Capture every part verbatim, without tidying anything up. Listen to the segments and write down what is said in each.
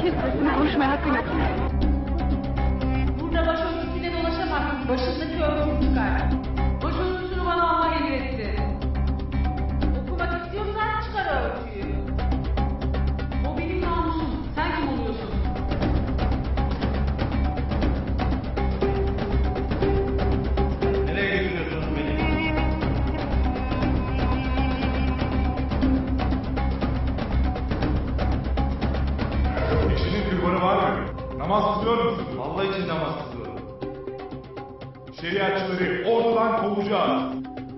Kes sesini, konuşmaya hakkın yok. Burada başörtüsüyle dolaşamazsın. Başındaki örtüyü çıkar. Başörtüsünü bana Allah emretti. Okumak istiyorsan çıkar örtüyü. O benim namusum. Sen kim oluyorsun? Nereye götürüyorsunuz beni? Eşinin kırbanı var mı? Namaz kılıyor musun? Allah için namaz kılıyorum. Şeriatçıları ortadan kovacağız.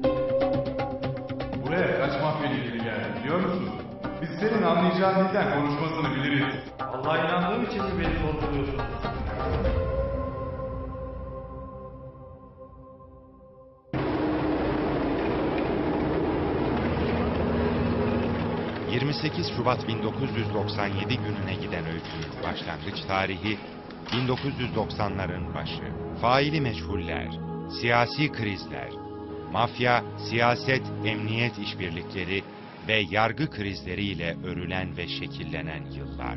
Buraya kaç mafya gibi geldi biliyor musun? Biz senin anlayacağın dilden konuşmasını biliriz. Allah'a inandığım için mi beni sorguluyorsunuz? yirmi sekiz Şubat bin dokuz yüz doksan yedi gününe giden öykünün başlangıç tarihi bin dokuz yüz doksanların başı. Faili meçhuller, siyasi krizler, mafya, siyaset, emniyet işbirlikleri ve yargı krizleriyle örülen ve şekillenen yıllar.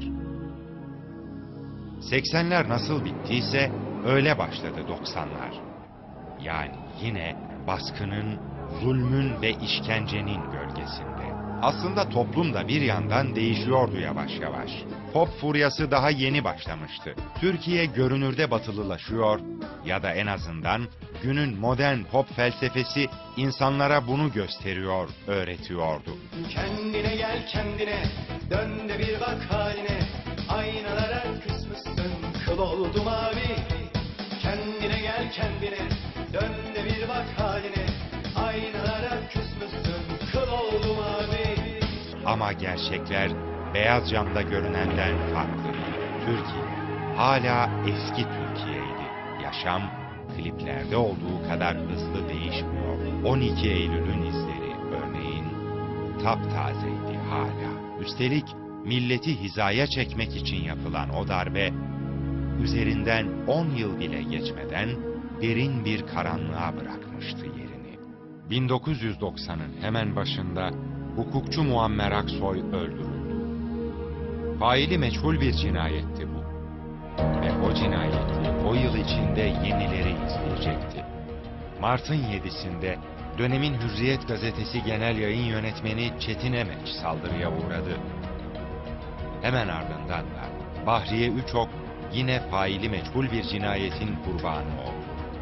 seksenler nasıl bittiyse öyle başladı doksanlar. Yani yine baskının, zulmün ve işkencenin gölgesinde. Aslında toplum da bir yandan değişiyordu yavaş yavaş. Pop furyası daha yeni başlamıştı. Türkiye görünürde batılılaşıyor ya da en azından günün modern pop felsefesi insanlara bunu gösteriyor, öğretiyordu. Kendine gel kendine, dön de bir bak haline, aynalara kısmışsın, kıl oldu mavi. Kendine gel kendine, dön de bir bak haline, aynalara kısmışsın, kıl oldu mavi. Ama gerçekler beyaz camda görünenden farklı. Türkiye hala eski Türkiye'ydi. Yaşam kliplerde olduğu kadar hızlı değişmiyor. on iki Eylül'ün izleri örneğin taptazeydi hala. Üstelik milleti hizaya çekmek için yapılan o darbe üzerinden on yıl bile geçmeden derin bir karanlığa bırakmıştı yerini. bin dokuz yüz doksanın hemen başında hukukçu Muammer Aksoy öldürüldü. Faili meçhul bir cinayetti bu. Ve o cinayeti o yıl içinde yenileri izleyecekti. Mart'ın yedisinde dönemin Hürriyet gazetesi genel yayın yönetmeni Çetin Emeç saldırıya uğradı. Hemen ardından da Bahriye Üçok yine faili meçhul bir cinayetin kurbanı oldu.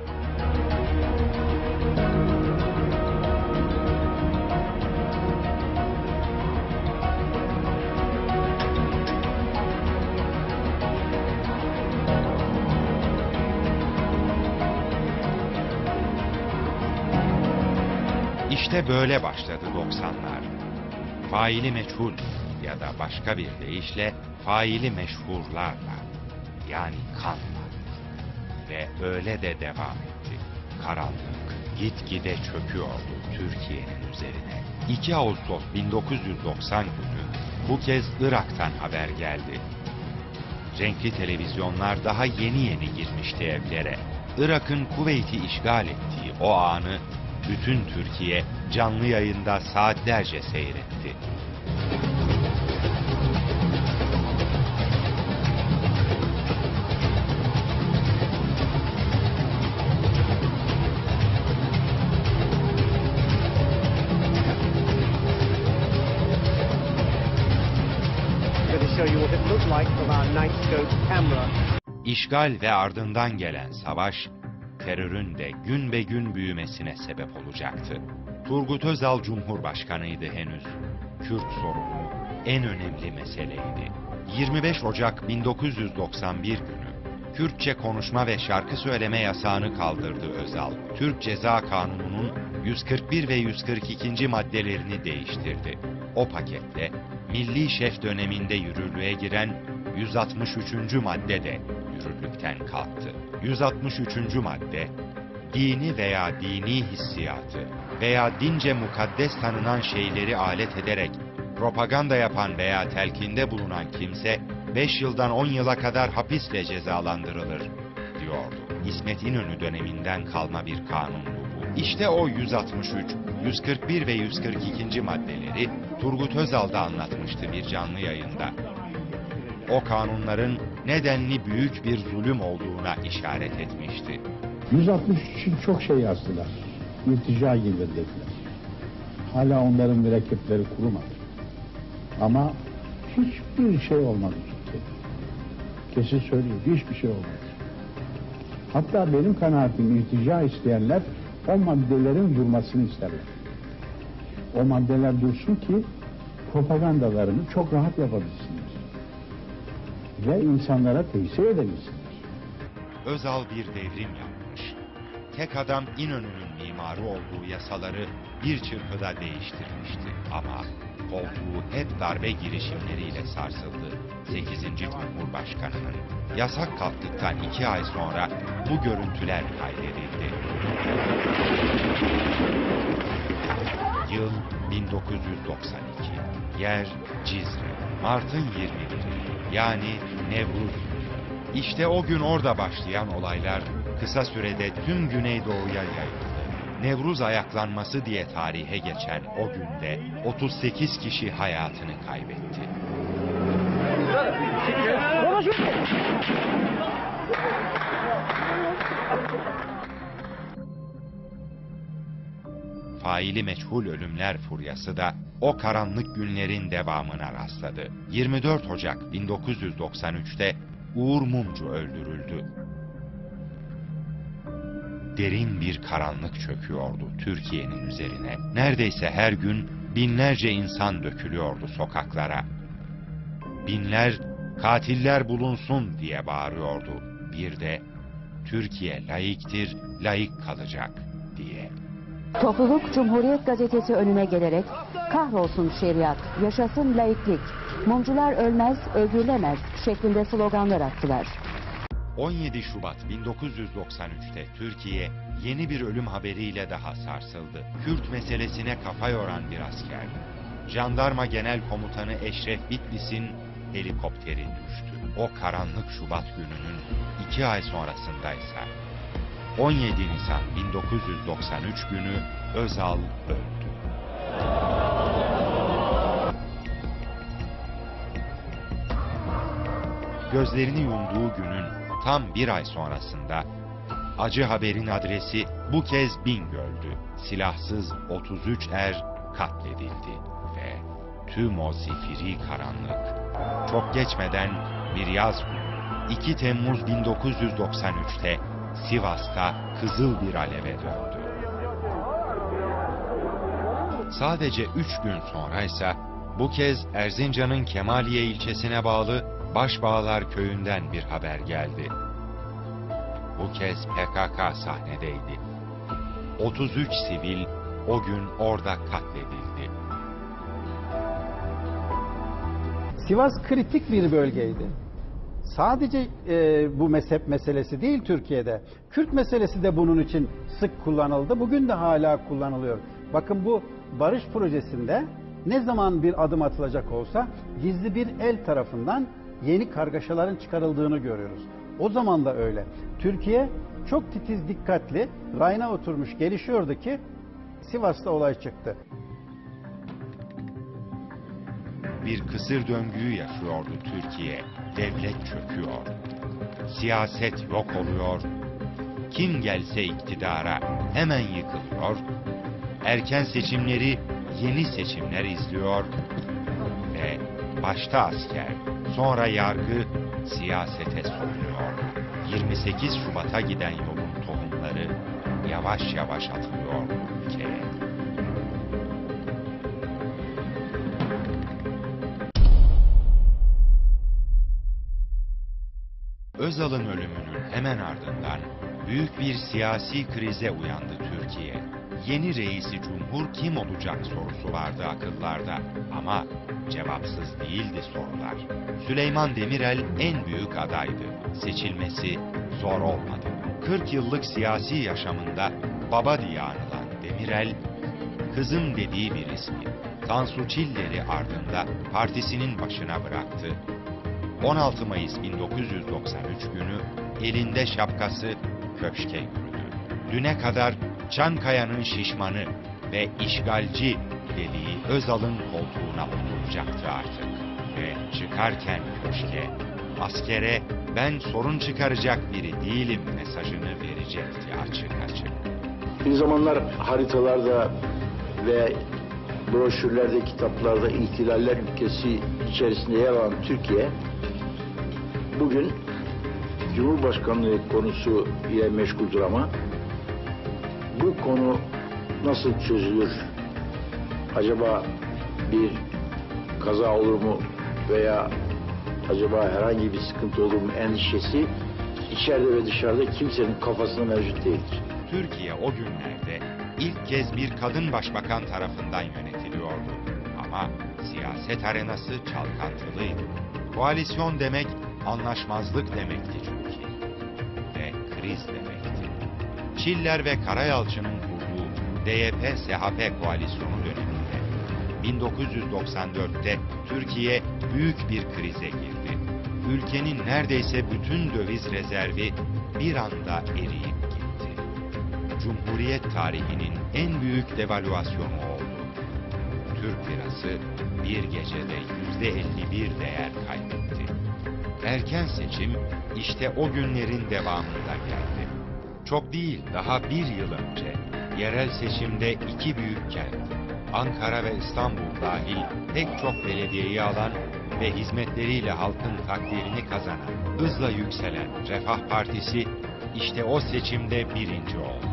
İşte böyle başladı doksanlar. Faili meçhul ya da başka bir deyişle faili meşhurlarla, yani kanla. Ve öyle de devam etti. Karanlık gitgide çöküyordu Türkiye'nin üzerine. iki Ağustos bin dokuz yüz doksan günü bu kez Irak'tan haber geldi. Renkli televizyonlar daha yeni yeni girmişti evlere. Irak'ın Kuveyt'i işgal ettiği o anı bütün Türkiye canlı yayında saatlerce seyretti. İşgal ve ardından gelen savaş, terörün de gün be gün büyümesine sebep olacaktı. Turgut Özal Cumhurbaşkanıydı henüz. Kürt sorunu en önemli meseleydi. yirmi beş Ocak bin dokuz yüz doksan bir günü Kürtçe konuşma ve şarkı söyleme yasağını kaldırdı Özal. Türk Ceza Kanunu'nun yüz kırk bir ve yüz kırk ikinci maddelerini değiştirdi. O paketle Milli Şef döneminde yürürlüğe giren yüz altmış üçüncü madde de yürürlükten kalktı. yüz altmış üçüncü madde, dini veya dini hissiyatı veya dince mukaddes tanınan şeyleri alet ederek propaganda yapan veya telkinde bulunan kimse beş yıldan on yıla kadar hapisle cezalandırılır diyordu. İsmet İnönü döneminden kalma bir kanundu bu. İşte o yüz altmış üç, yüz kırk bir ve yüz kırk ikinci maddeleri Turgut Özal da anlatmıştı bir canlı yayında. o kanunların nedenli büyük bir zulüm olduğuna işaret etmişti. yüz altmış için çok şey yazdılar. İrtica gibi dediler. Hala onların mürekkepleri kurumadı. Ama hiçbir şey olmadı Türkiye'de. Kesin söyleyeyim, hiçbir şey olmadı. Hatta benim kanaatim irtica isteyenler o maddelerin durmasını isterler. O maddeler dursun ki propagandalarını çok rahat yapabilsinler. Ve insanlara tesir edebilsinler. Özal bir devrim yapmış. Tek adam İnönü'nün mimarı olduğu yasaları bir çırpıda değiştirmişti. Ama koltuğu hep darbe girişimleriyle sarsıldı. sekizinci Cumhurbaşkanı'nın. Yasak kalktıktan iki ay sonra bu görüntüler kaydedildi. Yıl bin dokuz yüz doksan iki. Yer Cizre. Mart'ın yirmi biri. Yani Nevruz. İşte o gün orada başlayan olaylar kısa sürede tüm Güneydoğu'ya yayıldı. Nevruz ayaklanması diye tarihe geçen o günde otuz sekiz kişi hayatını kaybetti. Faili meçhul ölümler furyası da o karanlık günlerin devamına rastladı. yirmi dört Ocak bin dokuz yüz doksan üç'te Uğur Mumcu öldürüldü. Derin bir karanlık çöküyordu Türkiye'nin üzerine. Neredeyse her gün binlerce insan dökülüyordu sokaklara. Binler katiller bulunsun diye bağırıyordu. Bir de Türkiye laiktir, laik kalacak diye. Topluluk Cumhuriyet Gazetesi önüne gelerek "Kahrolsun şeriat, yaşasın laiklik, mumcular ölmez, öldürülemez" şeklinde sloganlar attılar. on yedi Şubat bin dokuz yüz doksan üç'te Türkiye yeni bir ölüm haberiyle daha sarsıldı. Kürt meselesine kafa yoran bir asker, Jandarma Genel Komutanı Eşref Bitlis'in helikopteri düştü. O karanlık Şubat gününün iki ay sonrasındaysa on yedi Nisan bin dokuz yüz doksan üç günü Özal öldü. Gözlerini yumduğu günün tam bir ay sonrasında acı haberin adresi bu kez Bingöl'dü. Silahsız otuz üç er katledildi ve tüm o zifiri karanlık çok geçmeden bir yaz günü iki Temmuz bin dokuz yüz doksan üç'te Sivas'ta kızıl bir aleve döndü. Sadece üç gün sonraysa bu kez Erzincan'ın Kemaliye ilçesine bağlı Başbağlar köyünden bir haber geldi. Bu kez P K K sahnedeydi. otuz üç sivil o gün orada katledildi. Sivas kritik bir bölgeydi. Sadece e, bu mezhep meselesi değil Türkiye'de. Kürt meselesi de bunun için sık kullanıldı. Bugün de hala kullanılıyor. Bakın bu barış projesinde ne zaman bir adım atılacak olsa gizli bir el tarafından yeni kargaşaların çıkarıldığını görüyoruz. O zaman da öyle. Türkiye çok titiz, dikkatli, rayına oturmuş gelişiyordu ki Sivas'ta olay çıktı. Bir kısır döngüyü yaşıyordu Türkiye. Devlet çöküyor. Siyaset yok oluyor. Kim gelse iktidara hemen yıkılıyor. Erken seçimleri yeni seçimler izliyor. Ve başta asker, sonra yargı siyasete sürülüyor. yirmi sekiz Şubat'a giden yolun tohumları yavaş yavaş atılıyor ülkeye. Özal'ın ölümünün hemen ardından büyük bir siyasi krize uyandı Türkiye. Yeni reisi cumhur kim olacak sorusu vardı akıllarda ama cevapsız değildi sorular. Süleyman Demirel en büyük adaydı. Seçilmesi zor olmadı. kırk yıllık siyasi yaşamında baba diye anılan Demirel, kızım dediği bir ismi Tansu Çiller'i ardında partisinin başına bıraktı. on altı Mayıs bin dokuz yüz doksan üç günü elinde şapkası köşke yürüdü. Düne kadar Çankaya'nın şişmanı ve işgalci dediği Özal'ın koltuğuna oturacaktı artık. Ve çıkarken köşke, askere ben sorun çıkaracak biri değilim mesajını verecekti açık açık. Bir zamanlar haritalarda ve broşürlerde, kitaplarda ihtilaller ülkesi içerisinde yer alan Türkiye, bugün Cumhurbaşkanlığı konusu ile meşguldür ama bu konu nasıl çözülür? Acaba bir kaza olur mu veya acaba herhangi bir sıkıntı olur mu endişesi içeride ve dışarıda kimsenin kafasında mevcut değildir. Türkiye o günlerde ilk kez bir kadın başbakan tarafından yönetiliyordu. Ama siyaset arenası çalkantılıydı. Koalisyon demek anlaşmazlık demekti çünkü. Ve kriz demekti. Çiller ve Karayalçı'nın kurduğu D Y P S H P koalisyonu döneminde bin dokuz yüz doksan dörtte Türkiye büyük bir krize girdi. Ülkenin neredeyse bütün döviz rezervi bir anda eriyip gitti. Cumhuriyet tarihinin en büyük devalüasyonu oldu. Türk lirası bir gecede yüzde elli bir değer kaybetti. Erken seçim işte o günlerin devamında geldi. Çok değil, daha bir yıl önce yerel seçimde iki büyük kent, Ankara ve İstanbul dahil pek çok belediyeyi alan ve hizmetleriyle halkın takdirini kazanan, hızla yükselen Refah Partisi işte o seçimde birinci oldu.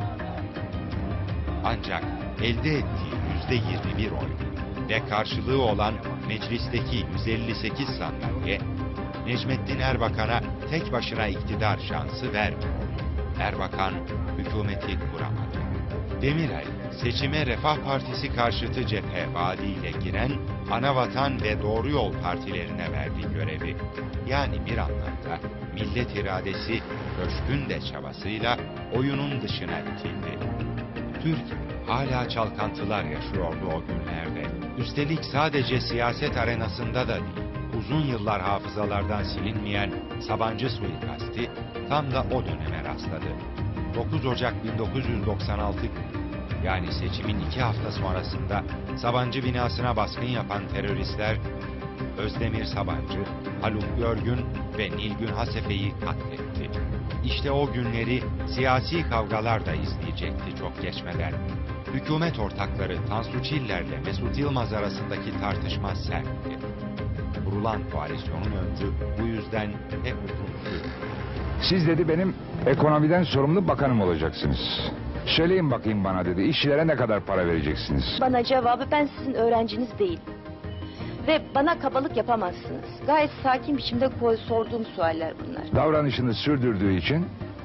Ancak elde ettiği yüzde yirmi bir oy ve karşılığı olan meclisteki yüz elli sekiz sandalye, Necmettin Erbakan'a tek başına iktidar şansı vermiyor. Erbakan hükümeti kuramadı. Demirel, seçime Refah Partisi karşıtı cephe vaadiyle giren Anavatan ve Doğru Yol partilerine verdiği görevi. Yani bir anlamda millet iradesi köşkün de çabasıyla oyunun dışına itildi. Türkiye hala çalkantılar yaşıyordu o günlerde. Üstelik sadece siyaset arenasında da değil, uzun yıllar hafızalardan silinmeyen Sabancı suikasti tam da o döneme rastladı. dokuz Ocak bin dokuz yüz doksan altı günü, yani seçimin iki hafta sonrasında Sabancı binasına baskın yapan teröristler Özdemir Sabancı, Haluk Görgün ve Nilgün Hasefe'yi katletti. İşte o günleri siyasi kavgalar da izleyecekti çok geçmeden. Hükümet ortakları Tansu Çiller'le Mesut Yılmaz arasındaki tartışma sertti. Kurulan koalisyonun ömrü bu yüzden hep uzun sürdü. Siz dedi benim ekonomiden sorumlu bakanım olacaksınız. Söyleyin bakayım bana dedi, işçilere ne kadar para vereceksiniz? Bana cevabı ben sizin öğrenciniz değilim. Ve bana kabalık yapamazsınız. Gayet sakin biçimde sorduğum sualler bunlar. Davranışını sürdürdüğü için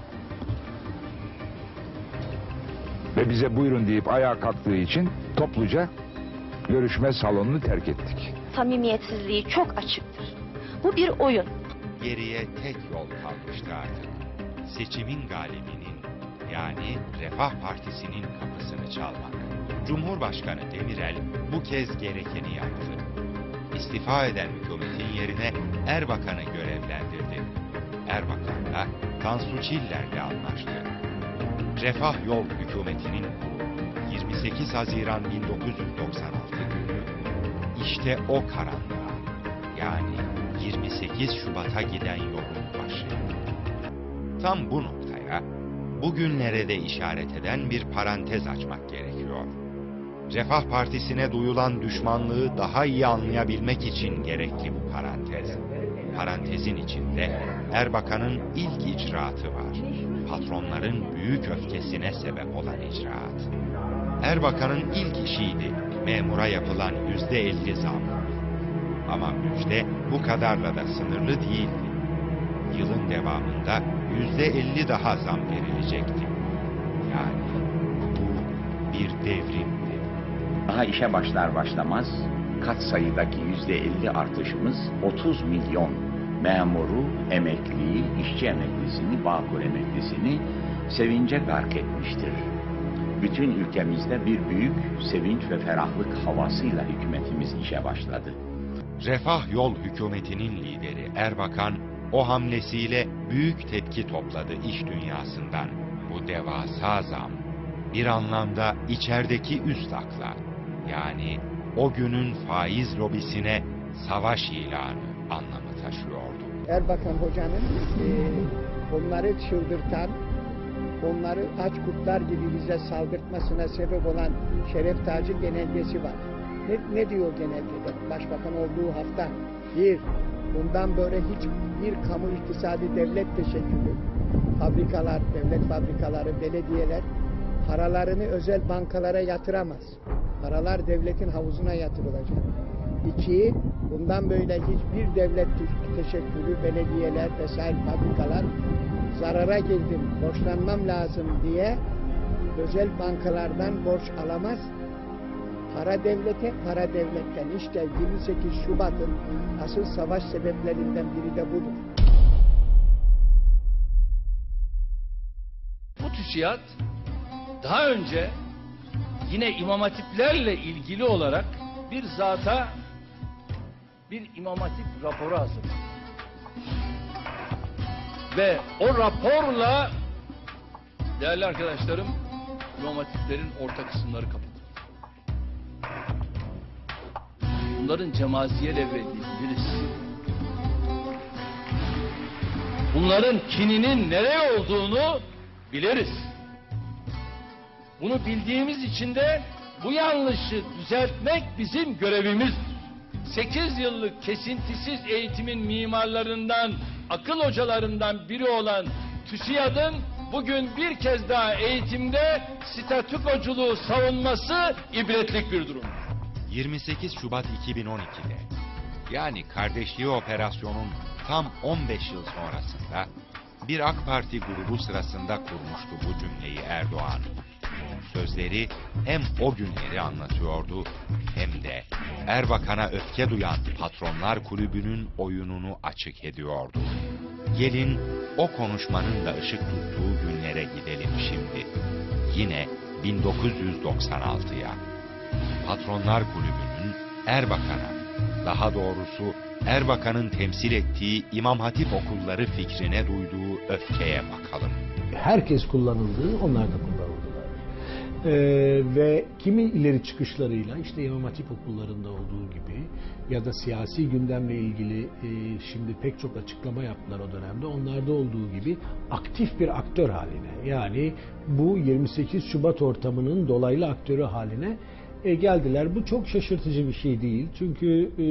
ve bize buyurun deyip ayağa kalktığı için topluca görüşme salonunu terk ettik. Samimiyetsizliği çok açıktır. Bu bir oyun. Geriye tek yol kalmıştı artık. Seçimin galibinin, yani Refah Partisi'nin kapısını çalmak. Cumhurbaşkanı Demirel bu kez gerekeni yaptı. İstifa eden hükümetin yerine Erbakan'ı görevlendirdi. Erbakan da Tansu Çiller'le anlaştı. Refah Yol hükümetinin yirmi sekiz Haziran bin dokuz yüz doksan altı günü işte o karanlığa, yani yirmi sekiz Şubat'a giden yolun başı. Tam bu noktaya, bugünlere de işaret eden bir parantez açmak gerekiyor. Refah Partisi'ne duyulan düşmanlığı daha iyi anlayabilmek için gerekli bu parantez. Parantezin içinde Erbakan'ın ilk icraatı var. Patronların büyük öfkesine sebep olan icraat. Erbakan'ın ilk işiydi memura yapılan yüzde elli zam. Ama müjde bu kadarla da sınırlı değildi. Yılın devamında yüzde elli daha zam verilecekti. Yani bu bir devrimdi. Daha işe başlar başlamaz kat sayıdaki yüzde elli artışımız otuz milyon memuru, emekliyi, işçi emeklisini, bağkur emeklisini sevince gark etmiştir. Bütün ülkemizde bir büyük sevinç ve ferahlık havasıyla hükümetimiz işe başladı. Refah Yol hükümetinin lideri Erbakan o hamlesiyle büyük tepki topladı iş dünyasından. Bu devasa zam bir anlamda içerideki üst akla, yani o günün faiz lobisine savaş ilanı anlamı taşıyordu. Erbakan Hoca'nın e, onları çıldırtan, onları aç kurtlar gibi bize saldırtmasına sebep olan Şeref Tacı genelgesi var. Ne, ne diyor genelgede? Başbakan olduğu hafta bir, bundan böyle hiçbir kamu iktisadi devlet teşekkülü, fabrikalar, devlet fabrikaları, belediyeler paralarını özel bankalara yatıramaz. Paralar devletin havuzuna yatırılacak. İki, bundan böyle hiçbir devlet teşekkülü, belediyeler vesaire fabrikalar zarara girdim, borçlanmam lazım diye özel bankalardan borç alamaz. Para devlete, para devletten. İşte yirmi sekiz Şubat'ın asıl savaş sebeplerinden biri de budur. Bu TÜSİAD daha önce yine İmam Hatiplerle ilgili olarak bir zata bir İmam Hatip raporu hazırladı. Ve o raporla değerli arkadaşlarım İmam Hatiplerin orta kısımları kapatıldı. Bunların cemaziye devredildiğini biliriz. Bunların kininin nereye olduğunu biliriz. Bunu bildiğimiz için de bu yanlışı düzeltmek bizim görevimiz. sekiz yıllık kesintisiz eğitimin mimarlarından, akıl hocalarından biri olan TÜSİAD'ın bugün bir kez daha eğitimde statükoculuğu savunması ibretlik bir durum. yirmi sekiz Şubat iki bin on iki'de yani Kardeşliği Operasyon'un tam on beş yıl sonrasında bir AK Parti grubu sırasında kurmuştu bu cümleyi Erdoğan. Sözleri hem o günleri anlatıyordu hem de Erbakan'a öfke duyan Patronlar Kulübü'nün oyununu açık ediyordu. Gelin o konuşmanın da ışık tuttuğu günlere gidelim şimdi. Yine bin dokuz yüz doksan altı'ya. Patronlar Kulübü'nün Erbakan'a, daha doğrusu Erbakan'ın temsil ettiği İmam Hatip okulları fikrine duyduğu öfkeye bakalım. Herkes kullanıldı, onlar da kullanıldılar. Ee, ve kimi ileri çıkışlarıyla işte İmam Hatip okullarında olduğu gibi ya da siyasi gündemle ilgili e, şimdi pek çok açıklama yaptılar o dönemde. Onlarda olduğu gibi aktif bir aktör haline, yani bu yirmi sekiz Şubat ortamının dolaylı aktörü haline e, geldiler. Bu çok şaşırtıcı bir şey değil. Çünkü e,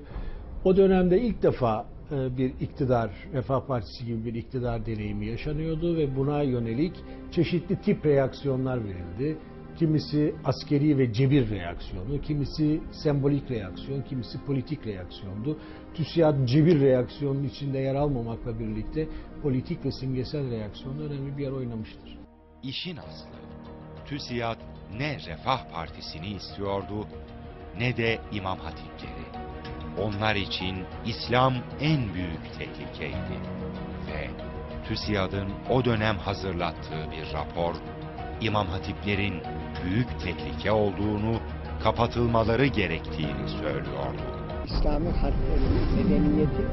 o dönemde ilk defa e, bir iktidar, Refah Partisi gibi bir iktidar deneyimi yaşanıyordu ve buna yönelik çeşitli tip reaksiyonlar verildi. Kimisi askeri ve cebir reaksiyonu, kimisi sembolik reaksiyon, kimisi politik reaksiyondu. TÜSİAD cebir reaksiyonun içinde yer almamakla birlikte politik ve simgesel reaksiyonda önemli bir yer oynamıştır. İşin aslı, TÜSİAD ne Refah Partisi'ni istiyordu ne de İmam Hatipleri. Onlar için İslam en büyük tehlikeydi ve TÜSİAD'ın o dönem hazırlattığı bir rapor, İmam Hatiplerin büyük tehlike olduğunu, kapatılmaları gerektiğini söylüyordu. İslami harflerin medeniyeti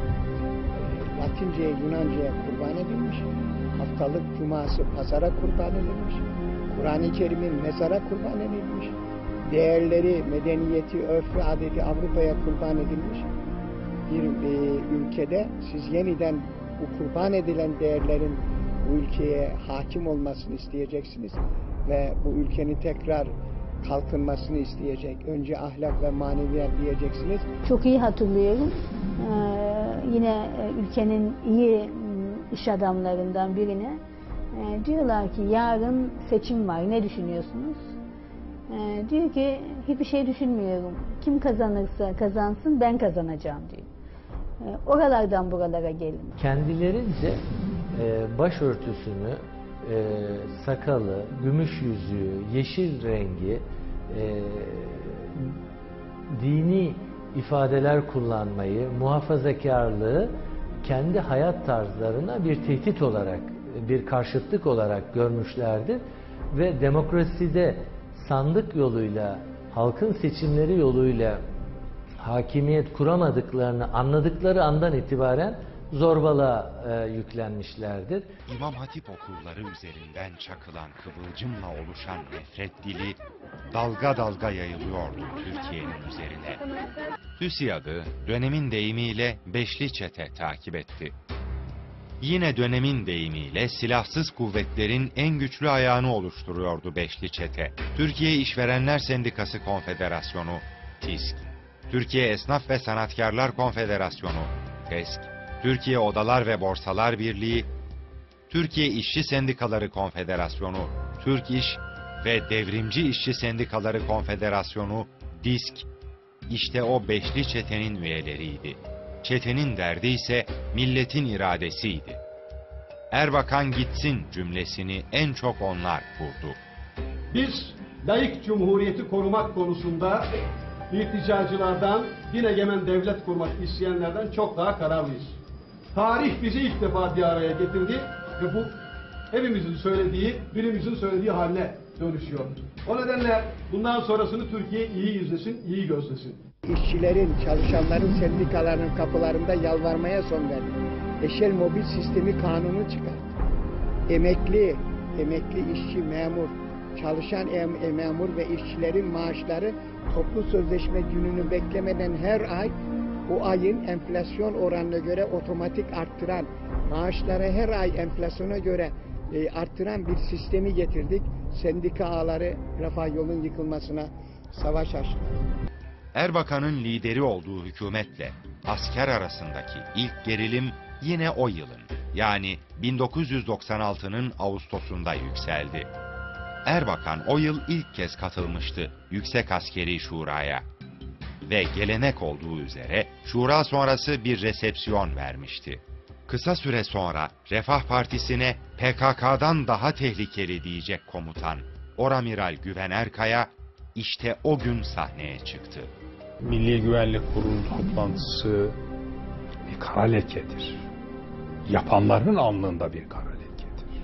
e, Latince'ye, Yunanca'ya kurban edilmiş, haftalık cuması pazara kurban edilmiş, Kur'an-ı Kerim'in mezara kurban edilmiş, değerleri, medeniyeti, örfü, adeti Avrupa'ya kurban edilmiş bir e, ülkede siz yeniden bu kurban edilen değerlerin bu ülkeye hakim olmasını isteyeceksiniz ve bu ülkenin tekrar kalkınmasını isteyecek. Önce ahlak ve maneviyat diyeceksiniz. Çok iyi hatırlıyorum. Ee, yine ülkenin iyi iş adamlarından birine e, diyorlar ki yarın seçim var. Ne düşünüyorsunuz? E, diyor ki hiçbir şey düşünmüyorum. Kim kazanırsa kazansın ben kazanacağım diyor. E, oralardan buralara gelin. Kendilerince e, başörtüsünü, e, sakalı, gümüş yüzüğü, yeşil rengi, e, dini ifadeler kullanmayı, muhafazakarlığı kendi hayat tarzlarına bir tehdit olarak, bir karşıtlık olarak görmüşlerdir ve demokraside sandık yoluyla, halkın seçimleri yoluyla hakimiyet kuramadıklarını anladıkları andan itibaren zorbalığa e, yüklenmişlerdir. İmam Hatip okulları üzerinden çakılan kıvılcımla oluşan nefret dili dalga dalga yayılıyordu Türkiye'nin üzerine. TÜSİAD'ı dönemin deyimiyle beşli çete takip etti. Yine dönemin deyimiyle silahsız kuvvetlerin en güçlü ayağını oluşturuyordu beşli çete. Türkiye İşverenler Sendikası Konfederasyonu, TİSK, Türkiye Esnaf ve Sanatkarlar Konfederasyonu, TESK, Türkiye Odalar ve Borsalar Birliği, Türkiye İşçi Sendikaları Konfederasyonu, Türk İş ve Devrimci İşçi Sendikaları Konfederasyonu, DİSK, işte o beşli çetenin üyeleriydi. Çetenin derdi ise milletin iradesiydi. Erbakan gitsin cümlesini en çok onlar kurdu. Biz layık cumhuriyeti korumak konusunda ilticacılardan, din egemen devlet kurmak isteyenlerden çok daha kararlıyız. Tarih bizi ilk defa bir araya getirdi ve bu hepimizin söylediği, birimizin söylediği haline dönüşüyor. O nedenle bundan sonrasını Türkiye iyi izlesin, iyi gözlesin. İşçilerin, çalışanların sendikalarının kapılarında yalvarmaya son verdi. Eşel mobil sistemi kanunu çıkarttı. Emekli, emekli işçi, memur, çalışan em memur ve işçilerin maaşları toplu sözleşme gününü beklemeden her ay o ayın enflasyon oranına göre otomatik arttıran, maaşları her ay enflasyona göre e, arttıran bir sistemi getirdik. Sendika ağları Refah Yol'un yıkılmasına savaş açtı. Erbakan'ın lideri olduğu hükümetle asker arasındaki ilk gerilim yine o yılın, yani bin dokuz yüz doksan altının Ağustos'unda yükseldi. Erbakan o yıl ilk kez katılmıştı Yüksek Askeri Şura'ya ve gelenek olduğu üzere şura sonrası bir resepsiyon vermişti. Kısa süre sonra Refah Partisi'ne P K K'dan daha tehlikeli diyecek komutan Oramiral Güven Erkaya işte o gün sahneye çıktı. Milli Güvenlik Kurulu toplantısı bir kara lekedir. Yapanların alnında bir kara lekedir.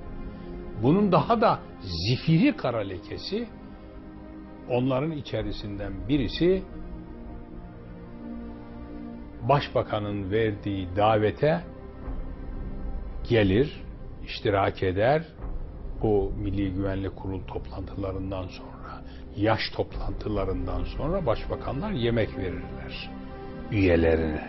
Bunun daha da zifiri kara lekesi, onların içerisinden birisi Başbakanın verdiği davete gelir, iştirak eder. Bu Milli Güvenlik Kurulu toplantılarından sonra, yaş toplantılarından sonra başbakanlar yemek verirler üyelerine.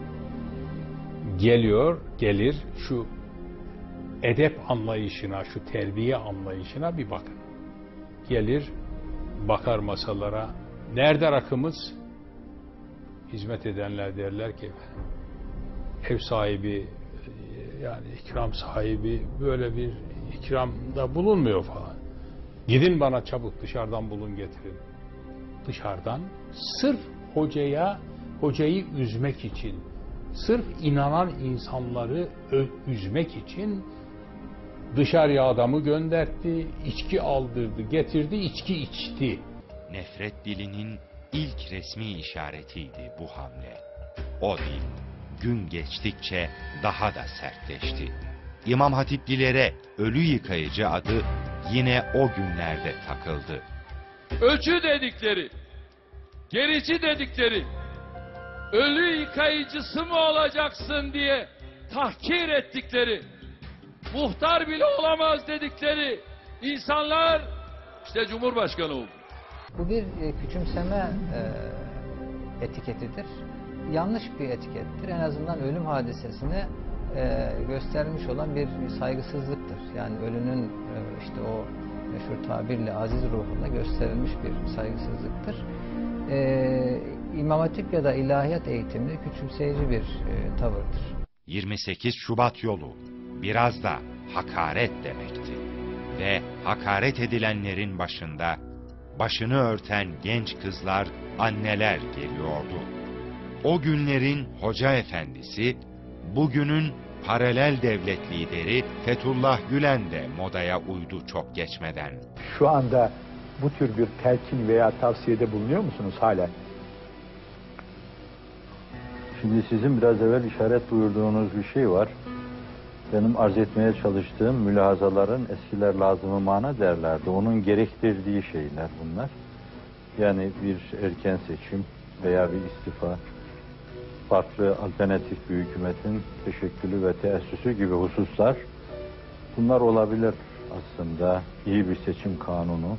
Geliyor, gelir şu edep anlayışına, şu terbiye anlayışına bir bakın. Gelir, bakar masalara, nerede rakımız? Hizmet edenler derler ki ev sahibi, yani ikram sahibi böyle bir ikramda bulunmuyor falan. Gidin bana çabuk dışarıdan bulun getirin. Dışarıdan sırf hocaya, hocayı üzmek için, sırf inanan insanları üzmek için dışarıya adamı gönderdi, içki aldırdı, getirdi, içki içti. Nefret dilinin ilk resmi işaretiydi bu hamle. O dil gün geçtikçe daha da sertleşti. İmam Hatiplilere ölü yıkayıcı adı yine o günlerde takıldı. Öcü dedikleri, gerici dedikleri, ölü yıkayıcısı mı olacaksın diye tahkir ettikleri, muhtar bile olamaz dedikleri insanlar işte Cumhurbaşkanı oldu. Bu bir e, küçümseme e, etiketidir. Yanlış bir etikettir. En azından ölüm hadisesine e, göstermiş olan bir saygısızlıktır. Yani ölünün e, işte o meşhur tabirle aziz ruhuna gösterilmiş bir saygısızlıktır. E, İmam Hatip ya da ilahiyat eğitimi küçümseyici bir e, tavırdır. yirmi sekiz Şubat yolu biraz da hakaret demekti. Ve hakaret edilenlerin başında başını örten genç kızlar, anneler geliyordu. O günlerin hoca efendisi, bugünün paralel devlet lideri Fethullah Gülen de modaya uydu çok geçmeden. Şu anda bu tür bir telkin veya tavsiyede bulunuyor musunuz hala? Şimdi sizin biraz evvel işaret buyurduğunuz bir şey var. Benim arz etmeye çalıştığım mülahazaların eskiler lazımı mana derlerdi. Onun gerektirdiği şeyler bunlar. Yani bir erken seçim veya bir istifa farklı alternatif bir hükümetin teşekkülü ve teessüsü gibi hususlar, bunlar olabilir aslında. İyi bir seçim kanunu,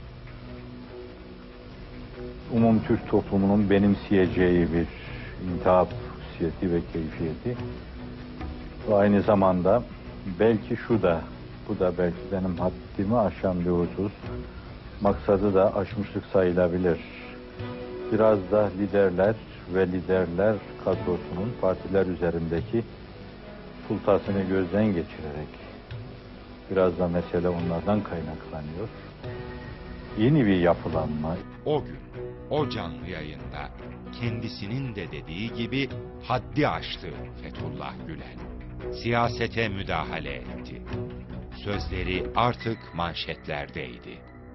umum Türk toplumunun benimseyeceği bir intihap hususiyeti ve keyfiyeti. Ve aynı zamanda belki şu da, bu da belki benim haddimi aşan bir husus, maksadı da aşmışlık sayılabilir. Biraz da liderler ve liderler kadrosunun partiler üzerindeki sultasını gözden geçirerek, biraz da mesele onlardan kaynaklanıyor. Yeni bir yapılanma. O gün, o canlı yayında kendisinin de dediği gibi haddi aştı Fethullah Gülen. Siyasete müdahale etti. Sözleri artık manşetlerdeydi.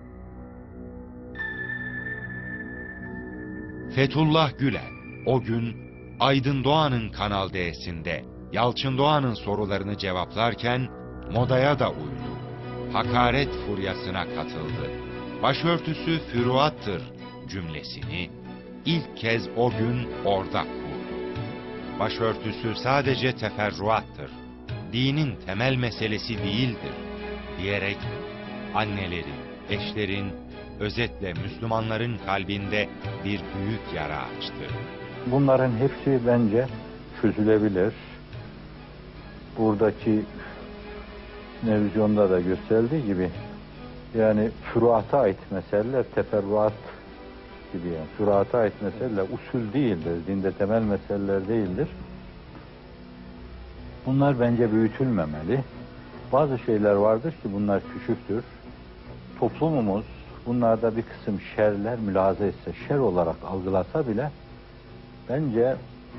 Fethullah Gülen o gün Aydın Doğan'ın Kanal D'sinde Yalçın Doğan'ın sorularını cevaplarken modaya da uydu. Hakaret furyasına katıldı. Başörtüsü füruattır cümlesini ilk kez o gün orada kurdu. Başörtüsü sadece teferruattır, dinin temel meselesi değildir diyerek annelerin, eşlerin, özetle Müslümanların kalbinde bir büyük yara açtı. Bunların hepsi bence çözülebilir. Buradaki televizyonda da gösterdiği gibi, yani füruata ait meseleler teferruat gibi, yani füruata ait meseleler usul değildir, dinde temel meseleler değildir. Bunlar bence büyütülmemeli. Bazı şeyler vardır ki bunlar küçüktür. Toplumumuz bunlarda bir kısım şerler mülahaza etse, şer olarak algılasa bile bence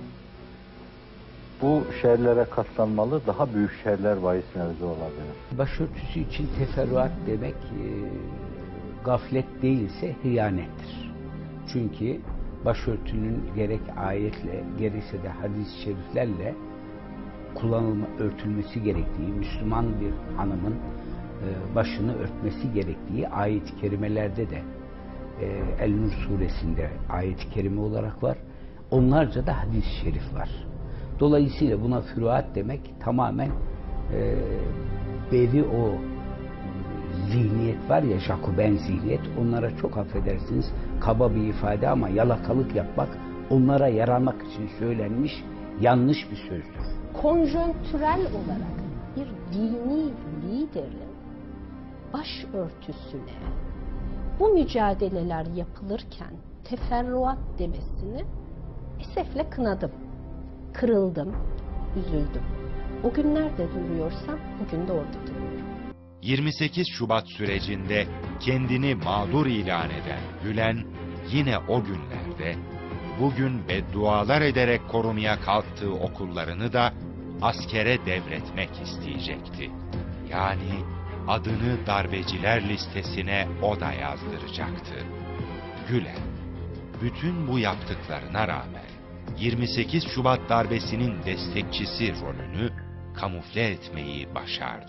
bu şerlere katlanmalı, daha büyük şerler bahis mevzu olabilir. Başörtüsü için teferruat demek e, gaflet değilse hıyanettir. Çünkü başörtünün gerek ayetle, gerekse de hadis-i şeriflerle kullanılma, örtülmesi gerektiği, Müslüman bir hanımın e, başını örtmesi gerektiği ayet-i kerimelerde de e, El-Nur suresinde ayet-i kerime olarak var. Onlarca da hadis-i şerif var. Dolayısıyla buna füruat demek tamamen e, beri o zihniyet var ya, Jacoben zihniyet, onlara çok affedersiniz kaba bir ifade ama yalakalık yapmak, onlara yaramak için söylenmiş yanlış bir sözdür. Konjonktürel olarak bir dini liderin başörtüsüne bu mücadeleler yapılırken teferruat demesini esefle kınadım. Kırıldım, üzüldüm. O gün nerede duruyorsam bugün de orada duruyorum. yirmi sekiz Şubat sürecinde kendini mağdur ilan eden Gülen yine o günlerde bugün beddualar ederek korumaya kalktığı okullarını da askere devretmek isteyecekti. Yani adını darbeciler listesine o da yazdıracaktı. Gülen bütün bu yaptıklarına rağmen yirmi sekiz Şubat darbesinin destekçisi rolünü kamufle etmeyi başardı.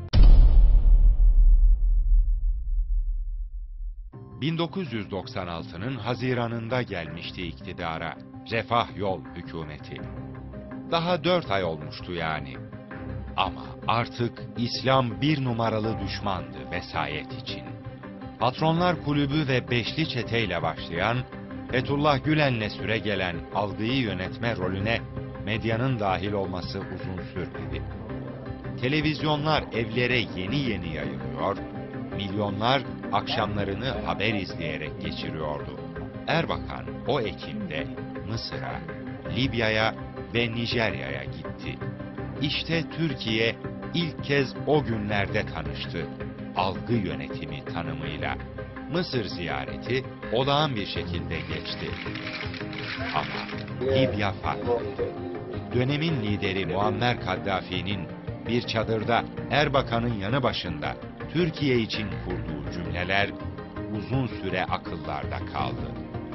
bin dokuz yüz doksan altının Haziran'ında gelmişti iktidara Refah Yol hükümeti. Daha dört ay olmuştu yani. Ama artık İslam bir numaralı düşmandı vesayet için. Patronlar Kulübü ve Beşli Çete'yle başlayan, Fethullah Gülen'le süre gelen algıyı yönetme rolüne medyanın dahil olması uzun sürmedi. Televizyonlar evlere yeni yeni yayılıyor, milyonlar akşamlarını haber izleyerek geçiriyordu. Erbakan o Ekim'de Mısır'a, Libya'ya ve Nijerya'ya gitti. İşte Türkiye ilk kez o günlerde tanıştı algı yönetimi tanımıyla. Mısır ziyareti olağan bir şekilde geçti. Ama Libya farklı. Dönemin lideri Muammer Kaddafi'nin bir çadırda Erbakan'ın yanı başında Türkiye için kurduğu cümleler uzun süre akıllarda kaldı.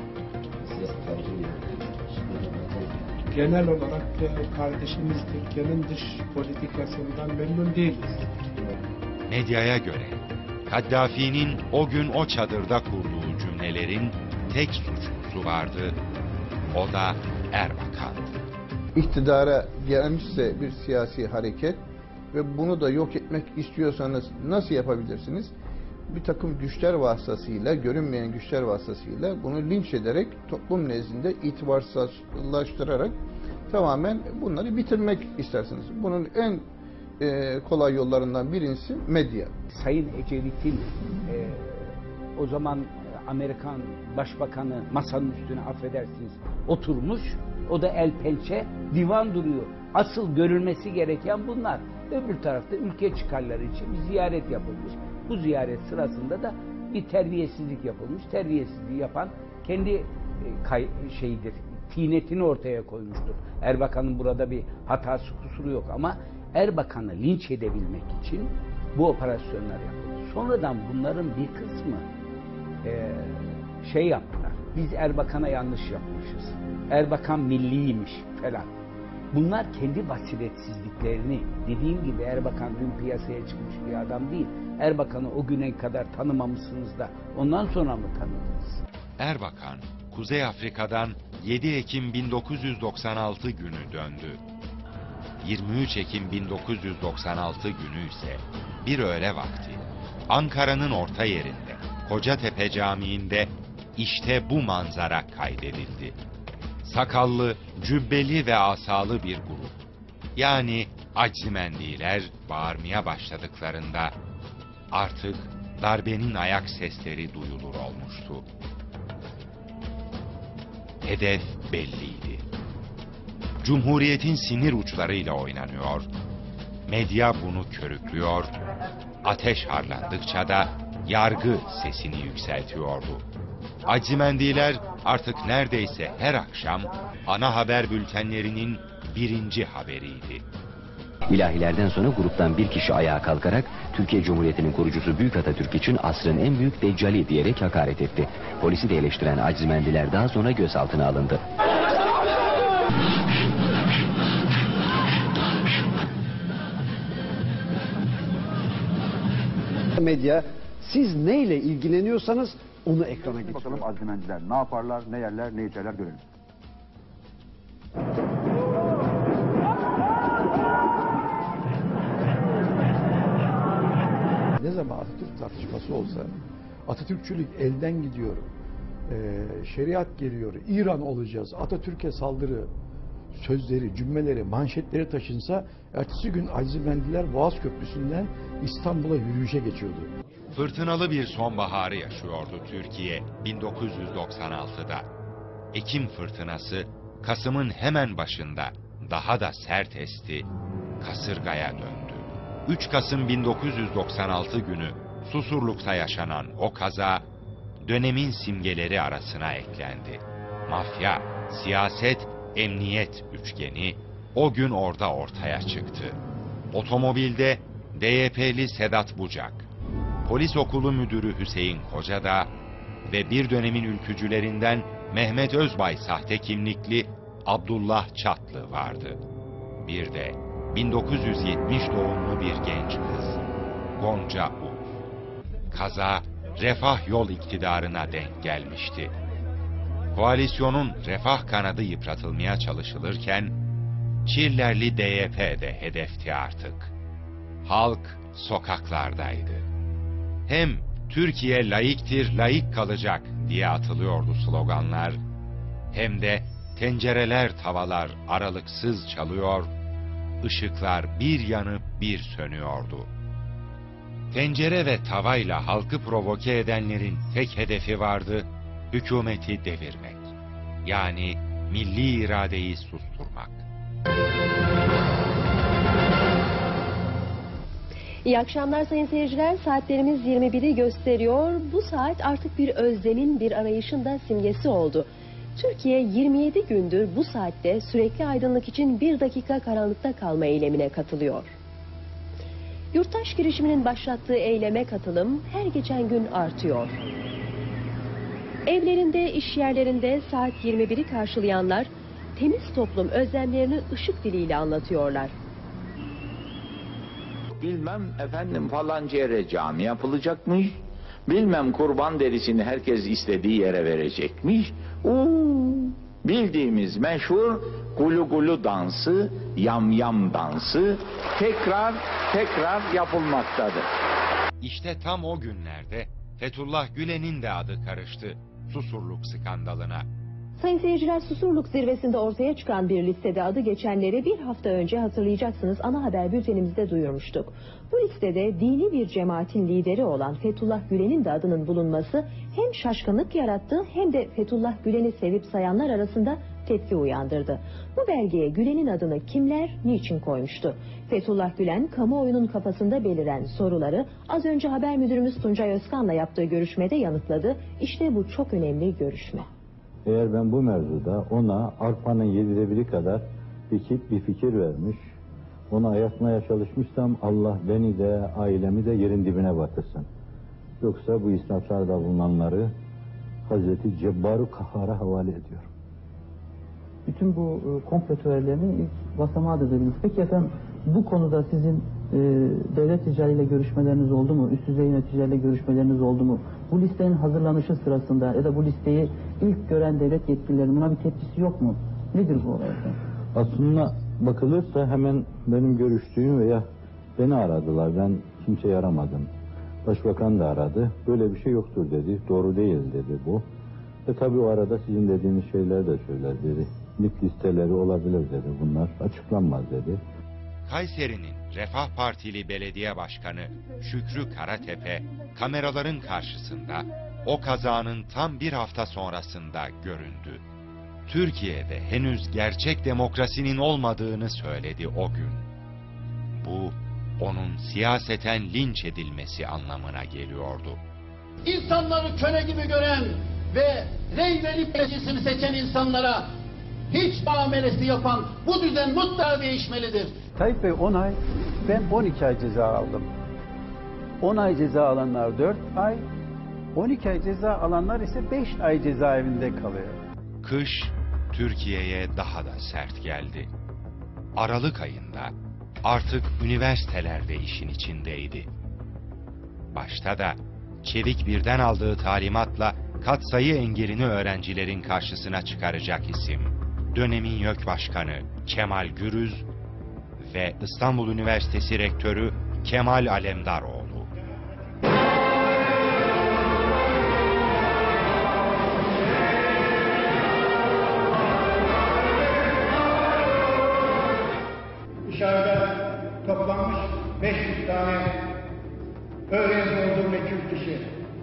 Genel olarak kardeşimiz Türkiye'nin dış politikasından memnun değiliz. Medyaya göre Kaddafi'nin o gün o çadırda kurduğu cümlelerin tek suçlusu vardı. O da Erbakan'dı. iktidara gelmişse bir siyasi hareket ve bunu da yok etmek istiyorsanız nasıl yapabilirsiniz? Bir takım güçler vasıtasıyla, görünmeyen güçler vasıtasıyla bunu linç ederek toplum nezdinde itibarsızlaştırarak tamamen bunları bitirmek istersiniz. Bunun en e, kolay yollarından birincisi medya. Sayın Ecevit'in e, o zaman Amerikan Başbakanı masanın üstüne affedersiniz oturmuş. O da el pençe divan duruyor. Asıl görülmesi gereken bunlar. Öbür tarafta ülke çıkarları için bir ziyaret yapılmış. Bu ziyaret sırasında da bir terbiyesizlik yapılmış. Terbiyesizliği yapan kendi e, kay, şeyidir, tinetini ortaya koymuştur. Erbakan'ın burada bir hatası kusuru yok ama Erbakan'ı linç edebilmek için bu operasyonlar yapıldı. Sonradan bunların bir kısmı e, şey yaptılar. Biz Erbakan'a yanlış yapmışız. Erbakan milliymiş falan. Bunlar kendi basiretsizliklerini, dediğim gibi Erbakan dün piyasaya çıkmış bir adam değil. Erbakan'ı o güne kadar tanımamışsınız da ondan sonra mı tanıdınız? Erbakan, Kuzey Afrika'dan yedi Ekim bin dokuz yüz doksan altı günü döndü. yirmi üç Ekim bin dokuz yüz doksan altı günü ise bir öğle vakti Ankara'nın orta yerinde Kocatepe Camii'nde işte bu manzara kaydedildi. Sakallı, cübbeli ve asalı bir grup. Yani Aczimendiler bağırmaya başladıklarında artık darbenin ayak sesleri duyulur olmuştu. Hedef belliydi. Cumhuriyetin sinir uçlarıyla oynanıyor, medya bunu körüklüyor, ateş harlandıkça da yargı sesini yükseltiyordu. Aczimendiler artık neredeyse her akşam ana haber bültenlerinin birinci haberiydi. İlahilerden sonra gruptan bir kişi ayağa kalkarak Türkiye Cumhuriyeti'nin kurucusu Büyük Atatürk için asrın en büyük deccali diyerek hakaret etti. Polisi de eleştiren Aczimendiler daha sonra gözaltına alındı. Medya, siz neyle ilgileniyorsanız onu ekrana getiriyor. Bakalım Aczimendiler ne yaparlar, ne yerler, ne içerler görelim. Ne zaman Atatürk tartışması olsa, Atatürkçülük elden gidiyor, ee, şeriat geliyor, İran olacağız, Atatürk'e saldırı sözleri, cümleleri, manşetleri taşınsa, ertesi gün Aczimendiler Boğaz Köprüsü'nden İstanbul'a yürüyüşe geçiyordu. Fırtınalı bir sonbaharı yaşıyordu Türkiye bin dokuz yüz doksan altıda. Ekim fırtınası Kasım'ın hemen başında daha da sert esti, kasırgaya döndü. üç Kasım bin dokuz yüz doksan altı günü Susurluk'ta yaşanan o kaza dönemin simgeleri arasına eklendi. Mafya, siyaset, emniyet üçgeni o gün orada ortaya çıktı. Otomobilde D Y P'li Sedat Bucak, Polis Okulu Müdürü Hüseyin Kocadağ ve bir dönemin ülkücülerinden Mehmet Özbay sahte kimlikli Abdullah Çatlı vardı. Bir de bin dokuz yüz yetmiş doğumlu bir genç kız, Gonca Ur. Kaza Refah Yol iktidarına denk gelmişti. Koalisyonun refah kanadı yıpratılmaya çalışılırken Çillerli D Y P de hedefti artık. Halk sokaklardaydı. Hem Türkiye layıktır, layık kalacak diye atılıyordu sloganlar, hem de tencereler, tavalar aralıksız çalıyor, ışıklar bir yanıp bir sönüyordu. Tencere ve tavayla halkı provoke edenlerin tek hedefi vardı, hükümeti devirmek. Yani milli iradeyi susturmak. İyi akşamlar sayın seyirciler. Saatlerimiz yirmi biri gösteriyor. Bu saat artık bir özlemin, bir arayışın da simgesi oldu. Türkiye yirmi yedi gündür bu saatte sürekli aydınlık için bir dakika karanlıkta kalma eylemine katılıyor. Yurttaş girişiminin başlattığı eyleme katılım her geçen gün artıyor. Evlerinde, iş yerlerinde saat yirmi biri karşılayanlar temiz toplum özlemlerini ışık diliyle anlatıyorlar. Bilmem efendim falanca yere cami yapılacakmış. Bilmem kurban derisini herkes istediği yere verecekmiş. Oo, bildiğimiz meşhur gulu gulu dansı, yam yam dansı tekrar tekrar yapılmaktadır. İşte tam o günlerde Fethullah Gülen'in de adı karıştı Susurluk skandalına. Sayın seyirciler, Susurluk zirvesinde ortaya çıkan bir listede adı geçenleri bir hafta önce hatırlayacaksınız ana haber bültenimizde duyurmuştuk. Bu listede dini bir cemaatin lideri olan Fethullah Gülen'in de adının bulunması hem şaşkınlık yarattı hem de Fethullah Gülen'i sevip sayanlar arasında tepki uyandırdı. Bu belgeye Gülen'in adını kimler, niçin koymuştu? Fethullah Gülen, kamuoyunun kafasında beliren soruları az önce haber müdürümüz Tuncay Özkan'la yaptığı görüşmede yanıtladı. İşte bu çok önemli görüşme. Eğer ben bu mevzuda ona arpanın yedide biri kadar bir, bir fikir vermiş, onu ayakmaya çalışmışsam Allah beni de ailemi de yerin dibine batırsın. Yoksa bu israflarda bulunanları Hazreti Cebbar-ı Kahhar'a havale ediyorum. Bütün bu e, komplo teorilerinin ilk basamağı da dediniz. Peki efendim, bu konuda sizin e, devlet ticariyle görüşmeleriniz oldu mu? Üst düzey yöneticilerle görüşmeleriniz oldu mu? Bu listenin hazırlanışı sırasında ya da bu listeyi ilk gören devlet yetkililerinin buna bir tepkisi yok mu? Nedir bu olay efendim? Aslında bakılırsa hemen benim görüştüğüm veya beni aradılar. Ben kimseyi aramadım. Başbakan da aradı. Böyle bir şey yoktur dedi. Doğru değil dedi bu. Ve tabii o arada sizin dediğiniz şeyler de söyler dedi. Lig listeleri olabilir dedi. Bunlar açıklanmaz dedi. Kayseri'nin Refah Partili Belediye Başkanı Şükrü Karatepe kameraların karşısında o kazanın tam bir hafta sonrasında göründü. Türkiye'de henüz gerçek demokrasinin olmadığını söyledi o gün. Bu onun siyaseten linç edilmesi anlamına geliyordu. İnsanları köle gibi gören ve rey verip meclisini seçen insanlara hiç muamelesi yapan bu düzen mutlaka değişmelidir. Tayyip Bey on ay, ben on iki ay ceza aldım. on ay ceza alanlar dört ay, on iki ay ceza alanlar ise beş ay cezaevinde kalıyor. Kış Türkiye'ye daha da sert geldi. Aralık ayında artık üniversitelerde işin içindeydi. Başta da Çevik birden aldığı talimatla katsayı engelini öğrencilerin karşısına çıkaracak isim, dönemin YÖK Başkanı Kemal Gürüz ve İstanbul Üniversitesi Rektörü Kemal Alemdaroğlu. Dışarıda toplanmış beş yüz tane öğrenci olduğum ve Kürt kişi.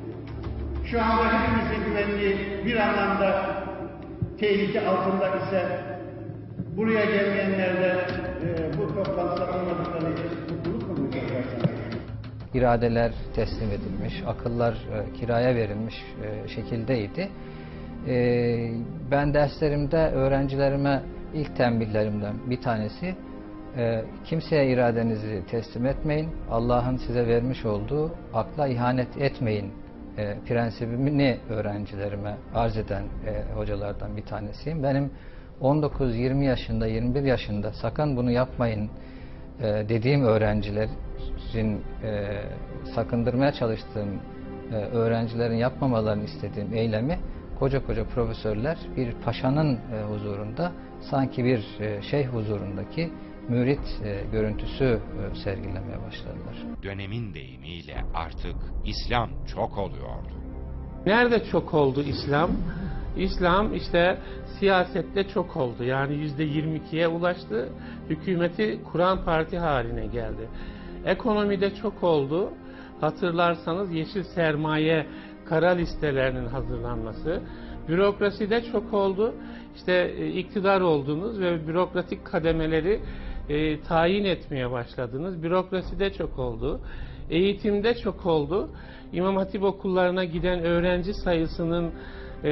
Şu anda hepimizin güvenliği bir anlamda tehlike altında ise buraya gelmeyenler de e, bu toplantıda olmadıkları için mutluluk mu duyacaklar? İradeler teslim edilmiş, akıllar e, kiraya verilmiş e, şekildeydi. E, ben derslerimde öğrencilerime ilk tembihlerimden bir tanesi, e, kimseye iradenizi teslim etmeyin, Allah'ın size vermiş olduğu akla ihanet etmeyin e, prensibini öğrencilerime arz eden e, hocalardan bir tanesiyim. Benim on dokuz yirmi yaşında, yirmi bir yaşında sakın bunu yapmayın e, dediğim öğrencilerin e, sakındırmaya çalıştığım e, öğrencilerin yapmamalarını istediğim eylemi koca koca profesörler bir paşanın e, huzurunda sanki bir e, şeyh huzurundaki mürit e, görüntüsü e, sergilemeye başladılar. Dönemin deyimiyle artık İslam çok oluyordu. Nerede çok oldu İslam? İslam işte siyasette çok oldu. Yani yüzde yirmi ikiye ulaştı. Hükümeti kuran parti haline geldi. Ekonomide çok oldu. Hatırlarsanız yeşil sermaye kara listelerinin hazırlanması. Bürokraside çok oldu. İşte iktidar oldunuz ve bürokratik kademeleri e, tayin etmeye başladınız. Bürokraside çok oldu. Eğitimde çok oldu. İmam Hatip okullarına giden öğrenci sayısının e,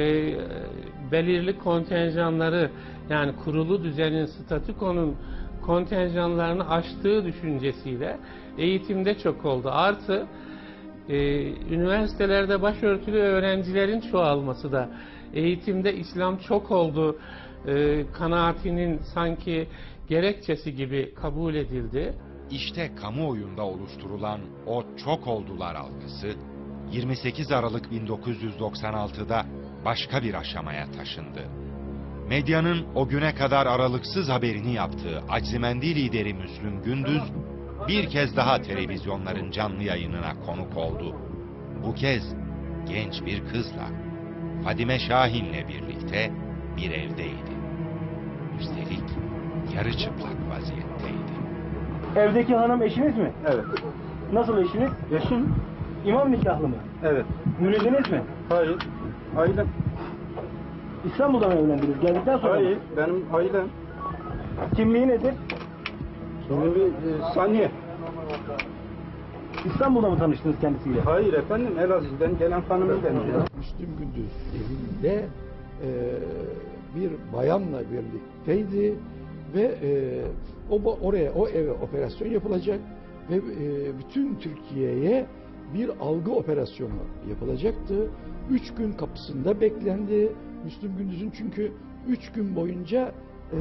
belirli kontenjanları, yani kurulu düzenin, statükonun kontenjanlarını aştığı düşüncesiyle eğitimde çok oldu. Artı e, üniversitelerde başörtülü öğrencilerin çoğalması da eğitimde İslam çok oldu e, kanaatinin sanki gerekçesi gibi kabul edildi. İşte kamuoyunda oluşturulan o çok oldular algısı yirmi sekiz Aralık bin dokuz yüz doksan altıda başka bir aşamaya taşındı. Medyanın o güne kadar aralıksız haberini yaptığı Aczimendi lideri Müslüm Gündüz bir kez daha televizyonların canlı yayınına konuk oldu. Bu kez genç bir kızla, Fadime Şahin'le birlikte bir evdeydi. Üstelik yarı çıplak vaziyetteydi. Evdeki hanım eşiniz mi? Evet. Nasıl eşiniz? Eşim. İmam nikahlı mı? Evet. Müridiniz mi? Hayır. Ailem. İstanbul'da mı evlendiniz? Geldikten sonra Hayır, mı? Benim ailem. Kimliği nedir? Kimliği e, Saniye. İstanbul'da mı tanıştınız kendisiyle? Hayır efendim, Elazığ'dan gelen hanımı benim. Müslüm Gündüz evinde e, bir bayanla birlikteydi ve e, o oraya o eve operasyon yapılacak ve e, bütün Türkiye'ye bir algı operasyonu yapılacaktı. Üç gün kapısında beklendi Müslüm Gündüz'ün, çünkü üç gün boyunca e,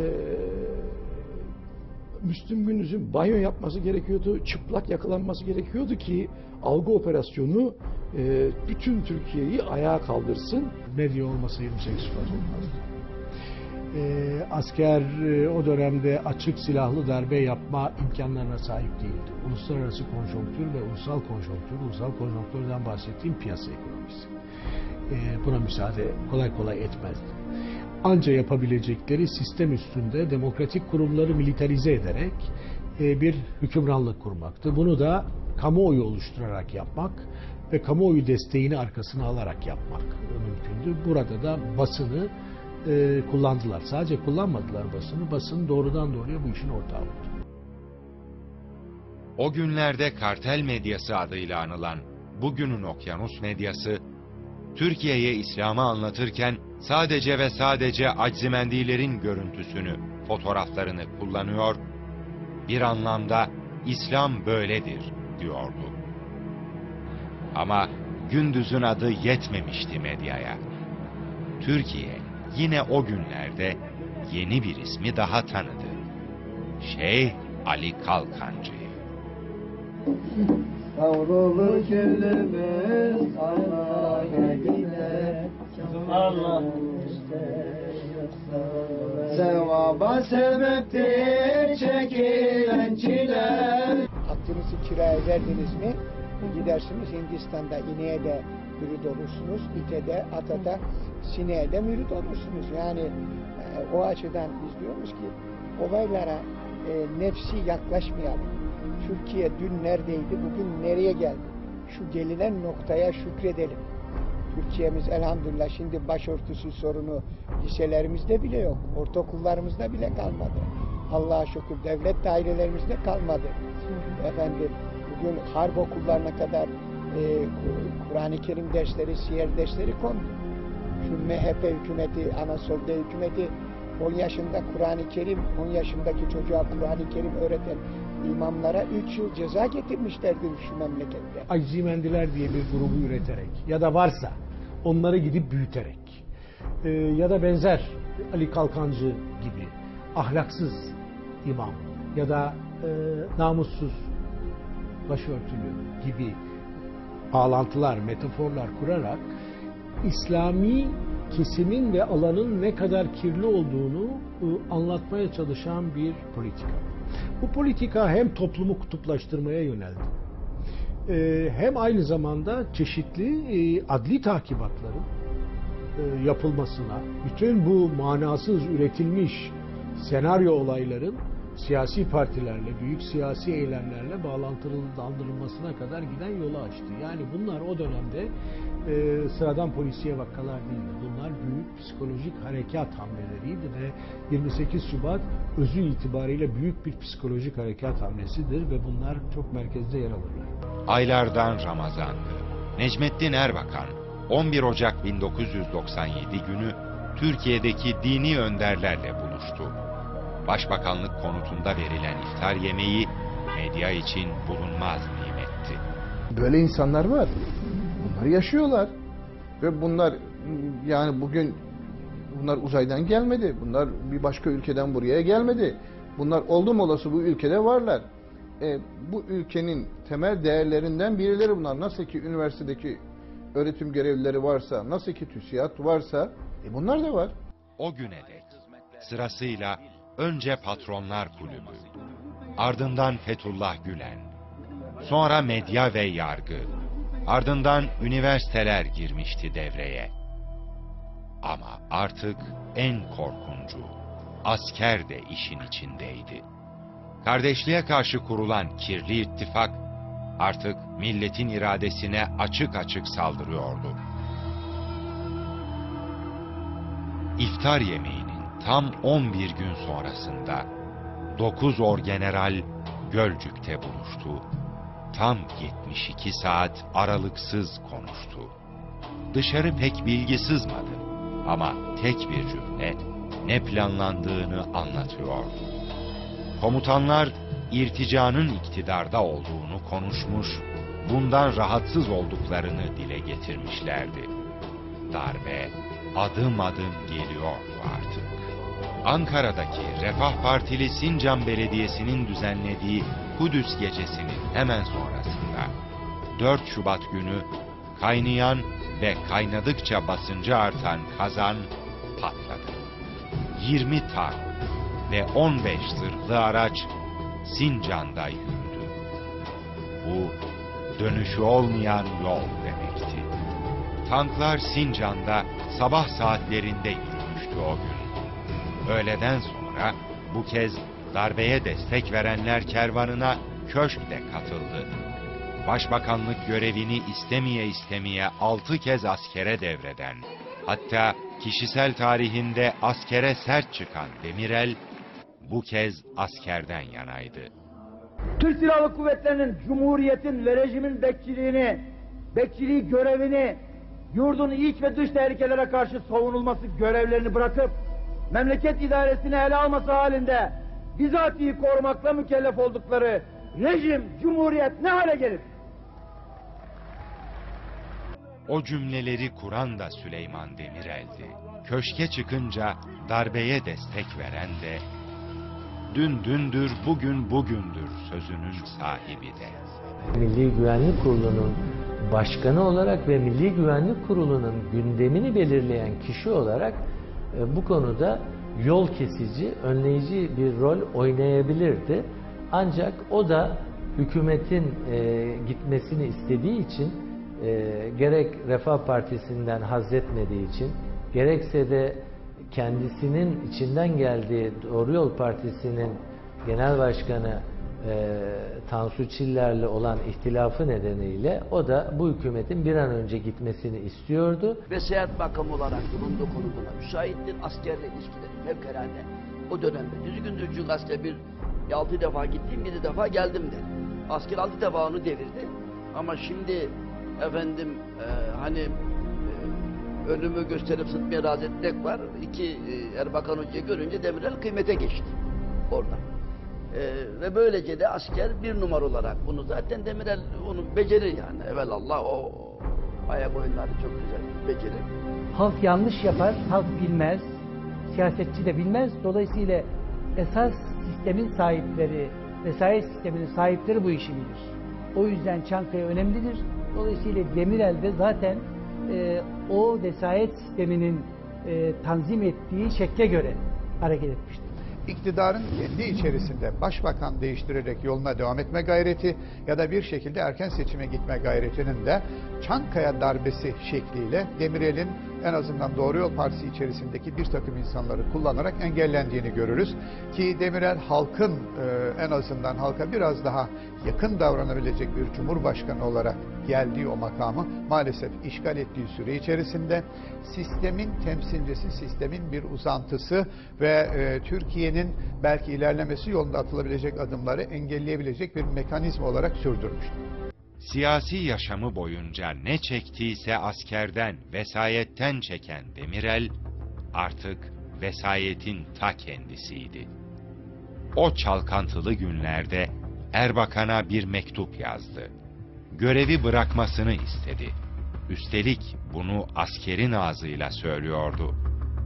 Müslüm Gündüz'ün banyo yapması gerekiyordu, çıplak yakalanması gerekiyordu ki algı operasyonu e, bütün Türkiye'yi ayağa kaldırsın. Medya olmasa yirmi sekiz Şubat olmazdı. E, asker e, o dönemde açık silahlı darbe yapma imkanlarına sahip değildi. Uluslararası konjonktür ve ulusal konjonktür, ulusal konjonktürden bahsettiğim piyasa ekonomisi. E, buna müsaade kolay kolay etmezdi. Anca yapabilecekleri sistem üstünde demokratik kurumları militarize ederek e, bir hükümranlık kurmaktı. Bunu da kamuoyu oluşturarak yapmak ve kamuoyu desteğini arkasına alarak yapmak mümkündü. Burada da basını e, kullandılar. Sadece kullanmadılar basını. Basın doğrudan doğruya bu işin ortağı oldu. O günlerde kartel medyası adıyla anılan bugünün okyanus medyası, Türkiye'ye İslam'ı anlatırken sadece ve sadece Aczimendilerin görüntüsünü, fotoğraflarını kullanıyor, bir anlamda İslam böyledir diyordu. Ama Gündüz'ün adı yetmemişti medyaya. Türkiye yine o günlerde yeni bir ismi daha tanıdı. Şeyh Ali Kalkancı'yı. Savrulur gülümüz aynaya gider. Allah sevaba sebeptir çekilen çiler. Hakkınızı kiraya verdiniz mi? Gidersiniz Hindistan'da ineğe de mürid olursunuz, ite de, ata da, sineğe de mürid olursunuz. Yani e, o açıdan biz diyoruz ki olaylara e, nefsi yaklaşmayalım. Türkiye dün neredeydi, bugün nereye geldi? Şu gelinen noktaya şükredelim. Türkiye'miz elhamdülillah şimdi başörtüsü sorunu liselerimizde bile yok. Ortaokullarımızda bile kalmadı. Allah'a şükür devlet dairelerimizde kalmadı. Efendim bugün harp okullarına kadar e, Kur'an-ı Kerim dersleri, siyer dersleri kondu. Şu M H P hükümeti, Anasol D hükümeti on yaşında Kur'an-ı Kerim, on yaşındaki çocuğa Kur'an-ı Kerim öğreten imamlara üç yıl ceza getirmişlerdir şu memlekette. Aczimendiler diye bir grubu üreterek ya da varsa onları gidip büyüterek e, ya da benzer Ali Kalkancı gibi ahlaksız imam ya da e, namussuz başörtülü gibi bağlantılar, metaforlar kurarak İslami kesimin ve alanın ne kadar kirli olduğunu e, anlatmaya çalışan bir politika. Bu politika hem toplumu kutuplaştırmaya yöneldi, e, hem aynı zamanda çeşitli e, adli takibatların e, yapılmasına, bütün bu manasız üretilmiş senaryo olayların siyasi partilerle, büyük siyasi eylemlerle bağlantılandırılmasına kadar giden yolu açtı. Yani bunlar o dönemde e, sıradan polisiye vakalar değildi. Bunlar büyük psikolojik harekat hamleleriydi ve yirmi sekiz Şubat özü itibariyle büyük bir psikolojik harekat hamlesidir ve bunlar çok merkezde yer alırlar. Aylardan Ramazan'dı. Necmettin Erbakan on bir Ocak bin dokuz yüz doksan yedi günü Türkiye'deki dini önderlerle buluştu. Başbakanlık konutunda verilen iftar yemeği medya için bulunmaz nimetti. Böyle insanlar var. Bunlar yaşıyorlar. Ve bunlar yani bugün bunlar uzaydan gelmedi. Bunlar bir başka ülkeden buraya gelmedi. Bunlar oldum olası bu ülkede varlar. E, bu ülkenin temel değerlerinden birileri bunlar. Nasıl ki üniversitedeki öğretim görevlileri varsa, nasıl ki TÜSİAD varsa e bunlar da var. O güne dek Sırasıyla önce Patronlar Kulübü, ardından Fethullah Gülen, sonra medya ve yargı, ardından üniversiteler girmişti devreye. Ama artık en korkuncu, asker de işin içindeydi. Kardeşliğe karşı kurulan kirli ittifak, artık milletin iradesine açık açık saldırıyordu. İftar yemeğinin tam on bir gün sonrasında dokuz orgeneral Gölcük'te buluştu. Tam yetmiş iki saat aralıksız konuştu. Dışarı pek bilgi sızmadı ama tek bir cümle ne planlandığını anlatıyor. Komutanlar irticanın iktidarda olduğunu konuşmuş, bundan rahatsız olduklarını dile getirmişlerdi. Darbe adım adım geliyordu artık. Ankara'daki Refah Partili Sincan Belediyesi'nin düzenlediği Kudüs Gecesi'nin hemen sonrasında dört Şubat günü kaynayan ve kaynadıkça basıncı artan kazan patladı. yirmi tank ve on beş zırhlı araç Sincan'da yürüdü. Bu dönüşü olmayan yol demekti. Tanklar Sincan'da sabah saatlerinde yürümüştü o gün. Öğleden sonra bu kez darbeye destek verenler kervanına köşk de katıldı. Başbakanlık görevini istemeye istemeye altı kez askere devreden, hatta kişisel tarihinde askere sert çıkan Demirel, bu kez askerden yanaydı. Türk Silahlı Kuvvetleri'nin, Cumhuriyet'in ve rejimin bekçiliğini, bekçiliği görevini, yurdun iç ve dış tehlikelere karşı savunulması görevlerini bırakıp, memleket idaresini ele alması halinde bizatihi korumakla mükellef oldukları rejim, cumhuriyet ne hale gelir? O cümleleri kuran da Süleyman Demirel'di. Köşke çıkınca darbeye destek veren de, dün dündür, bugün bugündür sözünün sahibi de. Milli Güvenlik Kurulu'nun başkanı olarak ve Milli Güvenlik Kurulu'nun gündemini belirleyen kişi olarak e, bu konuda yol kesici, önleyici bir rol oynayabilirdi. Ancak o da hükümetin e, gitmesini istediği için, e, gerek Refah Partisi'nden hazzetmediği için, gerekse de kendisinin içinden geldiği Doğru Yol Partisi'nin genel başkanı e, Tansu Çiller'le olan ihtilafı nedeniyle o da bu hükümetin bir an önce gitmesini istiyordu. Vesayet makamı olarak bulunduğu konumuna müsaittir. Askerle ilişkileri fevkalade o dönemde düzgündür. Çünkü asker bir altı defa gittim, yedi defa geldim de. Asker altı defa onu devirdi. Ama şimdi efendim e, hani e, ölümü gösterip sıtmaya razı etmek var. İki e, Erbakan Hoca'yı görünce Demirel kıymete geçti orada. Ee, ve böylece de asker bir numara olarak bunu zaten Demirel onu becerir yani. Evelallah o ayak oyunları çok güzel becerir. Halk yanlış yapar, halk bilmez, siyasetçi de bilmez. Dolayısıyla esas sistemin sahipleri, vesayet sisteminin sahipleri bu işi bilir. O yüzden Çankaya önemlidir. Dolayısıyla Demirel de zaten e, o vesayet sisteminin e, tanzim ettiği şekle göre hareket etmiştir. İktidarın kendi içerisinde başbakan değiştirerek yoluna devam etme gayreti ya da bir şekilde erken seçime gitme gayretinin de Çankaya darbesi şekliyle Demirel'in en azından Doğru Yol Partisi içerisindeki bir takım insanları kullanarak engellendiğini görürüz. Ki Demirel halkın en azından halka biraz daha yakın davranabilecek bir cumhurbaşkanı olarak geldiği o makamı maalesef işgal ettiği süre içerisinde sistemin temsilcisi, sistemin bir uzantısı ve e, Türkiye'nin belki ilerlemesi yolunda atılabilecek adımları engelleyebilecek bir mekanizma olarak sürdürmüştür. Siyasi yaşamı boyunca ne çektiyse askerden, vesayetten çeken Demirel, artık vesayetin ta kendisiydi. O çalkantılı günlerde Erbakan'a bir mektup yazdı. Görevi bırakmasını istedi. Üstelik bunu askerin ağzıyla söylüyordu.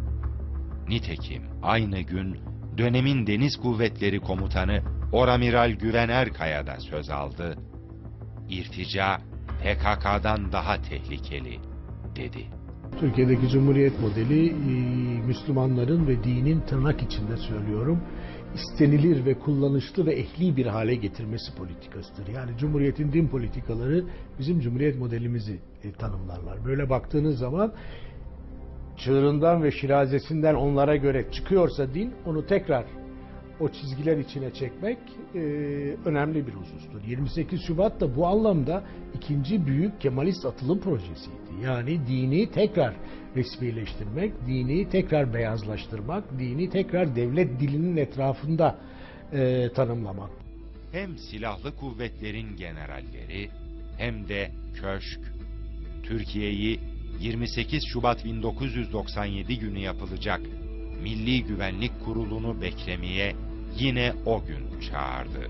Nitekim aynı gün dönemin Deniz Kuvvetleri Komutanı Oramiral Güven Erkaya da söz aldı. İrtica P K K'dan daha tehlikeli dedi. Türkiye'deki Cumhuriyet modeli Müslümanların ve dinin tırnak içinde söylüyorum istenilir ve kullanışlı ve ehli bir hale getirmesi politikasıdır. Yani Cumhuriyet'in din politikaları bizim Cumhuriyet modelimizi tanımlarlar. Böyle baktığınız zaman çığırından ve şirazesinden onlara göre çıkıyorsa din, onu tekrar o çizgiler içine çekmek e, önemli bir husustur. yirmi sekiz Şubat da bu anlamda ikinci büyük Kemalist atılım projesiydi. Yani dini tekrar resmileştirmek, dini tekrar beyazlaştırmak, dini tekrar devlet dilinin etrafında e, tanımlamak. Hem silahlı kuvvetlerin generalleri hem de köşk, Türkiye'yi yirmi sekiz Şubat bin dokuz yüz doksan yedi günü yapılacak Milli Güvenlik Kurulu'nu beklemeye yine o gün çağırdı.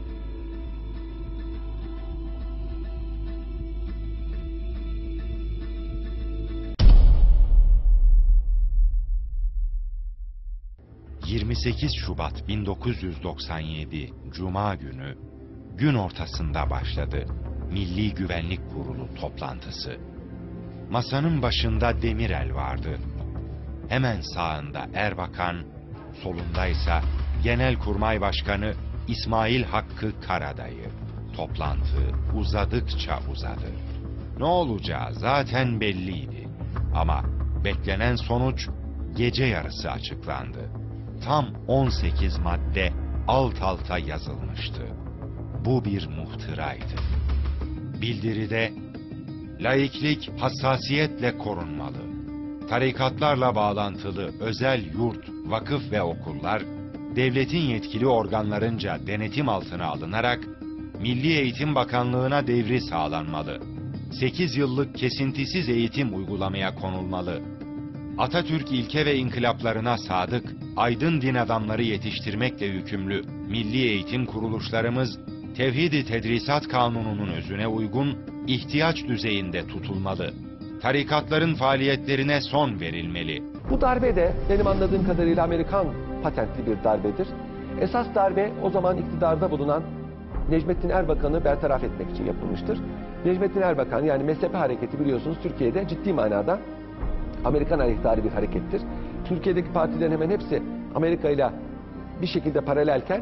yirmi sekiz Şubat bin dokuz yüz doksan yedi Cuma günü gün ortasında başladı Milli Güvenlik Kurulu toplantısı. Masanın başında Demirel vardı. Hemen sağında Erbakan, solundaysa Genelkurmay Başkanı İsmail Hakkı Karadayı. Toplantı uzadıkça uzadı. Ne olacağı zaten belliydi. Ama beklenen sonuç gece yarısı açıklandı. Tam on sekiz madde alt alta yazılmıştı. Bu bir muhtıraydı. Bildiride laiklik hassasiyetle korunmalı. Tarikatlarla bağlantılı özel yurt, vakıf ve okullar, devletin yetkili organlarınca denetim altına alınarak Milli Eğitim Bakanlığı'na devri sağlanmalı. sekiz yıllık kesintisiz eğitim uygulamaya konulmalı. Atatürk ilke ve inkılaplarına sadık, aydın din adamları yetiştirmekle yükümlü milli eğitim kuruluşlarımız, Tevhid-i Tedrisat Kanunu'nun özüne uygun ihtiyaç düzeyinde tutulmalı. Tarikatların faaliyetlerine son verilmeli. Bu darbe de benim anladığım kadarıyla Amerikan patentli bir darbedir. Esas darbe o zaman iktidarda bulunan Necmettin Erbakan'ı bertaraf etmek için yapılmıştır. Necmettin Erbakan yani mezhepi hareketi biliyorsunuz Türkiye'de ciddi manada Amerikan aleyhtarı bir harekettir. Türkiye'deki partilerin hemen hepsi Amerika ile bir şekilde paralelken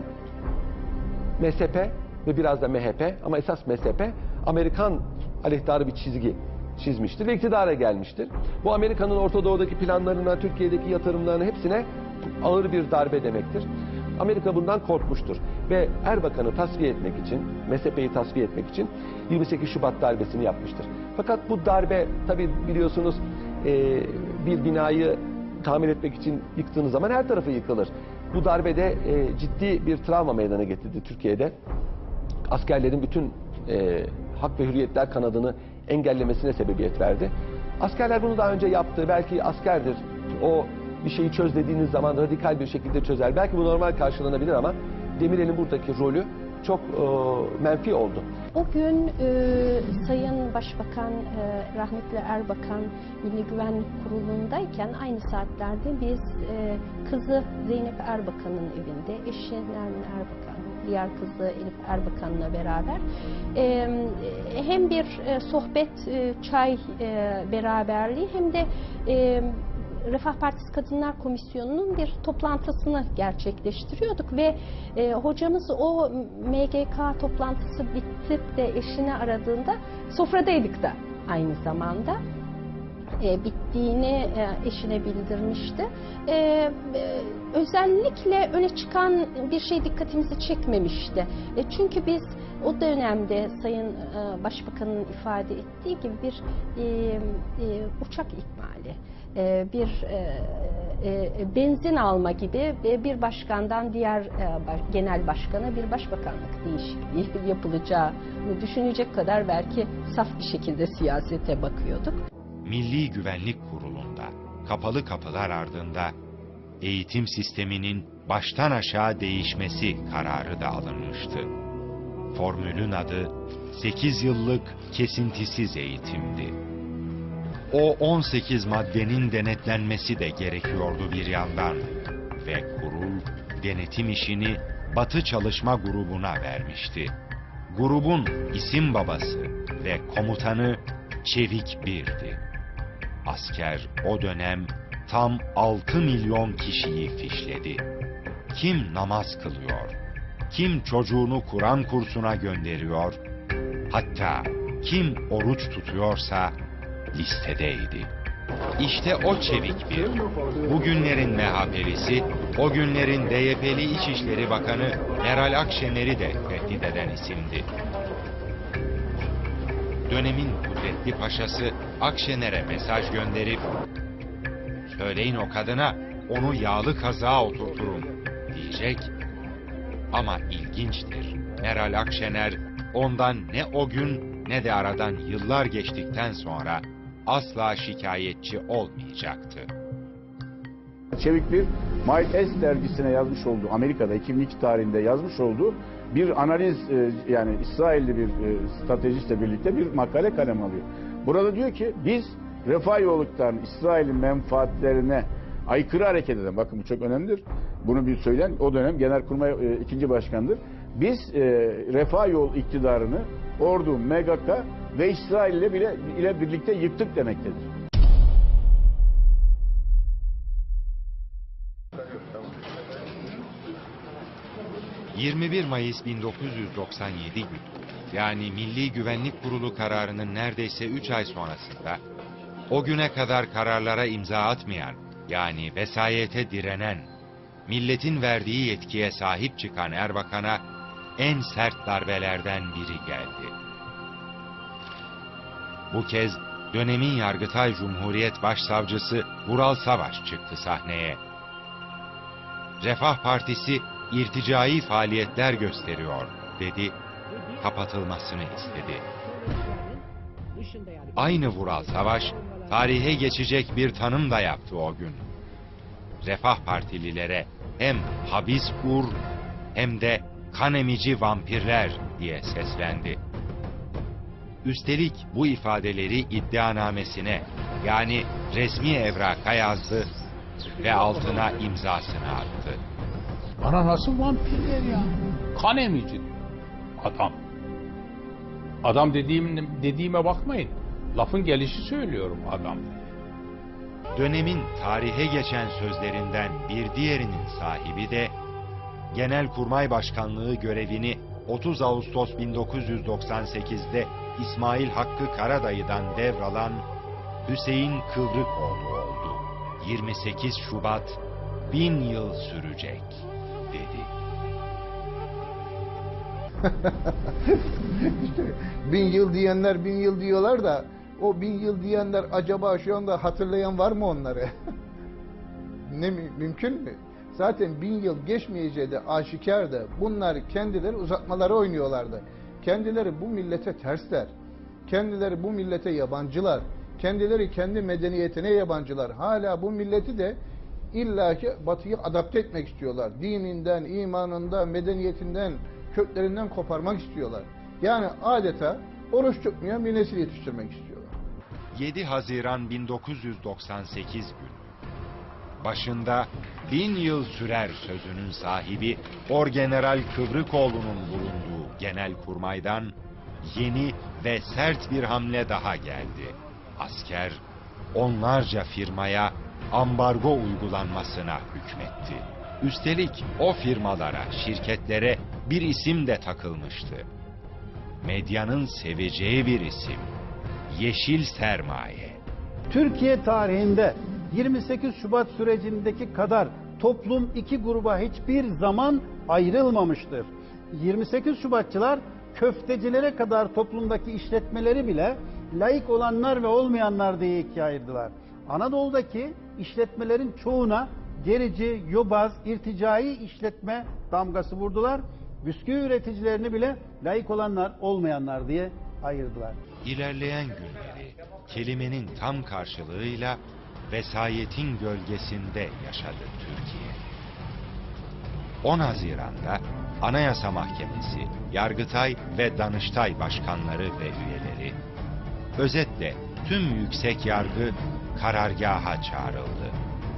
mezhepe ve biraz da M H P ama esas mezhepe Amerikan aleyhtarı bir çizgi çizmiştir ve iktidara gelmiştir. Bu Amerika'nın Orta Doğu'daki planlarına, Türkiye'deki yatırımlarına hepsine ağır bir darbe demektir. Amerika bundan korkmuştur ve Erbakan'ı tasfiye etmek için, mezhepeyi tasfiye etmek için yirmi sekiz Şubat darbesini yapmıştır. Fakat bu darbe tabi biliyorsunuz e, bir binayı tamir etmek için yıktığınız zaman her tarafı yıkılır. Bu darbede e, ciddi bir travma meydana getirdi Türkiye'de. Askerlerin bütün e, hak ve hürriyetler kanadını engellemesine sebebiyet verdi. Askerler bunu daha önce yaptı. Belki askerdir. O bir şeyi çöz dediğiniz zaman radikal bir şekilde çözer. Belki bu normal karşılanabilir ama Demirel'in buradaki rolü çok e, menfi oldu. O gün e, Sayın Başbakan e, rahmetli Erbakan Milli Güvenlik Kurulu'ndayken aynı saatlerde biz e, kızı Zeynep Erbakan'ın evinde, eşi Nermin Erbakan, diğer kızı Elif Erbakan'la beraber e, hem bir e, sohbet, e, çay e, beraberliği hem de e, Refah Partisi Kadınlar Komisyonu'nun bir toplantısını gerçekleştiriyorduk ve e, hocamız o M G K toplantısı bitip de eşini aradığında sofradaydık da aynı zamanda. E, bittiğini e, eşine bildirmişti. E, e, özellikle öne çıkan bir şey dikkatimizi çekmemişti. E, çünkü biz o dönemde Sayın e, Başbakan'ın ifade ettiği gibi bir e, e, uçak ikmali, e, bir e, e, benzin alma gibi bir başkandan diğer e, genel başkana bir başbakanlık değişikliği yapılacağını düşünecek kadar belki saf bir şekilde siyasete bakıyorduk. Milli Güvenlik Kurulu'nda kapalı kapılar ardında eğitim sisteminin baştan aşağı değişmesi kararı da alınmıştı. Formülün adı sekiz yıllık kesintisiz eğitimdi. O on sekiz maddenin denetlenmesi de gerekiyordu bir yandan ve kurul denetim işini Batı Çalışma Grubu'na vermişti. Grubun isim babası ve komutanı Çevik Bir'di. Asker o dönem tam altı milyon kişiyi fişledi. Kim namaz kılıyor, kim çocuğunu Kur'an kursuna gönderiyor, hatta kim oruç tutuyorsa listedeydi. İşte o çevik bir, bugünlerin M H P'lisi, o günlerin D Y P'li İçişleri Bakanı Meral Akşener'i de tehdit eden isimdi. Dönemin kudretli paşası Akşener'e mesaj gönderip, "Söyleyin o kadına, onu yağlı kazığa oturturum," diyecek. Ama ilginçtir, Meral Akşener ondan ne o gün ne de aradan yıllar geçtikten sonra asla şikayetçi olmayacaktı. Çevik bir My S dergisine yazmış olduğu, Amerika'da iki bin iki tarihinde yazmış olduğu bir analiz, yani İsrailli bir stratejistle birlikte bir makale kalem alıyor. Burada diyor ki biz refah yoluktan İsrail'in menfaatlerine aykırı hareket eden, bakın bu çok önemlidir, bunu bir söyleyen o dönem Genelkurmay ikinci başkandır. Biz e, refah yol iktidarını ordu, M G K ve İsrail ile, bile, ile birlikte yıktık demektedir. yirmi bir Mayıs bin dokuz yüz doksan yedi günü, yani Milli Güvenlik Kurulu kararının neredeyse üç ay sonrasında, o güne kadar kararlara imza atmayan, yani vesayete direnen, milletin verdiği yetkiye sahip çıkan Erbakan'a en sert darbelerden biri geldi. Bu kez dönemin Yargıtay Cumhuriyet Başsavcısı Vural Savaş çıktı sahneye. Refah Partisi irticai faaliyetler gösteriyor dedi, kapatılmasını istedi. Aynı Vural Savaş, tarihe geçecek bir tanım da yaptı o gün. Refah Partililere hem habis ur hem de kan emici vampirler diye seslendi. Üstelik bu ifadeleri iddianamesine, yani resmi evraka yazdı ve altına imzasını attı. Bana nasıl vampirler ya? Kan emici adam. Adam dediğim, dediğime bakmayın. Lafın gelişi söylüyorum adam. Dönemin tarihe geçen sözlerinden bir diğerinin sahibi de Genelkurmay Başkanlığı görevini otuz Ağustos bin dokuz yüz doksan sekiz'de İsmail Hakkı Karadayı'dan devralan Hüseyin Kıvrıkoğlu oldu. yirmi sekiz Şubat bin yıl sürecek dedi. İşte bin yıl diyenler bin yıl diyorlar da o bin yıl diyenler acaba şu anda hatırlayan var mı onları? Ne mümkün mü? Zaten bin yıl geçmeyeceği de aşikardı. Bunlar kendileri uzatmaları oynuyorlardı. Kendileri bu millete tersler. Kendileri bu millete yabancılar. Kendileri kendi medeniyetine yabancılar. Hala bu milleti de illaki Batı'yı adapte etmek istiyorlar. Dininden, imanından, medeniyetinden, köklerinden koparmak istiyorlar. Yani adeta oruç tutmayan bir nesil yetiştirmek istiyorlar. yedi Haziran bin dokuz yüz doksan sekiz günü. Başında bin yıl sürer sözünün sahibi Orgeneral Kıvrıkoğlu'nun bulunduğu Genelkurmay'dan yeni ve sert bir hamle daha geldi. Asker onlarca firmaya ambargo uygulanmasına hükmetti. Üstelik o firmalara, şirketlere bir isim de takılmıştı. Medyanın seveceği bir isim. Yeşil sermaye. Türkiye tarihinde yirmi sekiz Şubat sürecindeki kadar toplum iki gruba hiçbir zaman ayrılmamıştır. yirmi sekiz Şubatçılar köftecilere kadar toplumdaki işletmeleri bile laik olanlar ve olmayanlar diye ikiye ayırdılar. Anadolu'daki işletmelerin çoğuna gerici, yobaz, irticai işletme damgası vurdular. Bisküvi üreticilerini bile laik olanlar, olmayanlar diye ayırdılar. İlerleyen günleri kelimenin tam karşılığıyla vesayetin gölgesinde yaşadı Türkiye. on Haziran'da Anayasa Mahkemesi, Yargıtay ve Danıştay başkanları ve üyeleri, özetle tüm yüksek yargı karargaha çağrıldı.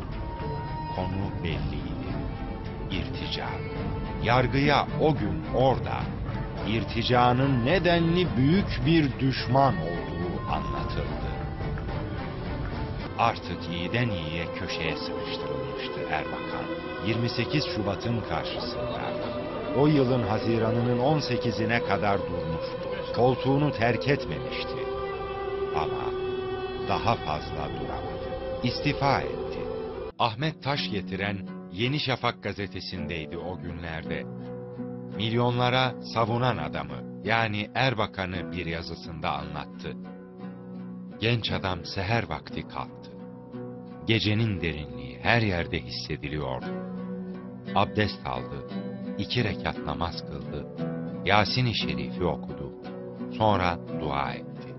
Konu belliydi. İrtica. Yargıya o gün orada irticanın nedenli büyük bir düşman olduğu anlatıldı. Artık iyiden iyiye köşeye sıkıştırılmıştı Erbakan. yirmi sekiz Şubat'ın karşısında. O yılın Haziran'ının on sekizine kadar durmuştu. Koltuğunu terk etmemişti. Ama daha fazla duramadı. İstifa etti. Ahmet Taş getiren Yeni Şafak gazetesindeydi o günlerde. Milyonlara savunan adamı, yani Erbakan'ı bir yazısında anlattı. Genç adam seher vakti kalktı. Gecenin derinliği her yerde hissediliyordu. Abdest aldı, iki rekat namaz kıldı, Yasin-i Şerif'i okudu, sonra dua etti.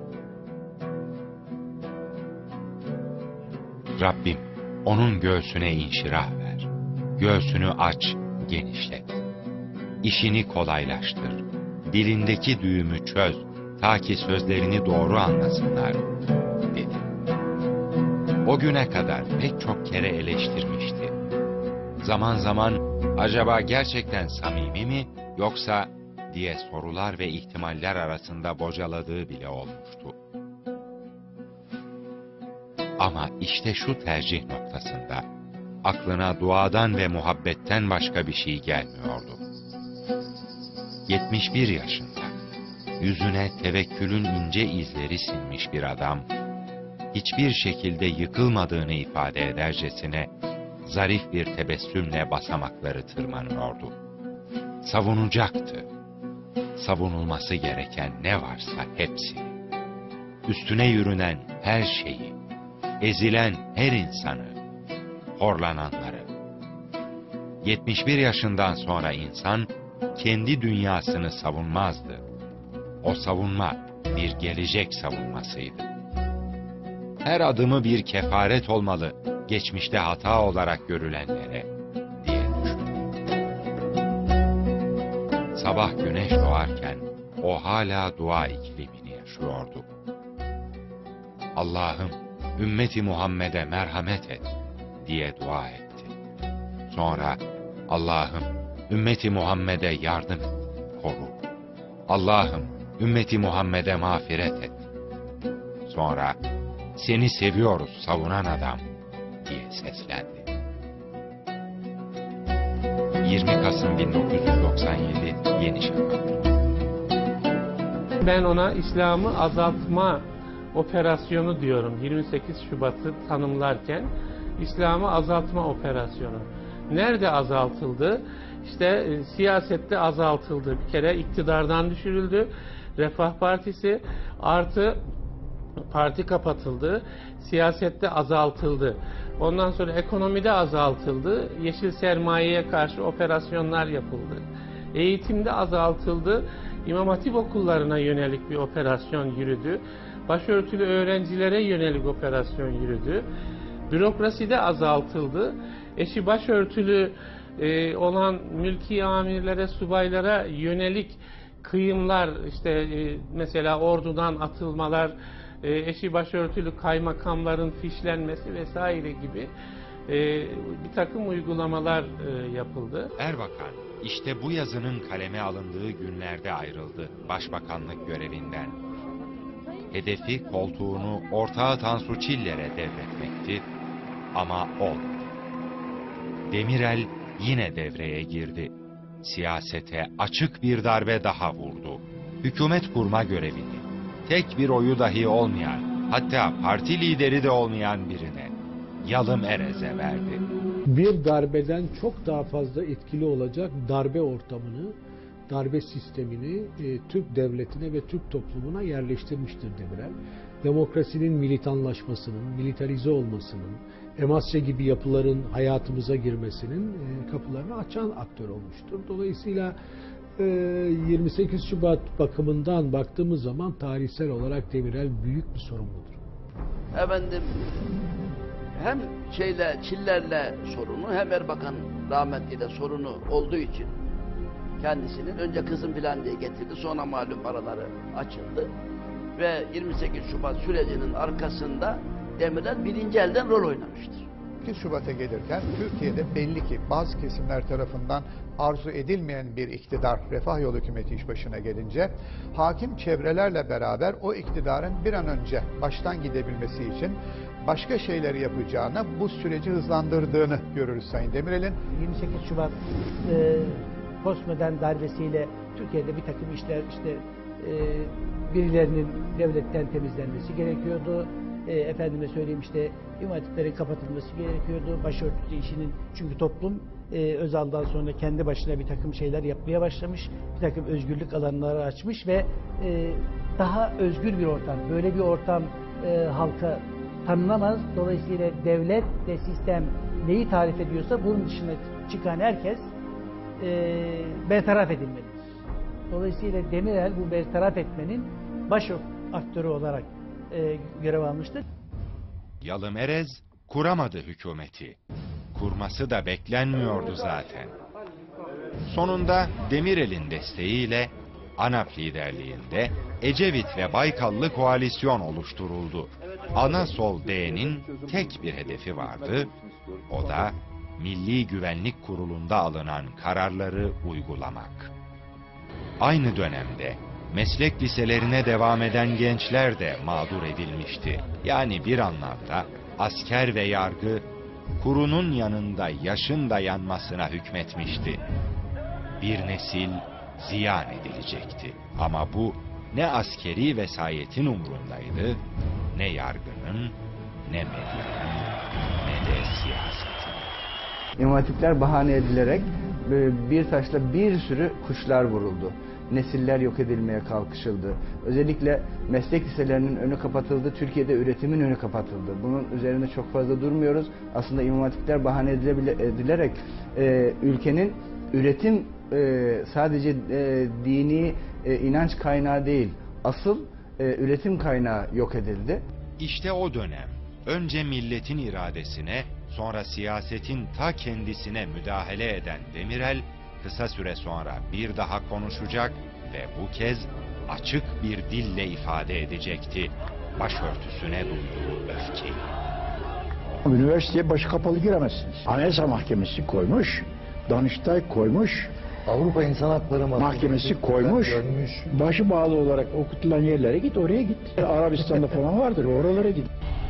Rabbim, onun göğsüne inşirah ver, göğsünü aç, genişlet. İşini kolaylaştır, dilindeki düğümü çöz, ta ki sözlerini doğru anlasınlar, dedi. O güne kadar pek çok kere eleştirmişti. Zaman zaman acaba gerçekten samimi mi yoksa diye sorular ve ihtimaller arasında bocaladığı bile olmuştu. Ama işte şu tercih noktasında aklına duadan ve muhabbetten başka bir şey gelmiyordu. yetmiş bir yaşında, yüzüne tevekkülün ince izleri sinmiş bir adam, hiçbir şekilde yıkılmadığını ifade edercesine zarif bir tebessümle basamakları tırmanıyordu. Savunacaktı. Savunulması gereken ne varsa hepsi. Üstüne yürünen her şeyi, ezilen her insanı, horlananları. yetmiş bir yaşından sonra insan kendi dünyasını savunmazdı. O savunma bir gelecek savunmasıydı. Her adımı bir kefaret olmalı geçmişte hata olarak görülenlere diye düşündü. Sabah güneş doğarken o hala dua iklimini yaşıyordu. Allah'ım ümmeti Muhammed'e merhamet et diye dua etti. Sonra Allah'ım ümmeti Muhammed'e yardım et, koru. Allah'ım ümmeti Muhammed'e mağfiret et. Sonra seni seviyoruz savunan adam diye seslendi. yirmi Kasım bin dokuz yüz doksan yedi Yeni Şafak. Ben ona İslam'ı azaltma operasyonu diyorum. yirmi sekiz Şubat'ı tanımlarken İslam'ı azaltma operasyonu. Nerede azaltıldı? İşte e, siyasette azaltıldı. Bir kere iktidardan düşürüldü. Refah Partisi artı parti kapatıldı. Siyasette azaltıldı. Ondan sonra ekonomide azaltıldı. Yeşil sermayeye karşı operasyonlar yapıldı. Eğitimde azaltıldı. İmam Hatip okullarına yönelik bir operasyon yürüdü. Başörtülü öğrencilere yönelik operasyon yürüdü. Bürokraside azaltıldı. Eşi başörtülü e, olan mülki amirlere, subaylara yönelik kıyımlar, işte e, mesela ordudan atılmalar, e, eşi başörtülü kaymakamların fişlenmesi vesaire gibi e, bir takım uygulamalar e, yapıldı. Erbakan işte bu yazının kaleme alındığı günlerde ayrıldı başbakanlık görevinden. Hedefi koltuğunu ortağı Tansu Çiller'e devretmekti ama olmadı. Demirel yine devreye girdi. Siyasete açık bir darbe daha vurdu. Hükümet kurma görevini tek bir oyu dahi olmayan, hatta parti lideri de olmayan birine, Yalım Erez'e verdi. Bir darbeden çok daha fazla etkili olacak darbe ortamını, darbe sistemini e, Türk devletine ve Türk toplumuna yerleştirmiştir Demirel. Demokrasinin militanlaşmasının, militarize olmasının, Emasya gibi yapıların hayatımıza girmesinin e, kapılarını açan aktör olmuştur. Dolayısıyla e, yirmi sekiz Şubat bakımından baktığımız zaman tarihsel olarak Demirel büyük bir sorumludur. Efendim, hem şeyle, Çiller'le sorunu, hem Erbakan rahmetliyle sorunu olduğu için kendisinin önce kızım filan diye getirdi, sonra malum paraları açıldı ve yirmi sekiz Şubat sürecinin arkasında Demirel birinci elden rol oynamıştır. sekiz Şubat'a gelirken Türkiye'de belli ki bazı kesimler tarafından arzu edilmeyen bir iktidar Refah Yolu hükümeti iş başına gelince hakim çevrelerle beraber o iktidarın bir an önce baştan gidebilmesi için başka şeyler yapacağına bu süreci hızlandırdığını görürüz Sayın Demirel'in. yirmi sekiz Şubat e, postmodern darbesiyle Türkiye'de bir takım işler işte e, birilerinin devletten temizlenmesi gerekiyordu. E, efendime söyleyeyim işte İmam Hatiplerin kapatılması gerekiyordu. Başörtüsü işinin çünkü toplum e, Özal'dan sonra kendi başına bir takım şeyler yapmaya başlamış. Bir takım özgürlük alanları açmış ve e, daha özgür bir ortam. Böyle bir ortam e, halka tanınamaz. Dolayısıyla devlet ve sistem neyi tarif ediyorsa bunun dışına çıkan herkes e, bertaraf edilmelidir. Dolayısıyla Demirel bu bertaraf etmenin baş aktörü olarak e, görev almıştır. Yalımerez kuramadı hükümeti. Kurması da beklenmiyordu zaten. Sonunda Demirel'in desteğiyle ANAP liderliğinde Ecevit ve Baykallı koalisyon oluşturuldu. Ana sol D'nin tek bir hedefi vardı. O da Milli Güvenlik Kurulu'nda alınan kararları uygulamak. Aynı dönemde meslek liselerine devam eden gençler de mağdur edilmişti. Yani bir anlamda asker ve yargı kurunun yanında yaşın dayanmasına hükmetmişti. Bir nesil ziyan edilecekti. Ama bu ne askeri vesayetin umrundaydı, ne yargının, ne medyanın, ne de siyasetin. İmam Hatipler bahane edilerek bir taşla bir sürü kuşlar vuruldu. Nesiller yok edilmeye kalkışıldı. Özellikle meslek liselerinin önü kapatıldı, Türkiye'de üretimin önü kapatıldı. Bunun üzerinde çok fazla durmuyoruz. Aslında İmam Hatipler bahane edilerek e, ülkenin üretim e, sadece e, dini e, inanç kaynağı değil, asıl e, üretim kaynağı yok edildi. İşte o dönem önce milletin iradesine, sonra siyasetin ta kendisine müdahale eden Demirel, kısa süre sonra bir daha konuşacak ve bu kez açık bir dille ifade edecekti başörtüsüne duyduğu öfkeyi. Üniversiteye başı kapalı giremezsiniz. Anayasa Mahkemesi koymuş, Danıştay koymuş, Avrupa İnsan Hakları Mahkemesi koymuş, görmüş. Başı bağlı olarak okutulan yerlere git, oraya git. Arabistan'da falan vardır, oralara git.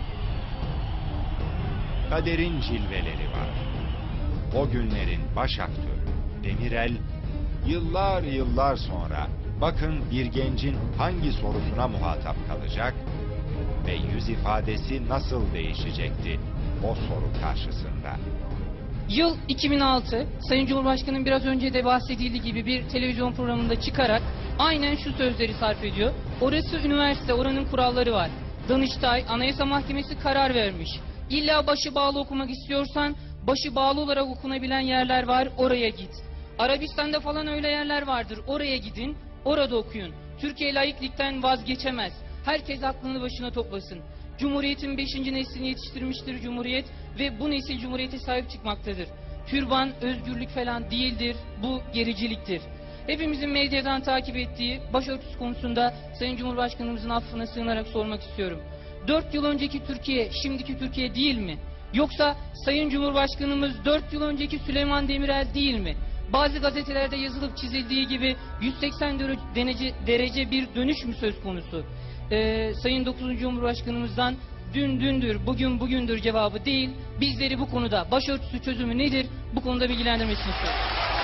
Kaderin cilveleri var. O günlerin baş aktörü Demirel, yıllar yıllar sonra bakın bir gencin hangi sorusuna muhatap kalacak ve yüz ifadesi nasıl değişecekti o soru karşısında. Yıl iki bin altı, Sayın Cumhurbaşkanı'nın biraz önce de bahsedildiği gibi bir televizyon programında çıkarak aynen şu sözleri sarf ediyor. Orası üniversite, oranın kuralları var. Danıştay, Anayasa Mahkemesi karar vermiş. İlla başı bağlı okumak istiyorsan, başı bağlı olarak okunabilen yerler var, oraya git. Arabistan'da falan öyle yerler vardır, oraya gidin, orada okuyun. Türkiye laiklikten vazgeçemez. Herkes aklını başına toplasın. Cumhuriyetin beşinci neslini yetiştirmiştir Cumhuriyet ve bu nesil Cumhuriyete sahip çıkmaktadır. Türban, özgürlük falan değildir, bu gericiliktir. Hepimizin medyadan takip ettiği başörtüsü konusunda Sayın Cumhurbaşkanımızın affına sığınarak sormak istiyorum. Dört yıl önceki Türkiye, şimdiki Türkiye değil mi? Yoksa Sayın Cumhurbaşkanımız dört yıl önceki Süleyman Demirel değil mi? Bazı gazetelerde yazılıp çizildiği gibi yüz seksen derece, derece bir dönüş mü söz konusu? Ee, Sayın dokuzuncu Cumhurbaşkanımızdan dün dündür, bugün bugündür cevabı değil, bizleri bu konuda başörtüsü çözümü nedir, bu konuda bilgilendirmesini istiyoruz.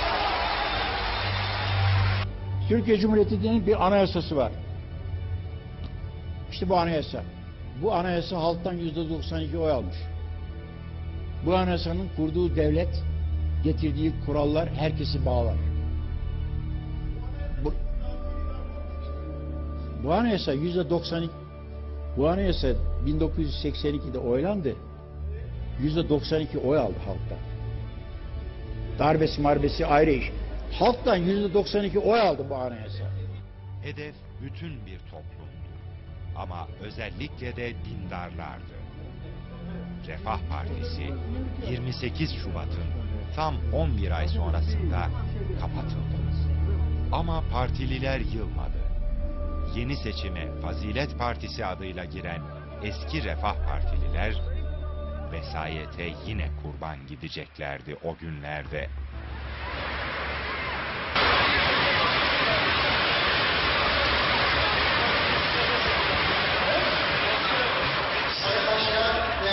Türkiye Cumhuriyeti'nin bir anayasası var. İşte bu anayasa. Bu anayasa halktan yüzde doksan iki oy almış. Bu anayasanın kurduğu devlet, getirdiği kurallar herkesi bağlar. Bu, bu anayasa yüzde doksan iki, bu anayasa bin dokuz yüz seksen ikide oylandı. Yüzde doksan iki oy aldı halktan. Darbesi marbesi ayrı iş. Halktan yüzde doksan iki oy aldı bu anayasa. Hedef bütün bir toplumdu. Ama özellikle de dindarlardı. Refah Partisi yirmi sekiz Şubat'ın tam on bir ay sonrasında kapatıldı. Ama partililer yılmadı. Yeni seçime Fazilet Partisi adıyla giren eski Refah Partililer vesayete yine kurban gideceklerdi o günlerde. Sayın Başkan ve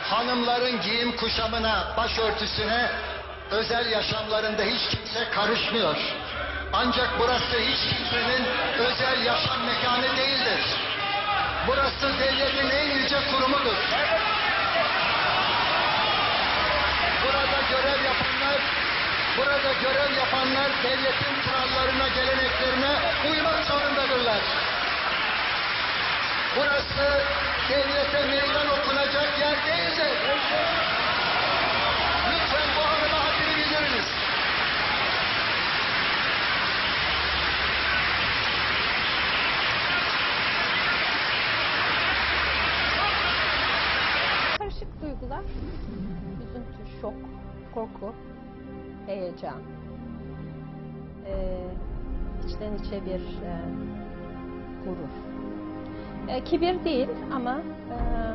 hanımların giyim kuşamına, başörtüsüne, özel yaşamlarında hiç kimse karışmıyor. Ancak burası hiç kimsenin özel yaşam mekanı değildir. Burası devletin en yüce kurumudur. Burada görev yapanlar, burada görev yapanlar devletin kurallarına, geleneklerine uymak zorundadırlar. Burası devlete meydan okunacak yer değildir. Lütfen bu hanıma haddini bildiriniz. Karışık duygular, üzüntü, şok, korku, heyecan, ee, içten içe bir e, gurur. E, kibir değil ama e,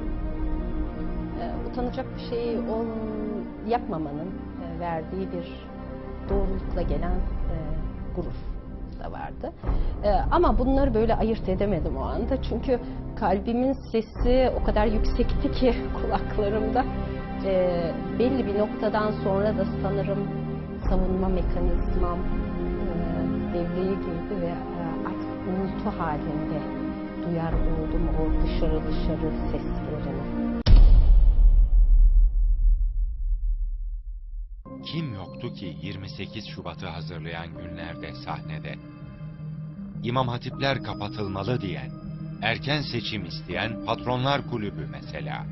e, utanacak bir şey ol, yapmamanın e, verdiği bir doğrulukla gelen e, gurur da vardı. E, ama bunları böyle ayırt edemedim o anda. Çünkü kalbimin sesi o kadar yüksekti ki kulaklarımda. E, belli bir noktadan sonra da sanırım savunma mekanizmam e, devreye girdi ve e, artık uğultu halinde duyar oldum o dışarı dışarı seslerini. Kim yoktu ki yirmi sekiz Şubat'ı hazırlayan günlerde sahnede? İmam hatipler kapatılmalı diyen, erken seçim isteyen Patronlar Kulübü mesela.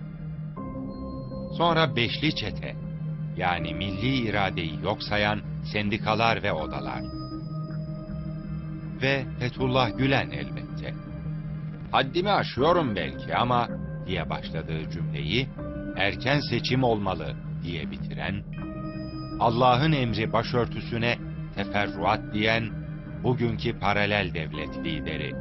Sonra Beşli Çete, yani milli iradeyi yok sayan sendikalar ve odalar. Ve Fethullah Gülen elbette. Haddimi aşıyorum belki ama diye başladığı cümleyi erken seçim olmalı diye bitiren, Allah'ın emri başörtüsüne teferruat diyen bugünkü paralel devlet lideri.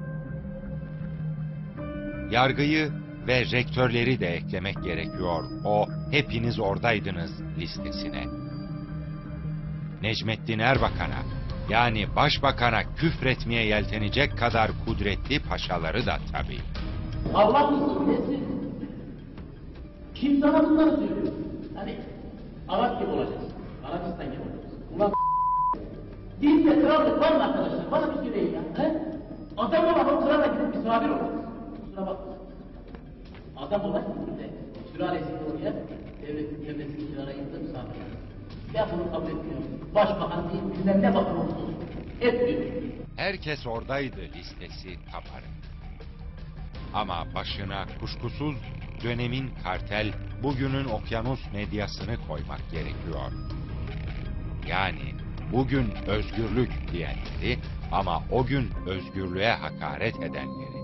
Yargıyı ve rektörleri de eklemek gerekiyor o hepiniz oradaydınız listesine. Necmettin Erbakan'a, yani başbakana küfretmeye yeltenecek kadar kudretli paşaları da tabii. Allah mısın nesin? Kim sana bunları söylüyor? Hani Arap gibi olacaksın, Arabistan gibi olacaksın. Ulan dinde krallık var mı arkadaşlar? Bana bir söyleyin ya. He? Adam olan o krala gidip misafir olacaksın. Kusura bakma. Adam olan gidip sülalesini oraya devletin devletin kirarayında misafir olacaksın. Ben bunu kabul etmiyorum. Başbakan değil, bilmem ne bakın olsun. Etmiyorum. Herkes oradaydı listesi kabarık. Ama başına kuşkusuz dönemin kartel, bugünün okyanus medyasını koymak gerekiyor. Yani bugün özgürlük diyenleri ama o gün özgürlüğe hakaret edenleri.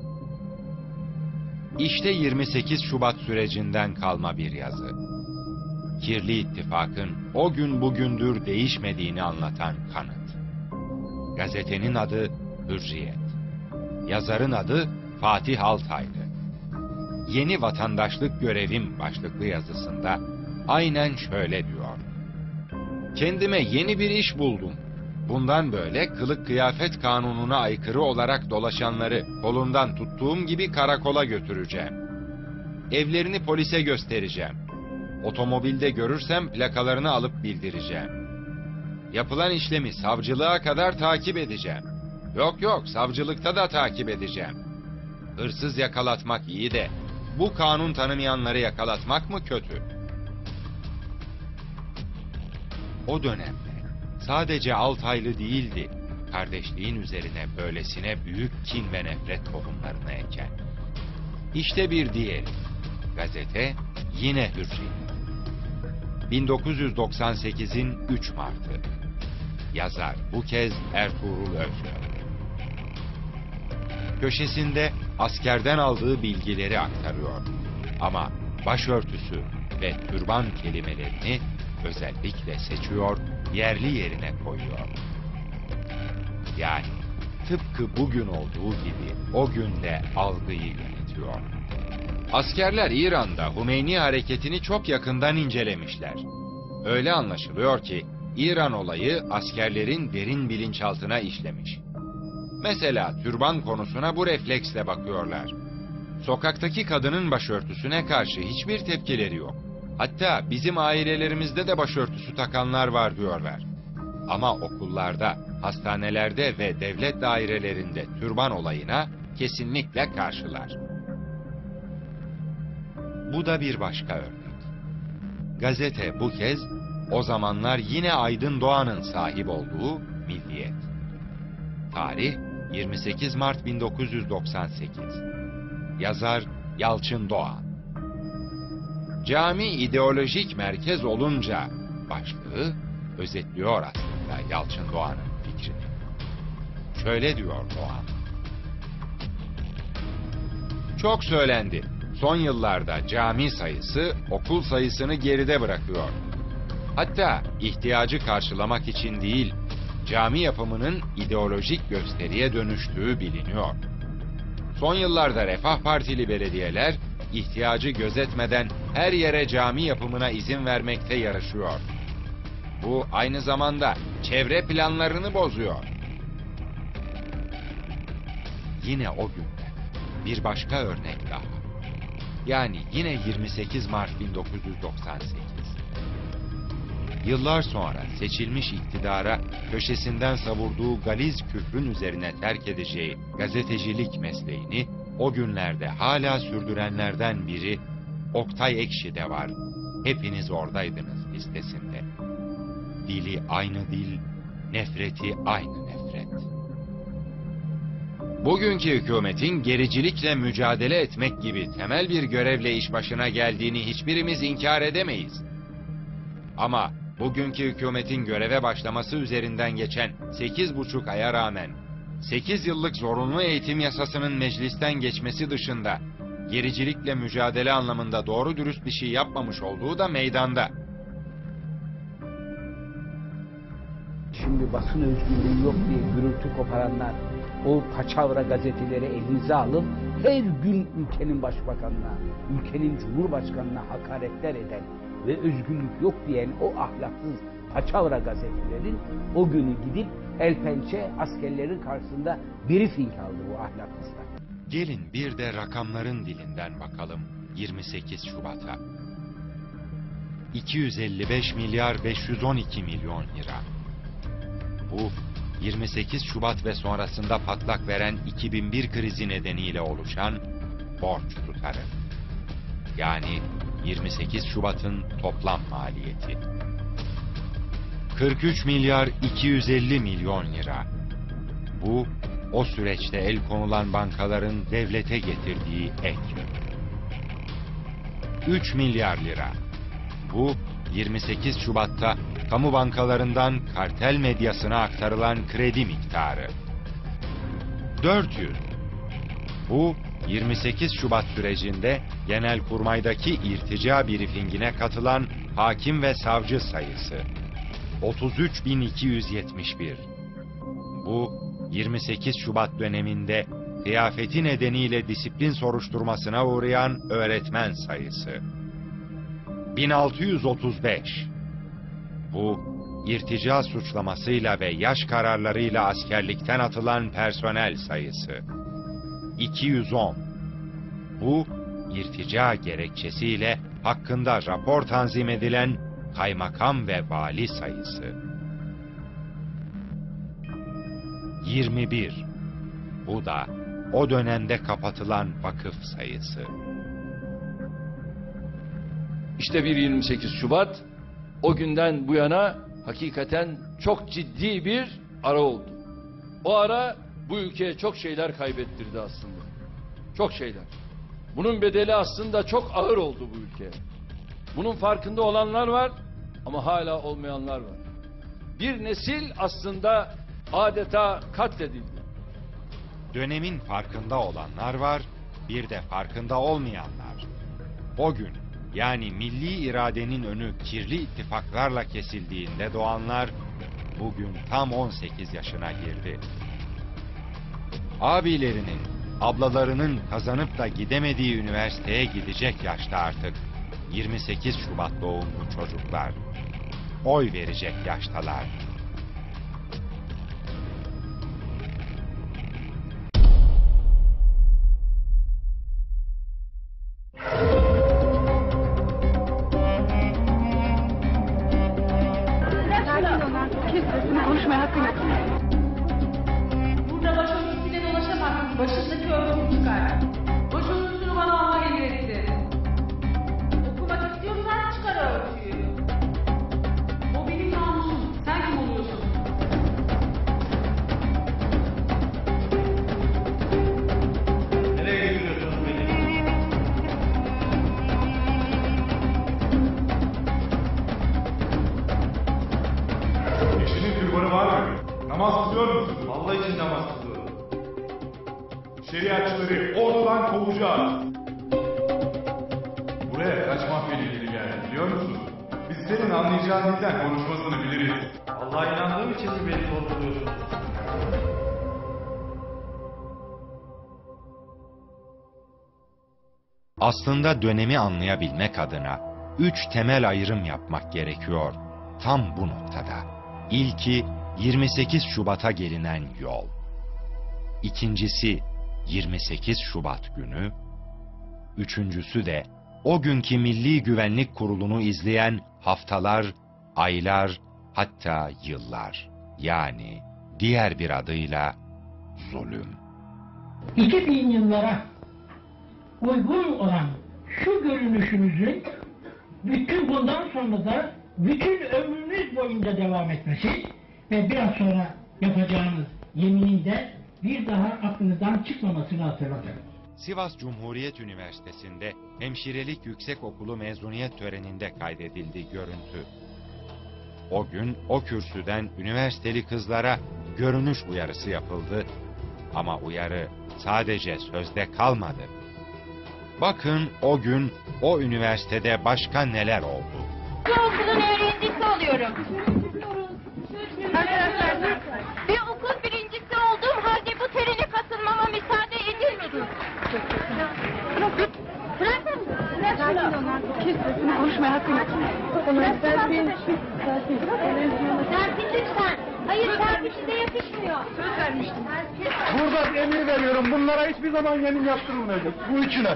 İşte yirmi sekiz Şubat sürecinden kalma bir yazı. Kirli ittifakın o gün bugündür değişmediğini anlatan kanıt. Gazetenin adı Hürriyet. Yazarın adı Fatih Altaylı. Yeni vatandaşlık görevim başlıklı yazısında aynen şöyle diyor. Kendime yeni bir iş buldum. Bundan böyle kılık kıyafet kanununa aykırı olarak dolaşanları kolundan tuttuğum gibi karakola götüreceğim. Evlerini polise göstereceğim. Otomobilde görürsem plakalarını alıp bildireceğim. Yapılan işlemi savcılığa kadar takip edeceğim. Yok yok, savcılıkta da takip edeceğim. Hırsız yakalatmak iyi de bu kanun tanımayanları yakalatmak mı kötü? O dönemde sadece Altaylı değildi, kardeşliğin üzerine böylesine büyük kin ve nefret tohumlarını eken. İşte bir diğeri, gazete yine Hürriyet. bin dokuz yüz doksan sekizin üç Mart'ı. Yazar bu kez Ertuğrul Özgür. Köşesinde askerden aldığı bilgileri aktarıyor. Ama başörtüsü ve türban kelimelerini özellikle seçiyor, yerli yerine koyuyor. Yani tıpkı bugün olduğu gibi o günde algıyı yönetiyor. Askerler İran'da Hümeyni hareketini çok yakından incelemişler. Öyle anlaşılıyor ki İran olayı askerlerin derin bilinçaltına işlemiş. Mesela türban konusuna bu refleksle bakıyorlar. Sokaktaki kadının başörtüsüne karşı hiçbir tepkileri yok. Hatta bizim ailelerimizde de başörtüsü takanlar var diyorlar. Ama okullarda, hastanelerde ve devlet dairelerinde türban olayına kesinlikle karşılar. Bu da bir başka örnek. Gazete bu kez o zamanlar yine Aydın Doğan'ın sahip olduğu Milliyet. Tarih yirmi sekiz Mart bin dokuz yüz doksan sekiz. Yazar Yalçın Doğan. Cami ideolojik merkez olunca başlığı özetliyor aslında Yalçın Doğan'ın fikrini. Şöyle diyor Doğan. Çok söylendi. Son yıllarda cami sayısı okul sayısını geride bırakıyor. Hatta ihtiyacı karşılamak için değil, cami yapımının ideolojik gösteriye dönüştüğü biliniyor. Son yıllarda Refah Partili belediyeler ihtiyacı gözetmeden her yere cami yapımına izin vermekte yarışıyor. Bu aynı zamanda çevre planlarını bozuyor. Yine o günde bir başka örnek daha. Yani yine yirmi sekiz Mart bin dokuz yüz doksan sekiz. Yıllar sonra seçilmiş iktidara köşesinden savurduğu galiz küfrün üzerine terk edeceği gazetecilik mesleğini o günlerde hala sürdürenlerden biri Oktay Ekşi de var. Hepiniz oradaydınız listesinde. Dili aynı dil, nefreti aynı nefret. Bugünkü hükümetin gericilikle mücadele etmek gibi temel bir görevle iş başına geldiğini hiçbirimiz inkar edemeyiz. Ama bugünkü hükümetin göreve başlaması üzerinden geçen sekiz buçuk aya rağmen sekiz yıllık zorunlu eğitim yasasının meclisten geçmesi dışında gericilikle mücadele anlamında doğru dürüst bir şey yapmamış olduğu da meydanda. Şimdi basın özgürlüğü yok diye gürültü koparanlar o paçavra gazeteleri elinize alıp her gün ülkenin başbakanına, ülkenin cumhurbaşkanına hakaretler eden ve özgürlük yok diyen o ahlaksız paçavra gazetelerin o günü gidip el pençe askerlerin karşısında briefing aldı bu ahlaksızlar. Gelin bir de rakamların dilinden bakalım yirmi sekiz Şubat'a. iki yüz elli beş milyar beş yüz on iki milyon lira. Bu yirmi sekiz Şubat ve sonrasında patlak veren iki bin bir krizi nedeniyle oluşan borç tutarı. Yani yirmi sekiz Şubat'ın toplam maliyeti. kırk üç milyar iki yüz elli milyon lira. Bu o süreçte el konulan bankaların devlete getirdiği ek yük. üç milyar lira. Bu yirmi sekiz Şubat'ta kamu bankalarından kartel medyasına aktarılan kredi miktarı. dört yüz. Bu yirmi sekiz Şubat sürecinde Genelkurmay'daki irtica briefingine katılan hakim ve savcı sayısı. otuz üç bin iki yüz yetmiş bir. Bu yirmi sekiz Şubat döneminde kıyafeti nedeniyle disiplin soruşturmasına uğrayan öğretmen sayısı. bin altı yüz otuz beş. Bu irtica suçlamasıyla ve yaş kararlarıyla askerlikten atılan personel sayısı. iki yüz on. Bu irtica gerekçesiyle hakkında rapor tanzim edilen kaymakam ve vali sayısı. yirmi bir. Bu da o dönemde kapatılan vakıf sayısı. İşte bir yirmi sekiz Şubat o günden bu yana hakikaten çok ciddi bir ara oldu. O ara bu ülkeye çok şeyler kaybettirdi aslında. Çok şeyler. Bunun bedeli aslında çok ağır oldu bu ülkeye. Bunun farkında olanlar var ama hala olmayanlar var. Bir nesil aslında adeta katledildi. Dönemin farkında olanlar var, bir de farkında olmayanlar. O gün, yani milli iradenin önü kirli ittifaklarla kesildiğinde doğanlar, bugün tam on sekiz yaşına girdi. Abilerinin, ablalarının kazanıp da gidemediği üniversiteye gidecek yaşta artık yirmi sekiz Şubat doğumlu çocuklar. Oy verecek yaştalar. Şeriatçıları ortadan kovacağız. Buraya kaç mahvedildi geldi biliyor musun? Biz senin anlayacağın dilden konuşmasını biliriz. Allah'a inandığım için mi beni sorguluyorsunuz? Aslında dönemi anlayabilmek adına üç temel ayrım yapmak gerekiyor tam bu noktada. İlki yirmi sekiz Şubat'a gelinen yol. İkincisi yirmi sekiz Şubat günü. Üçüncüsü de o günkü Milli Güvenlik Kurulu'nu izleyen haftalar, aylar, hatta yıllar. Yani diğer bir adıyla zulüm. İki bin yıllara uygun olan şu görünüşümüzün bütün bundan sonra da bütün ömrünüz boyunca devam etmesi ve biraz sonra yapacağınız yeminin de bir daha aklınızdan çıkmamasını hatırlatın. Sivas Cumhuriyet Üniversitesi'nde Hemşirelik Yüksekokulu mezuniyet töreninde kaydedildi görüntü. O gün o kürsüden üniversiteli kızlara görünüş uyarısı yapıldı. Ama uyarı sadece sözde kalmadı. Bakın o gün o üniversitede başka neler oldu. Bu okulun öğrencisi oluyorum. Arkadaşlar, bir okul birincisi olduğum halde bu törene katılmama müsaade edilmedi. Bırakın. Bırakın. Konuşmaya hakkım yok. Serpil. Serpil lütfen. Hayır, Serpil size yakışmıyor. Söz vermiştim. Burada emir veriyorum. Bunlara hiçbir zaman yemin yaptırılmayacak. Bu üçüne.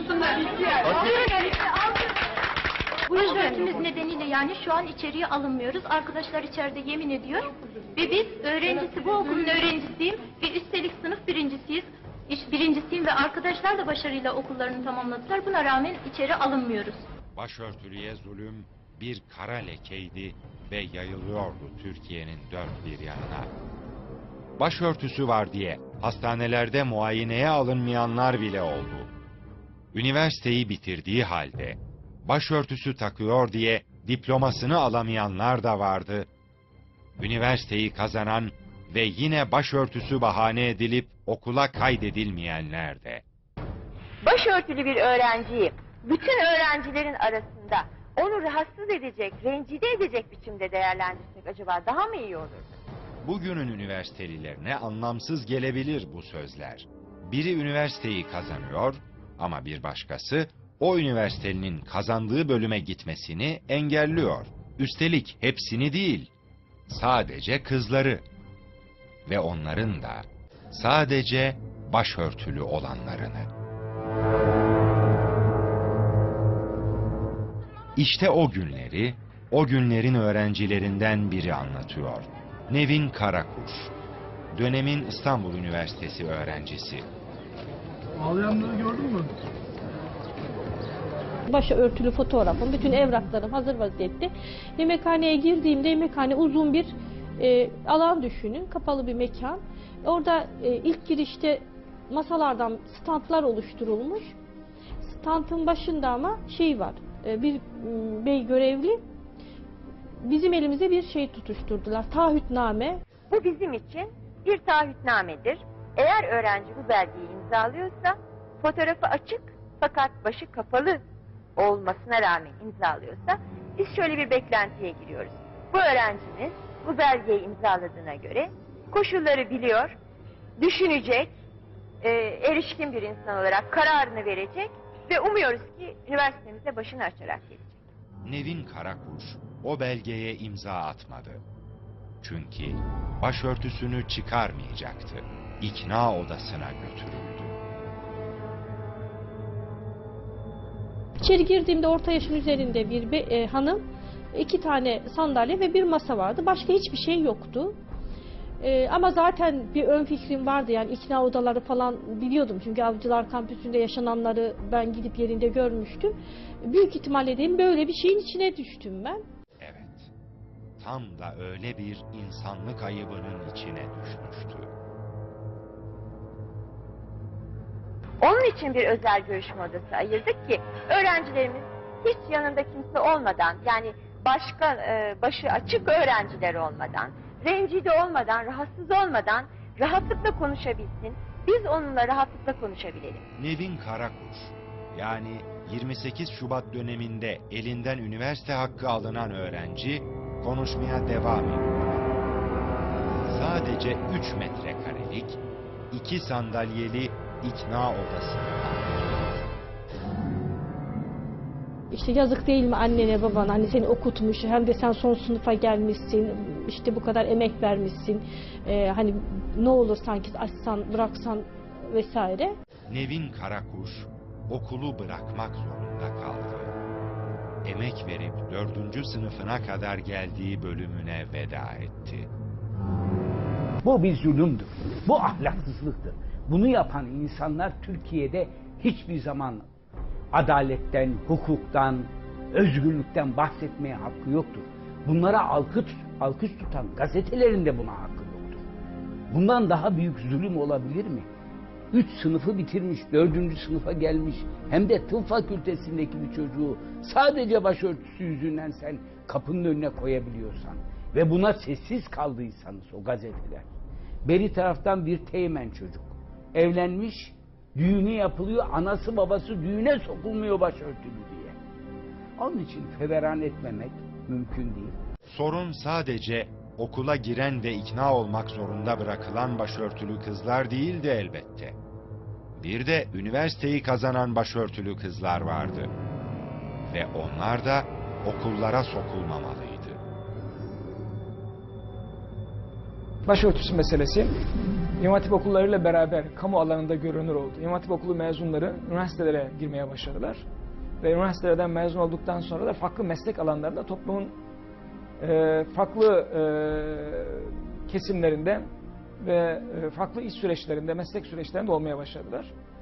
Bu özvertimiz nedeniyle yani şu an içeriye alınmıyoruz. Arkadaşlar içeride yemin ediyor. Ve biz öğrencisi, bu okulun öğrencisiyim. Ve üstelik sınıf birincisiyiz. İş birincisiyim ve arkadaşlar da başarıyla okullarını tamamladılar. Buna rağmen içeri alınmıyoruz. Başörtülüye zulüm bir kara lekeydi ve yayılıyordu Türkiye'nin dört bir yanına. Başörtüsü var diye hastanelerde muayeneye alınmayanlar bile oldu. Üniversiteyi bitirdiği halde başörtüsü takıyor diye diplomasını alamayanlar da vardı. Üniversiteyi kazanan ve yine başörtüsü bahane edilip okula kaydedilmeyenler de. Başörtülü bir öğrenciyi bütün öğrencilerin arasında onu rahatsız edecek, rencide edecek biçimde değerlendirsek acaba daha mı iyi olurdu? Bugünün üniversitelilerine anlamsız gelebilir bu sözler. Biri üniversiteyi kazanıyor ama bir başkası o üniversitenin kazandığı bölüme gitmesini engelliyor. Üstelik hepsini değil, sadece kızları ve onların da sadece başörtülü olanlarını. İşte o günleri, o günlerin öğrencilerinden biri anlatıyor. Nevin Karakuş, dönemin İstanbul Üniversitesi öğrencisi. Ağlayanları gördün mü? Başörtülü fotoğrafım, bütün evraklarım hazır vaziyette. Yemekhaneye girdiğimde yemekhane uzun bir e, alan düşünün, kapalı bir mekan. Orada e, ilk girişte masalardan standlar oluşturulmuş. Standın başında ama şey var, e, bir m, bey görevli bizim elimize bir şey tutuşturdular, taahhütname. Bu bizim için bir taahhütnamedir. Eğer öğrenci bu belgeyi imzalıyorsa, fotoğrafı açık fakat başı kapalı olmasına rağmen imzalıyorsa, biz şöyle bir beklentiye giriyoruz. Bu öğrencimiz bu belgeyi imzaladığına göre koşulları biliyor, düşünecek, e, erişkin bir insan olarak kararını verecek ve umuyoruz ki üniversitemize başını açarak gelecek. Nevin Karakuş o belgeye imza atmadı. Çünkü başörtüsünü çıkarmayacaktı. İkna odasına götürüldü. İçeri girdiğimde orta yaşın üzerinde bir be, e, hanım, iki tane sandalye ve bir masa vardı. Başka hiçbir şey yoktu. E, ama zaten bir ön fikrim vardı, yani ikna odaları falan biliyordum. Çünkü Avcılar Kampüsü'nde yaşananları ben gidip yerinde görmüştüm. Büyük ihtimalle dedim böyle bir şeyin içine düştüm ben. Evet, tam da öyle bir insanlık ayıbının içine düşmüştü. Onun için bir özel görüşme odası ayırdık ki öğrencilerimiz hiç yanında kimse olmadan, yani başka e, başı açık öğrenciler olmadan, rencide olmadan, rahatsız olmadan rahatlıkla konuşabilsin biz onunla rahatlıkla konuşabilelim. Nevin Karakuş, yani yirmi sekiz Şubat döneminde elinden üniversite hakkı alınan öğrenci konuşmaya devam ediyor. Sadece üç metrekarelik, iki sandalyeli ikna odası. İşte yazık değil mi annene babana, hani seni okutmuş, hem de sen son sınıfa gelmişsin, işte bu kadar emek vermişsin, ee, hani ne olur sanki açsan, bıraksan vesaire. Nevin Karakuş okulu bırakmak zorunda kaldı. Emek verip dördüncü sınıfına kadar geldiği bölümüne veda etti. Bu bir zulümdür. Bu ahlaksızlıktır. Bunu yapan insanlar Türkiye'de hiçbir zaman adaletten, hukuktan, özgürlükten bahsetmeye hakkı yoktur. Bunlara alkış, alkış tutan gazetelerin de buna hakkı yoktur. Bundan daha büyük zulüm olabilir mi? Üç sınıfı bitirmiş, dördüncü sınıfa gelmiş, hem de tıp fakültesindeki bir çocuğu sadece başörtüsü yüzünden sen kapının önüne koyabiliyorsan ve buna sessiz kaldıysanız o gazeteler. Beri taraftan bir teğmen çocuk, evlenmiş, düğünü yapılıyor, anası babası düğüne sokulmuyor başörtülü diye. Onun için feveran etmemek mümkün değil. Sorun sadece okula giren ve ikna olmak zorunda bırakılan başörtülü kızlar değildi elbette. Bir de üniversiteyi kazanan başörtülü kızlar vardı. Ve onlar da okullara sokulmamalıydı. Başörtüsü meselesi İmam Hatip okullarıyla beraber kamu alanında görünür oldu. İmam Hatip okulu mezunları üniversitelere girmeye başladılar. Ve üniversitelerden mezun olduktan sonra da farklı meslek alanlarında toplumun e, farklı e, kesimlerinde ve e, farklı iş süreçlerinde, meslek süreçlerinde olmaya başladılar.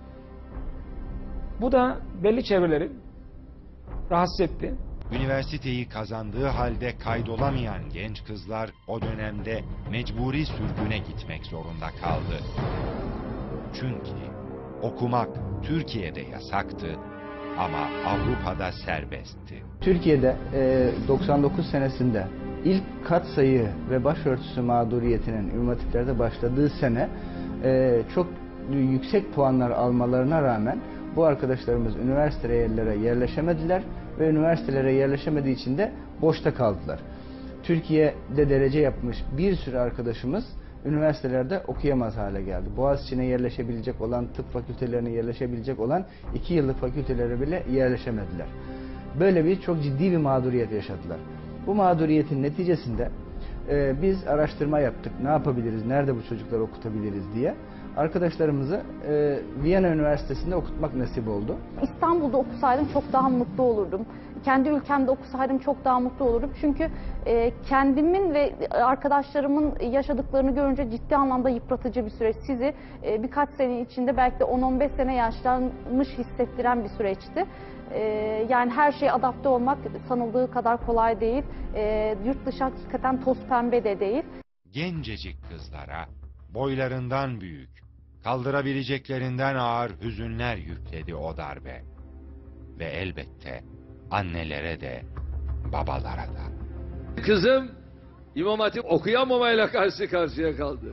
Bu da belli çevreleri rahatsız etti. Üniversiteyi kazandığı halde kaydolamayan genç kızlar o dönemde mecburi sürgüne gitmek zorunda kaldı. Çünkü okumak Türkiye'de yasaktı ama Avrupa'da serbestti. Türkiye'de e, doksan dokuz senesinde ilk katsayı ve başörtüsü mağduriyetinin İmam Hatiplerde başladığı sene e, çok yüksek puanlar almalarına rağmen bu arkadaşlarımız üniversitelere yerleşemediler ve üniversitelere yerleşemediği için de boşta kaldılar. Türkiye'de derece yapmış bir sürü arkadaşımız üniversitelerde okuyamaz hale geldi. Boğaziçi'ne yerleşebilecek olan, tıp fakültelerine yerleşebilecek olan iki yıllık fakültelere bile yerleşemediler. Böyle bir çok ciddi bir mağduriyet yaşadılar. Bu mağduriyetin neticesinde e, biz araştırma yaptık. Ne yapabiliriz, nerede bu çocukları okutabiliriz diye. Arkadaşlarımızı e, Viyana Üniversitesi'nde okutmak nasip oldu. İstanbul'da okusaydım çok daha mutlu olurdum. Kendi ülkemde okusaydım çok daha mutlu olurdum. Çünkü e, kendimin ve arkadaşlarımın yaşadıklarını görünce ciddi anlamda yıpratıcı bir süreç. Sizi e, birkaç sene içinde belki de on on beş sene yaşlanmış hissettiren bir süreçti. E, yani her şeye adapte olmak sanıldığı kadar kolay değil. E, yurt dışı hakikaten toz pembe de değil. Gencecik kızlara boylarından büyük, kaldırabileceklerinden ağır hüzünler yükledi o darbe. Ve elbette annelere de, babalara da. Kızım İmam Hatip okuyamamayla karşı karşıya kaldı.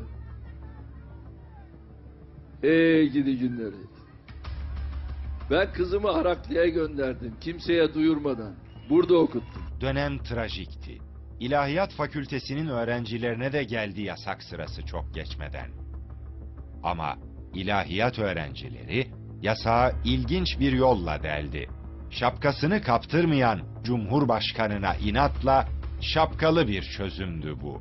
Ey gidi günleri. Ben kızımı Araklı'ya gönderdim, kimseye duyurmadan. Burada okuttum. Dönem trajikti. İlahiyat Fakültesinin öğrencilerine de geldi yasak sırası çok geçmeden. Ama ilahiyat öğrencileri yasağa ilginç bir yolla deldi. Şapkasını kaptırmayan Cumhurbaşkanına inatla şapkalı bir çözümdü bu.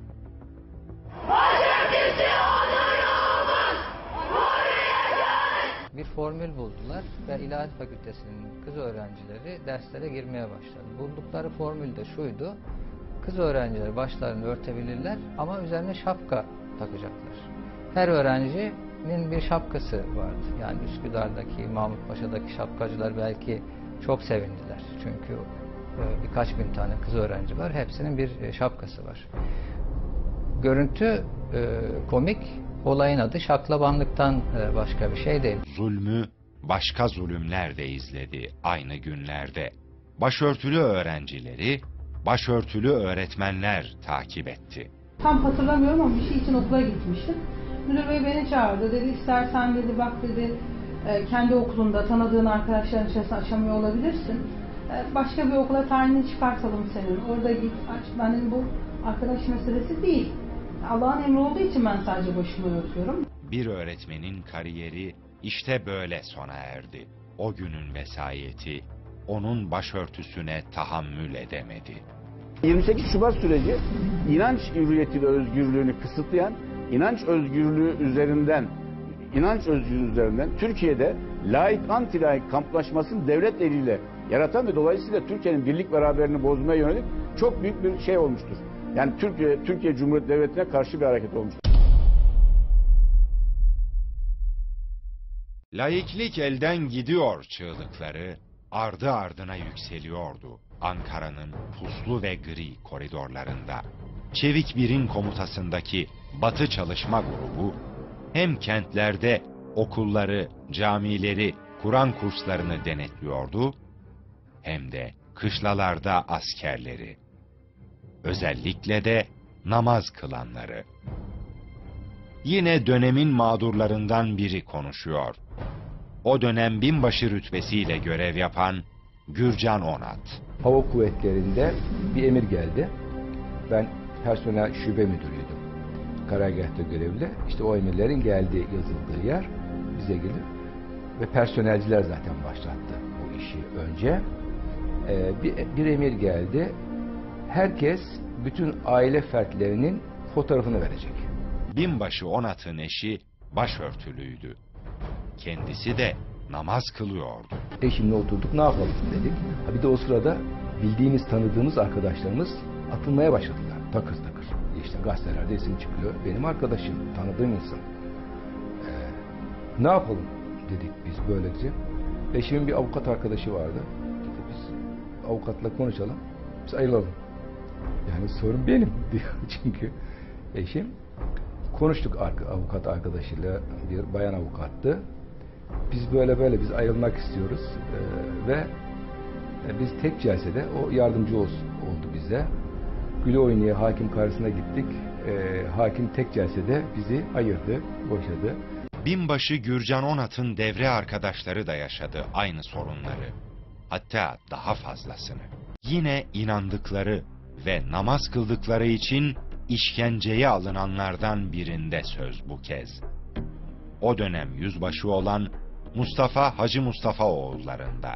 Bir formül buldular ve İlahiyat Fakültesinin kız öğrencileri derslere girmeye başladı. Buldukları formül de şuydu: kız öğrenciler başlarını örtebilirler ama üzerine şapka takacaklar. Her öğrencinin bir şapkası vardı. Yani Üsküdar'daki, Mahmutpaşa'daki şapkacılar belki çok sevindiler. Çünkü birkaç bin tane kız öğrenci var. Hepsinin bir şapkası var. Görüntü komik, olayın adı şaklabanlıktan başka bir şey değil. Zulmü başka zulümler de izledi aynı günlerde. Başörtülü öğrencileri, başörtülü öğretmenler takip etti. Tam hatırlamıyorum ama bir şey için okula gitmiştim. Müdür bey beni çağırdı. Dedi istersen dedi bak dedi e, kendi okulunda tanıdığın arkadaşların içerisinde aşamıyor olabilirsin. E, başka bir okula tayinini çıkartalım senin. Orada git aç. Benim bu arkadaş meselesi değil. Allah'ın emri olduğu için ben sadece başımı örtüyorum. Bir öğretmenin kariyeri işte böyle sona erdi. O günün vesayeti onun başörtüsüne tahammül edemedi. yirmi sekiz Şubat süreci inanç hürriyeti ve özgürlüğünü kısıtlayan, inanç özgürlüğü üzerinden, inanç özgürlüğü üzerinden Türkiye'de laik anti-laik kamplaşmasını devlet eliyle yaratan ve dolayısıyla Türkiye'nin birlik beraberliğini bozmaya yönelik çok büyük bir şey olmuştur. Yani Türkiye, Türkiye Cumhuriyeti Devleti'ne karşı bir hareket olmuştur. Laiklik elden gidiyor çığlıkları ardı ardına yükseliyordu Ankara'nın puslu ve gri koridorlarında. Çevik Bir'in komutasındaki Batı Çalışma Grubu hem kentlerde okulları, camileri, Kur'an kurslarını denetliyordu hem de kışlalarda askerleri. Özellikle de namaz kılanları. Yine dönemin mağdurlarından biri konuşuyor. O dönem binbaşı rütbesiyle görev yapan Gürcan Onat. Hava kuvvetlerinde bir emir geldi. Ben personel şube müdürüydüm. Karargâhta görevli. İşte o emirlerin geldiği yazıldığı yer bize gelir. Ve personelciler zaten başlattı bu işi önce. Ee, bir, bir emir geldi. Herkes bütün aile fertlerinin fotoğrafını verecek. Binbaşı Onat'ın eşi başörtülüydü. Kendisi de namaz kılıyordu. Eşimle oturduk, ne yapalım dedik. Ha bir de o sırada bildiğimiz, tanıdığımız arkadaşlarımız atılmaya başladılar. Takır takır. İşte gazetelerde isim çıkıyor. Benim arkadaşım, tanıdığım insan. Ee, ne yapalım dedik biz böylece. Eşimin bir avukat arkadaşı vardı. Dedi, biz avukatla konuşalım, biz ayrılalım. Yani sorun benim diyor çünkü eşim. Konuştuk avukat arkadaşıyla, bir bayan avukattı. Biz böyle böyle biz ayrılmak istiyoruz ee, ve biz tek celsede o yardımcı olsun, oldu bize. Güle oynaya hakim karşısına gittik. Ee, hakim tek celsede bizi ayırdı, boşadı. Binbaşı Gürcan Onat'ın devre arkadaşları da yaşadı aynı sorunları. Hatta daha fazlasını. Yine inandıkları ve namaz kıldıkları için işkenceye alınanlardan birinde söz bu kez. O dönem yüzbaşı olan Mustafa Hacı Mustafa oğullarında.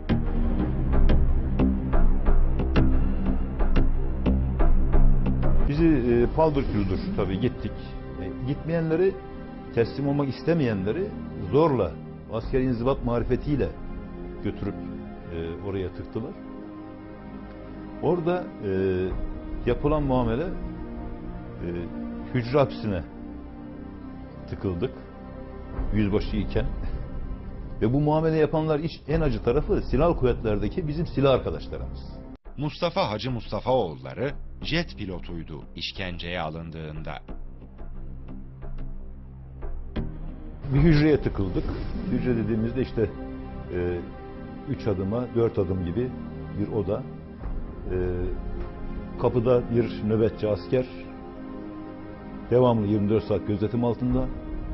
Bizi e, paldır küldür tabii gittik. E, gitmeyenleri, teslim olmak istemeyenleri zorla askeri inzibat marifetiyle götürüp e, oraya tıktılar. Orada e, yapılan muamele e, hücre hapsine tıkıldık. Yüzbaşı iken. Ve bu muamele yapanlar iş, en acı tarafı silahlı kuvvetlerdeki bizim silah arkadaşlarımız. Mustafa Hacı Mustafa oğulları jet pilotuydu işkenceye alındığında. Bir hücreye tıkıldık. Hücre dediğimizde işte e, üç adıma dört adım gibi bir oda. E, kapıda bir nöbetçi asker. Devamlı yirmi dört saat gözetim altında.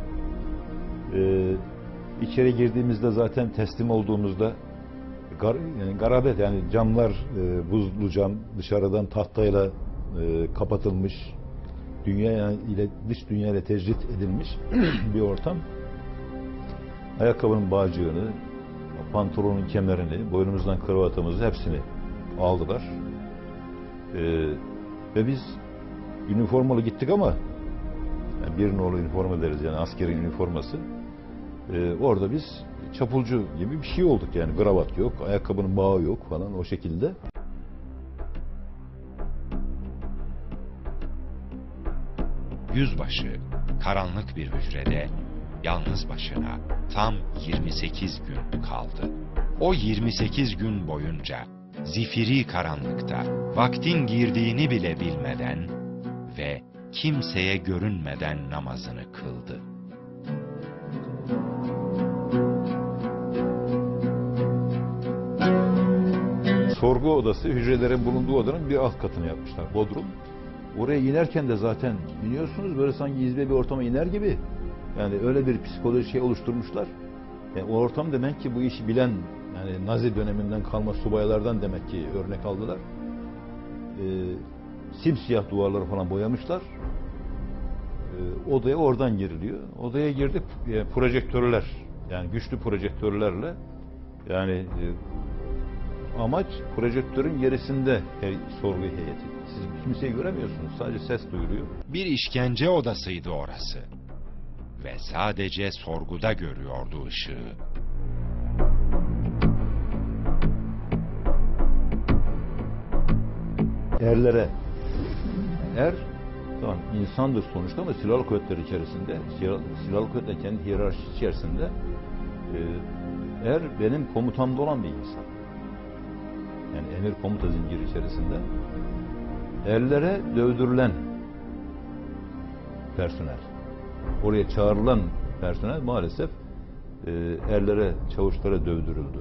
E, içeri girdiğimizde zaten teslim olduğumuzda gar, yani garabet yani camlar e, buzlu cam dışarıdan tahtayla e, kapatılmış, dünya ile dış dünya ile tecrit edilmiş bir ortam. Ayakkabının bağcığını, pantolonun kemerini, boynumuzdan kravatımızı hepsini aldılar. E, ve biz üniformalı gittik ama yani bir nolu üniforma deriz yani askeri üniforması. Ee, orada biz çapulcu gibi bir şey olduk yani kravat yok, ayakkabının bağı yok falan o şekilde. Yüzbaşı karanlık bir hücrede yalnız başına tam yirmi sekiz gün kaldı. O yirmi sekiz gün boyunca zifiri karanlıkta vaktin girdiğini bile bilmeden ve kimseye görünmeden namazını kıldı. Sorgu odası hücrelerin bulunduğu odanın bir alt katını yapmışlar. Bodrum. oraya inerken de zaten iniyorsunuz böyle sanki izbe bir ortama iner gibi. Yani öyle bir psikoloji şey oluşturmuşlar. Yani o ortam demek ki bu işi bilen, yani Nazi döneminden kalma subaylardan demek ki örnek aldılar. Ee, simsiyah duvarları falan boyamışlar. Ee, odaya oradan giriliyor. Odaya girdik, e, projektörler, yani güçlü projektörlerle, yani e, amaç projektörün gerisinde her sorgu heyeti. Siz kimseyi göremiyorsunuz, sadece ses duyuluyor. Bir işkence odasıydı orası. Ve sadece sorguda görüyordu ışığı. Erlere, er, tamam insandır sonuçta ama silahlı kuvvetler içerisinde, silahlı kuvvetler kendi hiyerarşisi içerisinde e, er benim komutamda olan bir insan. Yani emir komuta zinciri içerisinde. Erlere dövdürülen personel. Oraya çağrılan personel maalesef e, erlere, çavuşlara dövdürüldü.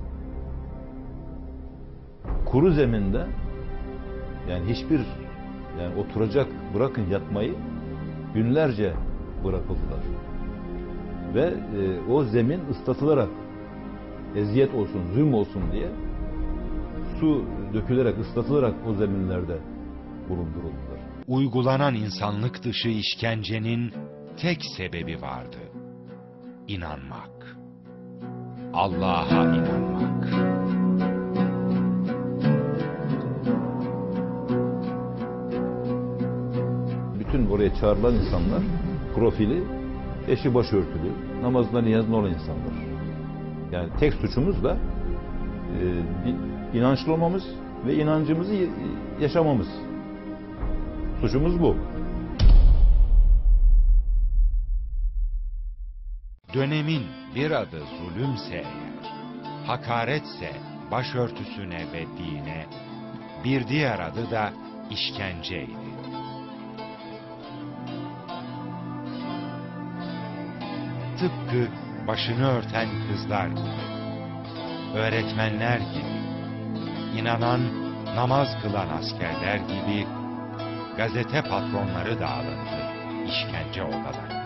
Kuru zeminde yani hiçbir yani oturacak bırakın yatmayı günlerce bırakıldılar. Ve e, o zemin ıslatılarak eziyet olsun, zulüm olsun diye su dökülerek, ıslatılarak o zeminlerde bulunduruldular. Uygulanan insanlık dışı işkencenin tek sebebi vardı. İnanmak. Allah'a inanmak. Bütün oraya çağrılan insanlar profili eşi başörtülü, namazında niyazında olan insanlar. Yani tek suçumuz da e, inançlı olmamız ve inancımızı yaşamamız. Suçumuz bu. Dönemin bir adı zulümse eğer, hakaretse başörtüsüne ve dine, bir diğer adı da işkenceydi. Tıpkı başını örten kızlar gibi, öğretmenler gibi, inanan, namaz kılan askerler gibi, gazete patronları da alındı işkence odalarına.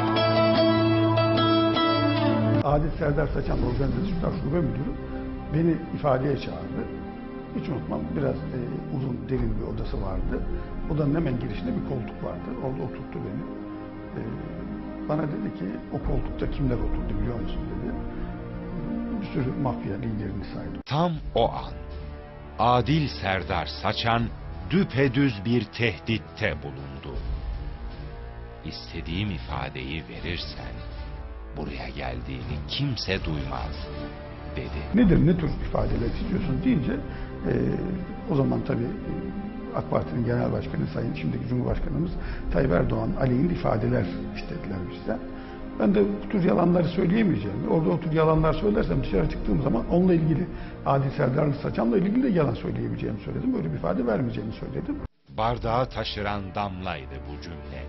Adil Serdar Saçan Organizasyon Şube Müdürü beni ifadeye çağırdı. Hiç unutmam, biraz e, uzun, derin bir odası vardı. Odanın hemen girişinde bir koltuk vardı. Orada oturttu beni. E, bana dedi ki, o koltukta kimler oturdu biliyor musun dedi. Bir sürü mafya liderini saydı. Tam o an, Adil Serdar Saçan düpedüz bir tehditte bulundu. İstediğim ifadeyi verirsen, buraya geldiğini kimse duymaz, dedi. Nedir, ne tür ifadeler istiyorsun deyince, e, o zaman tabii AK Parti'nin Genel Başkanı Sayın şimdiki Cumhurbaşkanımız Tayyip Erdoğan aleyhinde ifadeler istediler bizden. Ben de bu tür yalanları söyleyemeyeceğim. Orada o tür yalanlar söylersem dışarı çıktığım zaman onunla ilgili Adil Serdar Saçan'la ilgili de yalan söyleyebileceğimi söyledim. Böyle bir ifade vermeyeceğimi söyledim. Bardağı taşıran damlaydı bu cümle.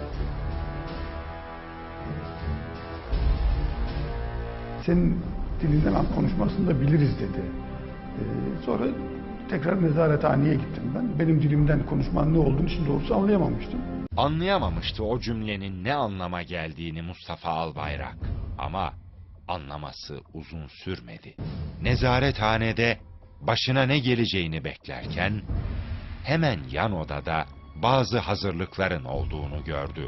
Senin dilinden an konuşmasını da biliriz dedi. Ee, sonra tekrar nezarethaneye gittim ben. Benim dilimden konuşmanın ne olduğunu şimdi doğrusu anlayamamıştım. Anlayamamıştı o cümlenin ne anlama geldiğini Mustafa Albayrak. Ama anlaması uzun sürmedi. Nezarethanede başına ne geleceğini beklerken hemen yan odada bazı hazırlıkların olduğunu gördü.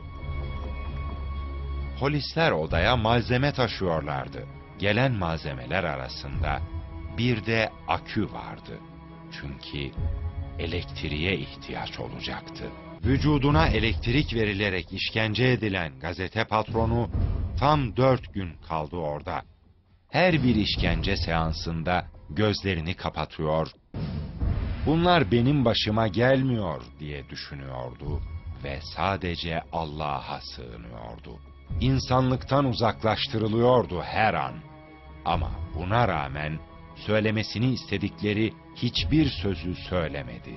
Polisler odaya malzeme taşıyorlardı. Gelen malzemeler arasında bir de akü vardı. Çünkü elektriğe ihtiyaç olacaktı. Vücuduna elektrik verilerek işkence edilen gazete patronu tam dört gün kaldı orada. Her bir işkence seansında gözlerini kapatıyor, bunlar benim başıma gelmiyor diye düşünüyordu ve sadece Allah'a sığınıyordu. İnsanlıktan uzaklaştırılıyordu her an. Ama buna rağmen söylemesini istedikleri hiçbir sözü söylemedi.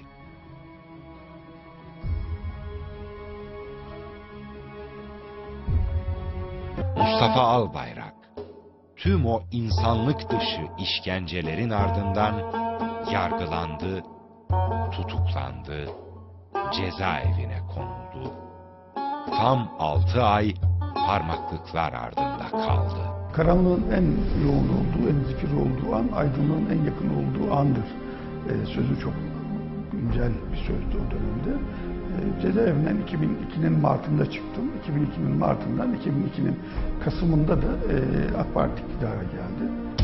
Mustafa Albayrak, tüm o insanlık dışı işkencelerin ardından yargılandı, tutuklandı cezaevine konuldu. Tam altı ay parmaklıklar ardında kaldı. Karanlığın en yoğun olduğu, en zifir olduğu an, aydınlığın en yakın olduğu andır. Ee, sözü çok güncel bir sözdü o dönemde. Ee, cezaevinden iki bin ikinin Mart'ında çıktım. iki bin ikinin Mart'ından iki bin ikinin Kasım'ında da e, AK Parti iktidara geldi.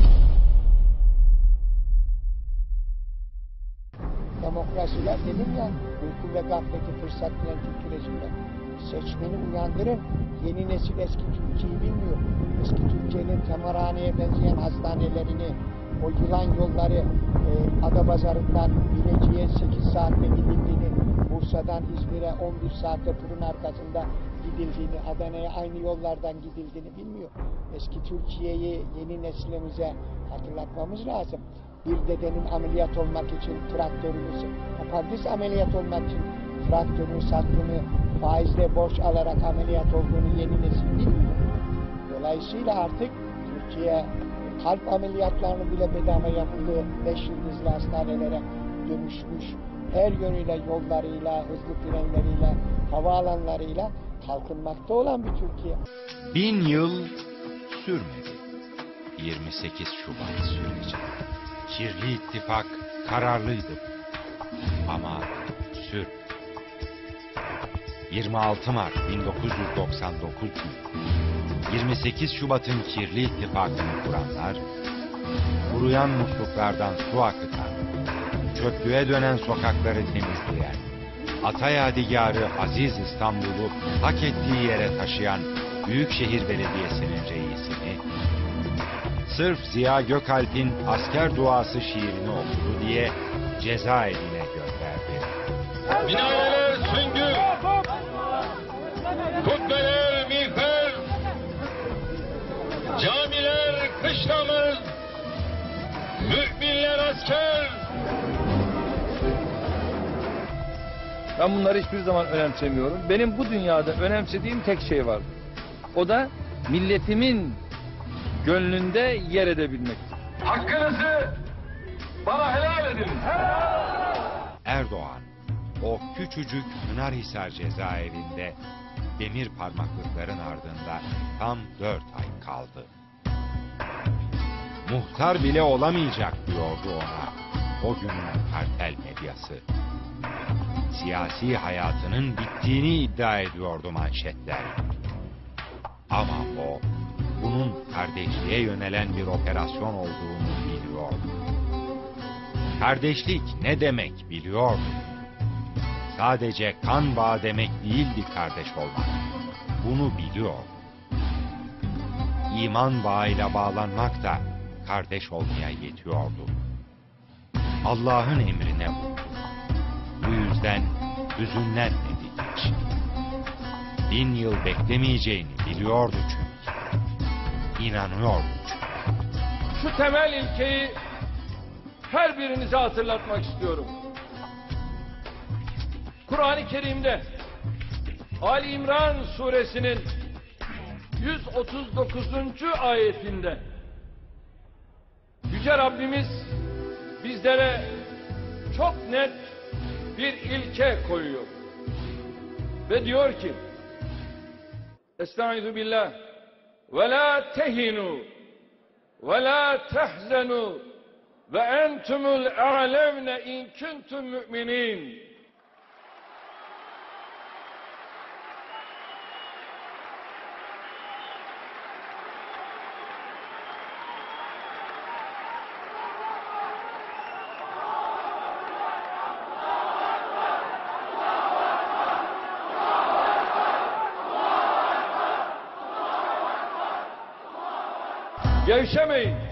Demokrasiler dedim ya, uyku ve gafleti fırsat bilen Türk rejimler. Seçmeni uyandırın, yeni nesil eski Türkiye'yi bilmiyor. Eski Türkiye'nin temarhaneye benzeyen hastanelerini, o yılan yolları, e, Adapazarı'ndan Bilecik'e sekiz saatte gidildiğini, Bursa'dan İzmir'e on bir saatte fırın arkasında gidildiğini, Adana'ya aynı yollardan gidildiğini bilmiyor. Eski Türkiye'yi yeni neslimize hatırlatmamız lazım. Bir dedenin ameliyat olmak için traktörünü, apandis ameliyat olmak için traktörün sattığını, faizle borç alarak ameliyat olduğunu yeni nesil bilmiyor. Dolayısıyla artık Türkiye kalp ameliyatlarını bile bedava yapıldığı beş yıldızlı hastanelere dönüşmüş. Her yönüyle, yollarıyla, hızlı trenleriyle, havaalanlarıyla kalkınmakta olan bir Türkiye. Bin yıl sürmedi. yirmi sekiz Şubat süreci. Kirli ittifak kararlıydı. Ama sür. yirmi altı Mart bin dokuz yüz doksan dokuz yirmi sekiz Şubat'ın kirli ittifakını kuranlar, kuruyan musluklardan su akıtan, çöplüğe dönen sokakları temizleyen, ata yadigarı Aziz İstanbul'u hak ettiği yere taşıyan Büyükşehir Belediyesi'nin reisini, sırf Ziya Gökalp'in asker duası şiirini okudu diye cezaevine gönderdi. Minareler süngü, kubbeler miğfer, camiler kışlamız, müminler asker. Ben bunları hiçbir zaman önemsemiyorum. Benim bu dünyada önemsediğim tek şey var. O da milletimin gönlünde yer edebilmektir. Hakkınızı bana helal edin. Erdoğan, o küçücük Pınarhisar cezaevinde demir parmaklıkların ardında tam dört ay kaldı. Muhtar bile olamayacak diyordu ona o günün kartel medyası. Siyasi hayatının bittiğini iddia ediyordu manşetler. Ama o, bunun kardeşliğe yönelen bir operasyon olduğunu biliyordu. Kardeşlik ne demek biliyordu. Sadece kan bağı demek değildi kardeş olmak. Bunu biliyor. İman bağıyla bağlanmak da kardeş olmaya yetiyordu. Allah'ın emrine uydu. Bu yüzden hüzünlenmedi hiç. Bin yıl beklemeyeceğini biliyordu çünkü. İnanıyordu çünkü. Şu temel ilkeyi her birinize hatırlatmak istiyorum. Kur'an-ı Kerim'de Ali İmran suresinin yüz otuz dokuzuncu ayetinde Yüce Rabbimiz bizlere çok net bir ilke koyuyor. Ve diyor ki Estaizu billah ve la tehinu ve la tehzenu ve entumul a'levne in kuntum mu'minin. Gevşemeyin.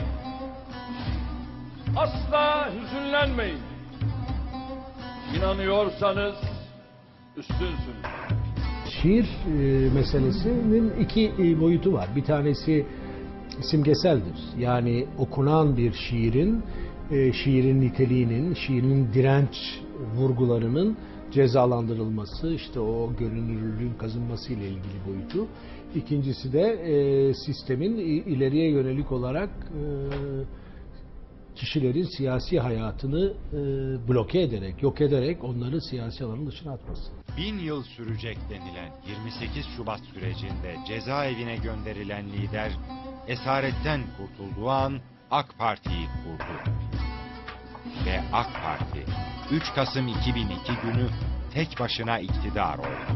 Asla hüzünlenmeyin. İnanıyorsanız üstünsünüz. Şiir e, meselesinin iki e, boyutu var. Bir tanesi simgeseldir. Yani okunan bir şiirin, e, şiirin niteliğinin, şiirin direnç vurgularının cezalandırılması, işte o görünürlüğün kazınması ile ilgili boyutu. İkincisi de e, sistemin ileriye yönelik olarak e, kişilerin siyasi hayatını e, bloke ederek, yok ederek onları siyasi alanın dışına atması. Bin yıl sürecek denilen yirmi sekiz Şubat sürecinde cezaevine gönderilen lider esaretten kurtulduğu an AK Parti'yi kurdu. Ve AK Parti üç Kasım iki bin iki günü tek başına iktidar oldu.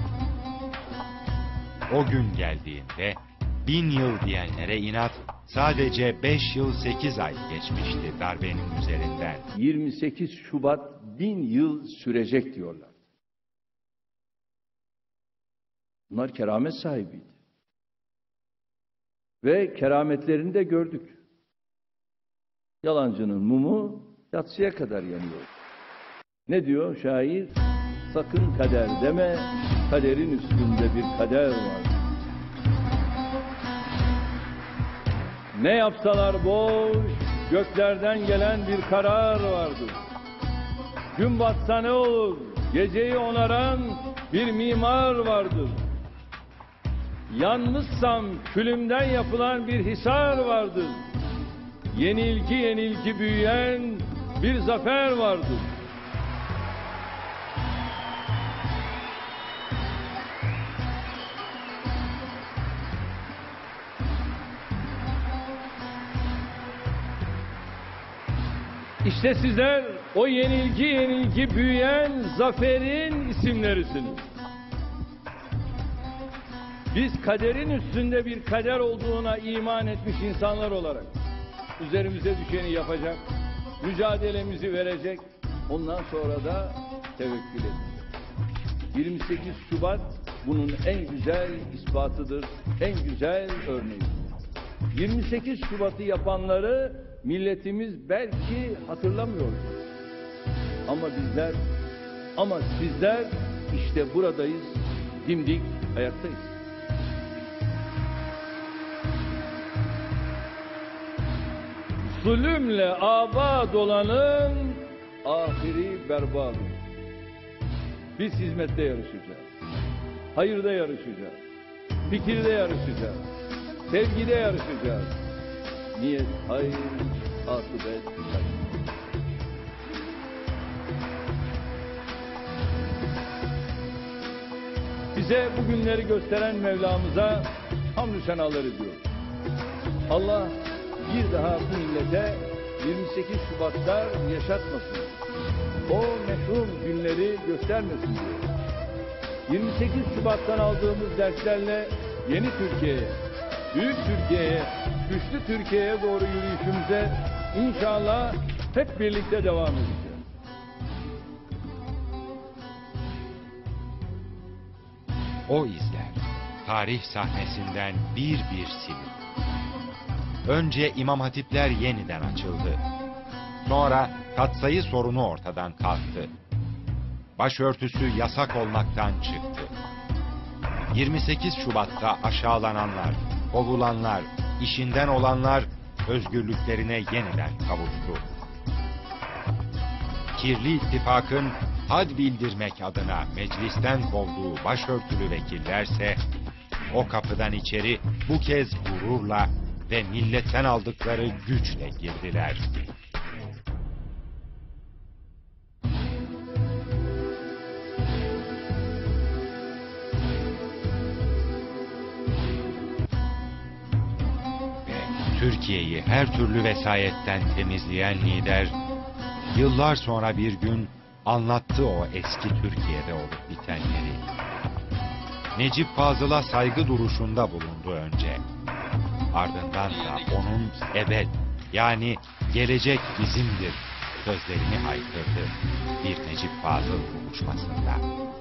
O gün geldiğinde bin yıl diyenlere inat sadece beş yıl sekiz ay geçmişti darbenin üzerinden. yirmi sekiz Şubat bin yıl sürecek diyorlar. Bunlar keramet sahibiydi. Ve kerametlerini de gördük. Yalancının mumu yatsıya kadar yanıyor. Ne diyor şair? Sakın kader deme, kaderin üstünde bir kader var. Ne yapsalar boş, göklerden gelen bir karar vardır. Gün batsa ne olur, geceyi onaran bir mimar vardır. Yanmışsam külümden yapılan bir hisar vardır. Yenilgi yenilgi büyüyen bir zafer vardır. İşte sizler o yenilgi yenilgi büyüyen zaferin isimlerisiniz. Biz kaderin üstünde bir kader olduğuna iman etmiş insanlar olarak üzerimize düşeni yapacak, mücadelemizi verecek, ondan sonra da tevekkül edecek. yirmi sekiz Şubat bunun en güzel ispatıdır, en güzel örneğidir. yirmi sekiz Şubat'ı yapanları milletimiz belki hatırlamıyordu. Ama bizler, ama sizler işte buradayız, dimdik ayaktayız. Zulümle abad olanın ahiri berbat. Biz hizmette yarışacağız. Hayırda yarışacağız. Fikirde yarışacağız. Sevgide yarışacağız. Niyet hayır, akıbet hayır. Bize bu günleri gösteren Mevlamıza hamdü senalar ediyoruz. Allah bir daha bu millete yirmi sekiz Şubat'ta yaşatmasın. O meşhur günleri göstermesin diyor. yirmi sekiz Şubat'tan aldığımız derslerle yeni Türkiye'ye, büyük Türkiye'ye, güçlü Türkiye'ye doğru yürüyüşümüze inşallah hep birlikte devam edeceğiz. O izler tarih sahnesinden bir bir silinir. Önce İmam Hatipler yeniden açıldı. Sonra katsayı sorunu ortadan kalktı. Başörtüsü yasak olmaktan çıktı. yirmi sekiz Şubat'ta aşağılananlar, kovulanlar, işinden olanlar özgürlüklerine yeniden kavuştu. Kirli ittifakın had bildirmek adına meclisten kovduğu başörtülü vekillerse o kapıdan içeri bu kez gururla ve milletten aldıkları güçle girdiler. Ve Türkiye'yi her türlü vesayetten temizleyen lider, yıllar sonra bir gün anlattı o eski Türkiye'de olup bitenleri. Necip Fazıl'a saygı duruşunda bulundu önce. Ardından da onun ebed, yani gelecek bizimdir sözlerini haykırdı bir Necip Fazıl buluşmasında.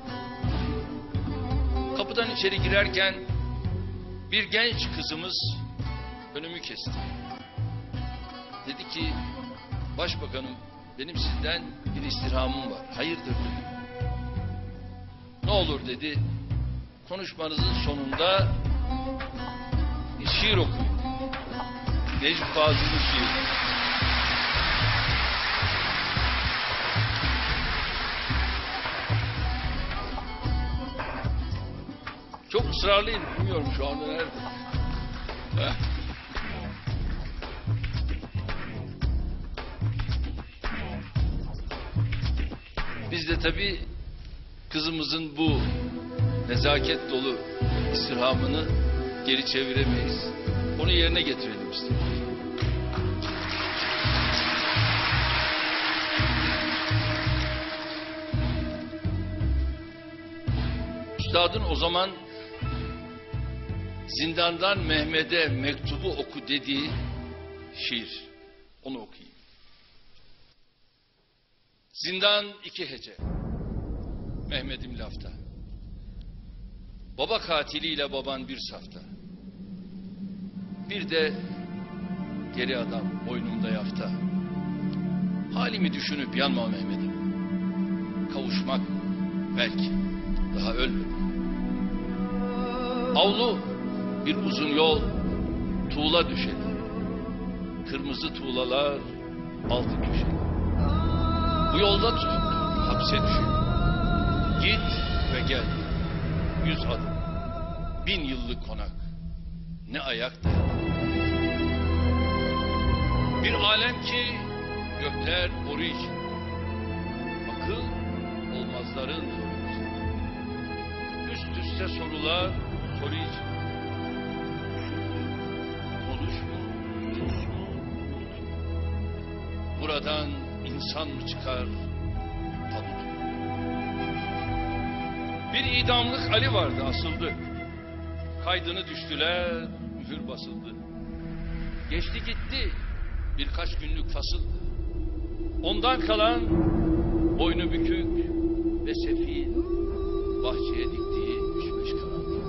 Kapıdan içeri girerken bir genç kızımız önümü kesti. Dedi ki, Başbakanım, benim sizden bir istirhamım var. Hayırdır dedi. Ne olur dedi, konuşmanızın sonunda bir şiir okuyun. Necip Fazıl'ın şiiri. Çok ısrarlıydı, bilmiyorum şu anda nerede. Heh. Biz de tabii kızımızın bu nezaket dolu istirhamını geri çeviremeyiz. Onu yerine getirelim istedik. Üstadın o zaman zindandan Mehmet'e mektubu oku dediği şiir. Onu okuyayım. Zindan iki hece. Mehmet'im lafta. Baba katiliyle baban bir safta. Bir de geri adam boynumda yafta. Halimi düşünüp yanma Mehmet'im. Kavuşmak belki daha ölmedim. Avlu bir uzun yol, tuğla düşeli. Kırmızı tuğlalar altı köşeli. Bu yolda tutup hapse düşün. Git ve gel. Yüz adım. Bin yıllık konak. Ne ayak dayan. Bir alem ki gökler boru için. Akıl olmazların soru için. Üst üste sorular soru için. Konuş mu? Sus mu? Buradan insan mı çıkar? Tabut mu? Bir idamlık Ali vardı, asıldı. Kaydını düştüler, mühür basıldı. Geçti gitti, birkaç günlük fasıldı. Ondan kalan boynu bükük ve sefil bahçeye diktiği üç beş karanlık.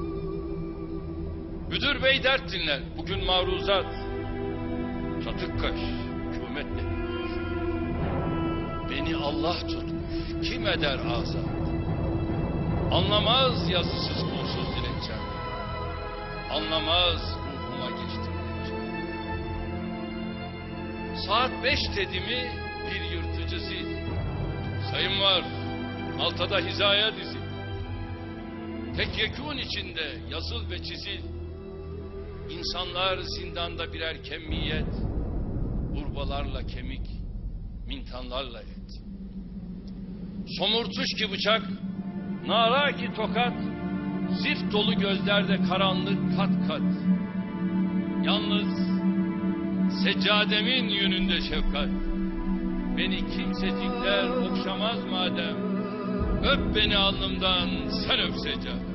Müdür bey dert dinler, bugün maruzat. Çatık kaş, hükümet denir. Beni Allah tutmuş, kim eder azat? Anlamaz yazısız kursuz dilekçem. Anlamaz ruhuma geçti dilekçem. Saat beş dedi mi bir yırtıcı zil. Sayım var, altada hizaya dizil. Tek yekûn içinde yazıl ve çizil. İnsanlar zindanda birer kemiyet. Urbalarla kemik, mintanlarla et. Somurtuş ki bıçak, nara ki tokat, zift dolu gözlerde karanlık kat kat. Yalnız seccademin yönünde şefkat. Beni kimsecikler okşamaz madem, öp beni alnımdan, sen öp seccadem.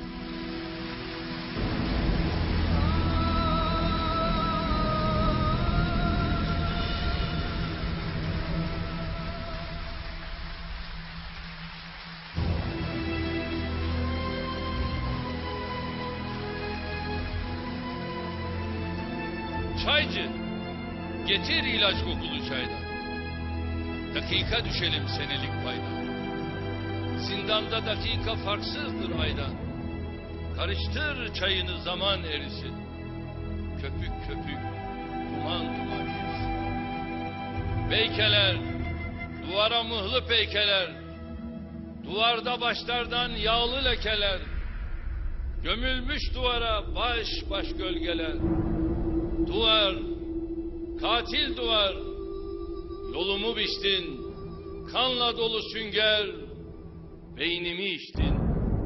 Çaycı, getir ilaç kokulu çaydan. Dakika düşelim senelik paydan. Zindanda dakika farksızdır aydan. Karıştır çayını zaman erisin. Köpük köpük, duman duman erisin. Beykeler, duvara mıhlı peykeler. Duvarda başlardan yağlı lekeler. Gömülmüş duvara baş baş gölgeler. Duvar, katil duvar, yolumu biçtin, kanla dolu sünger, beynimi içtin.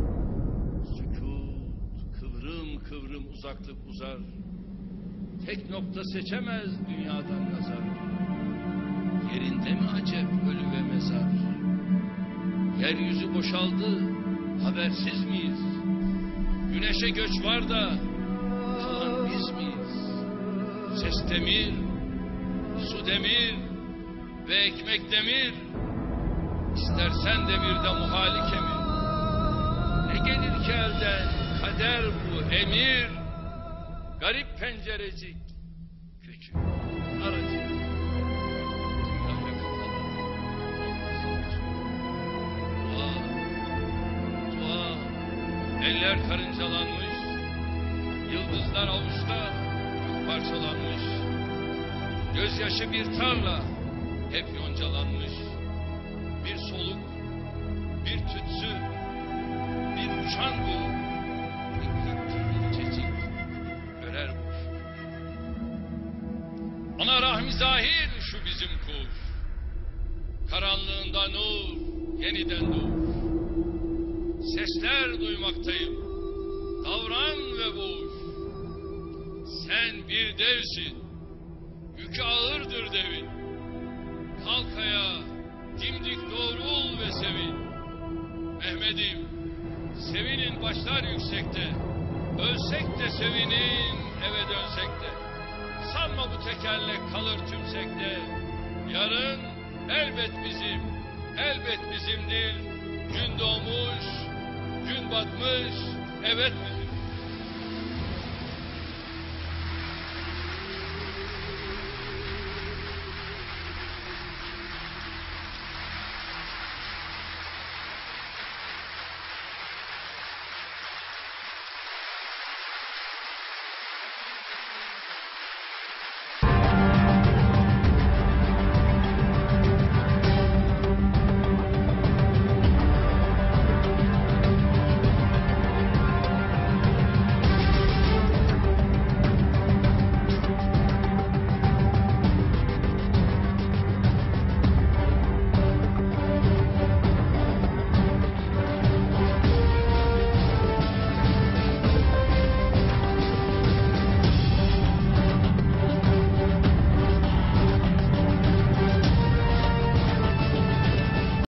Sükût, kıvrım kıvrım uzaklık uzar, tek nokta seçemez dünyadan nazar. Yerinde mi acep ölü ve mezar? Yeryüzü boşaldı, habersiz miyiz? Güneşe göç var da, kalan biz miyiz? Ses demir, su demir ve ekmek demir. İstersen demirde muhali kemir. Ne gelir ki elden kader bu emir. Garip pencerecik, küçük aracık. Dünyaya kapalı, dua, dua. Eller karıncalanmış, yıldızlar avuçta parçalanmış, gözyaşı bir tarla, hep yoncalanmış, bir soluk, bir tütsü, bir uçan bu, incecik, görer boş. Ana rahmi zahir şu bizim kuş, karanlığında nur, yeniden doğuş. Sesler duymaktayım. Davran ve boğuş. Sen bir devsin. Yükü ağırdır devin. Kalk ayağa, dimdik doğrul ve sevin. Mehmet'im, sevinin başlar yüksekte. Ölsek de sevinin, eve dönsek de. Sanma bu tekerlek kalır tümsekte. Yarın elbet bizim, elbet bizimdir. Gün doğmuş, gün batmış, evet bizim.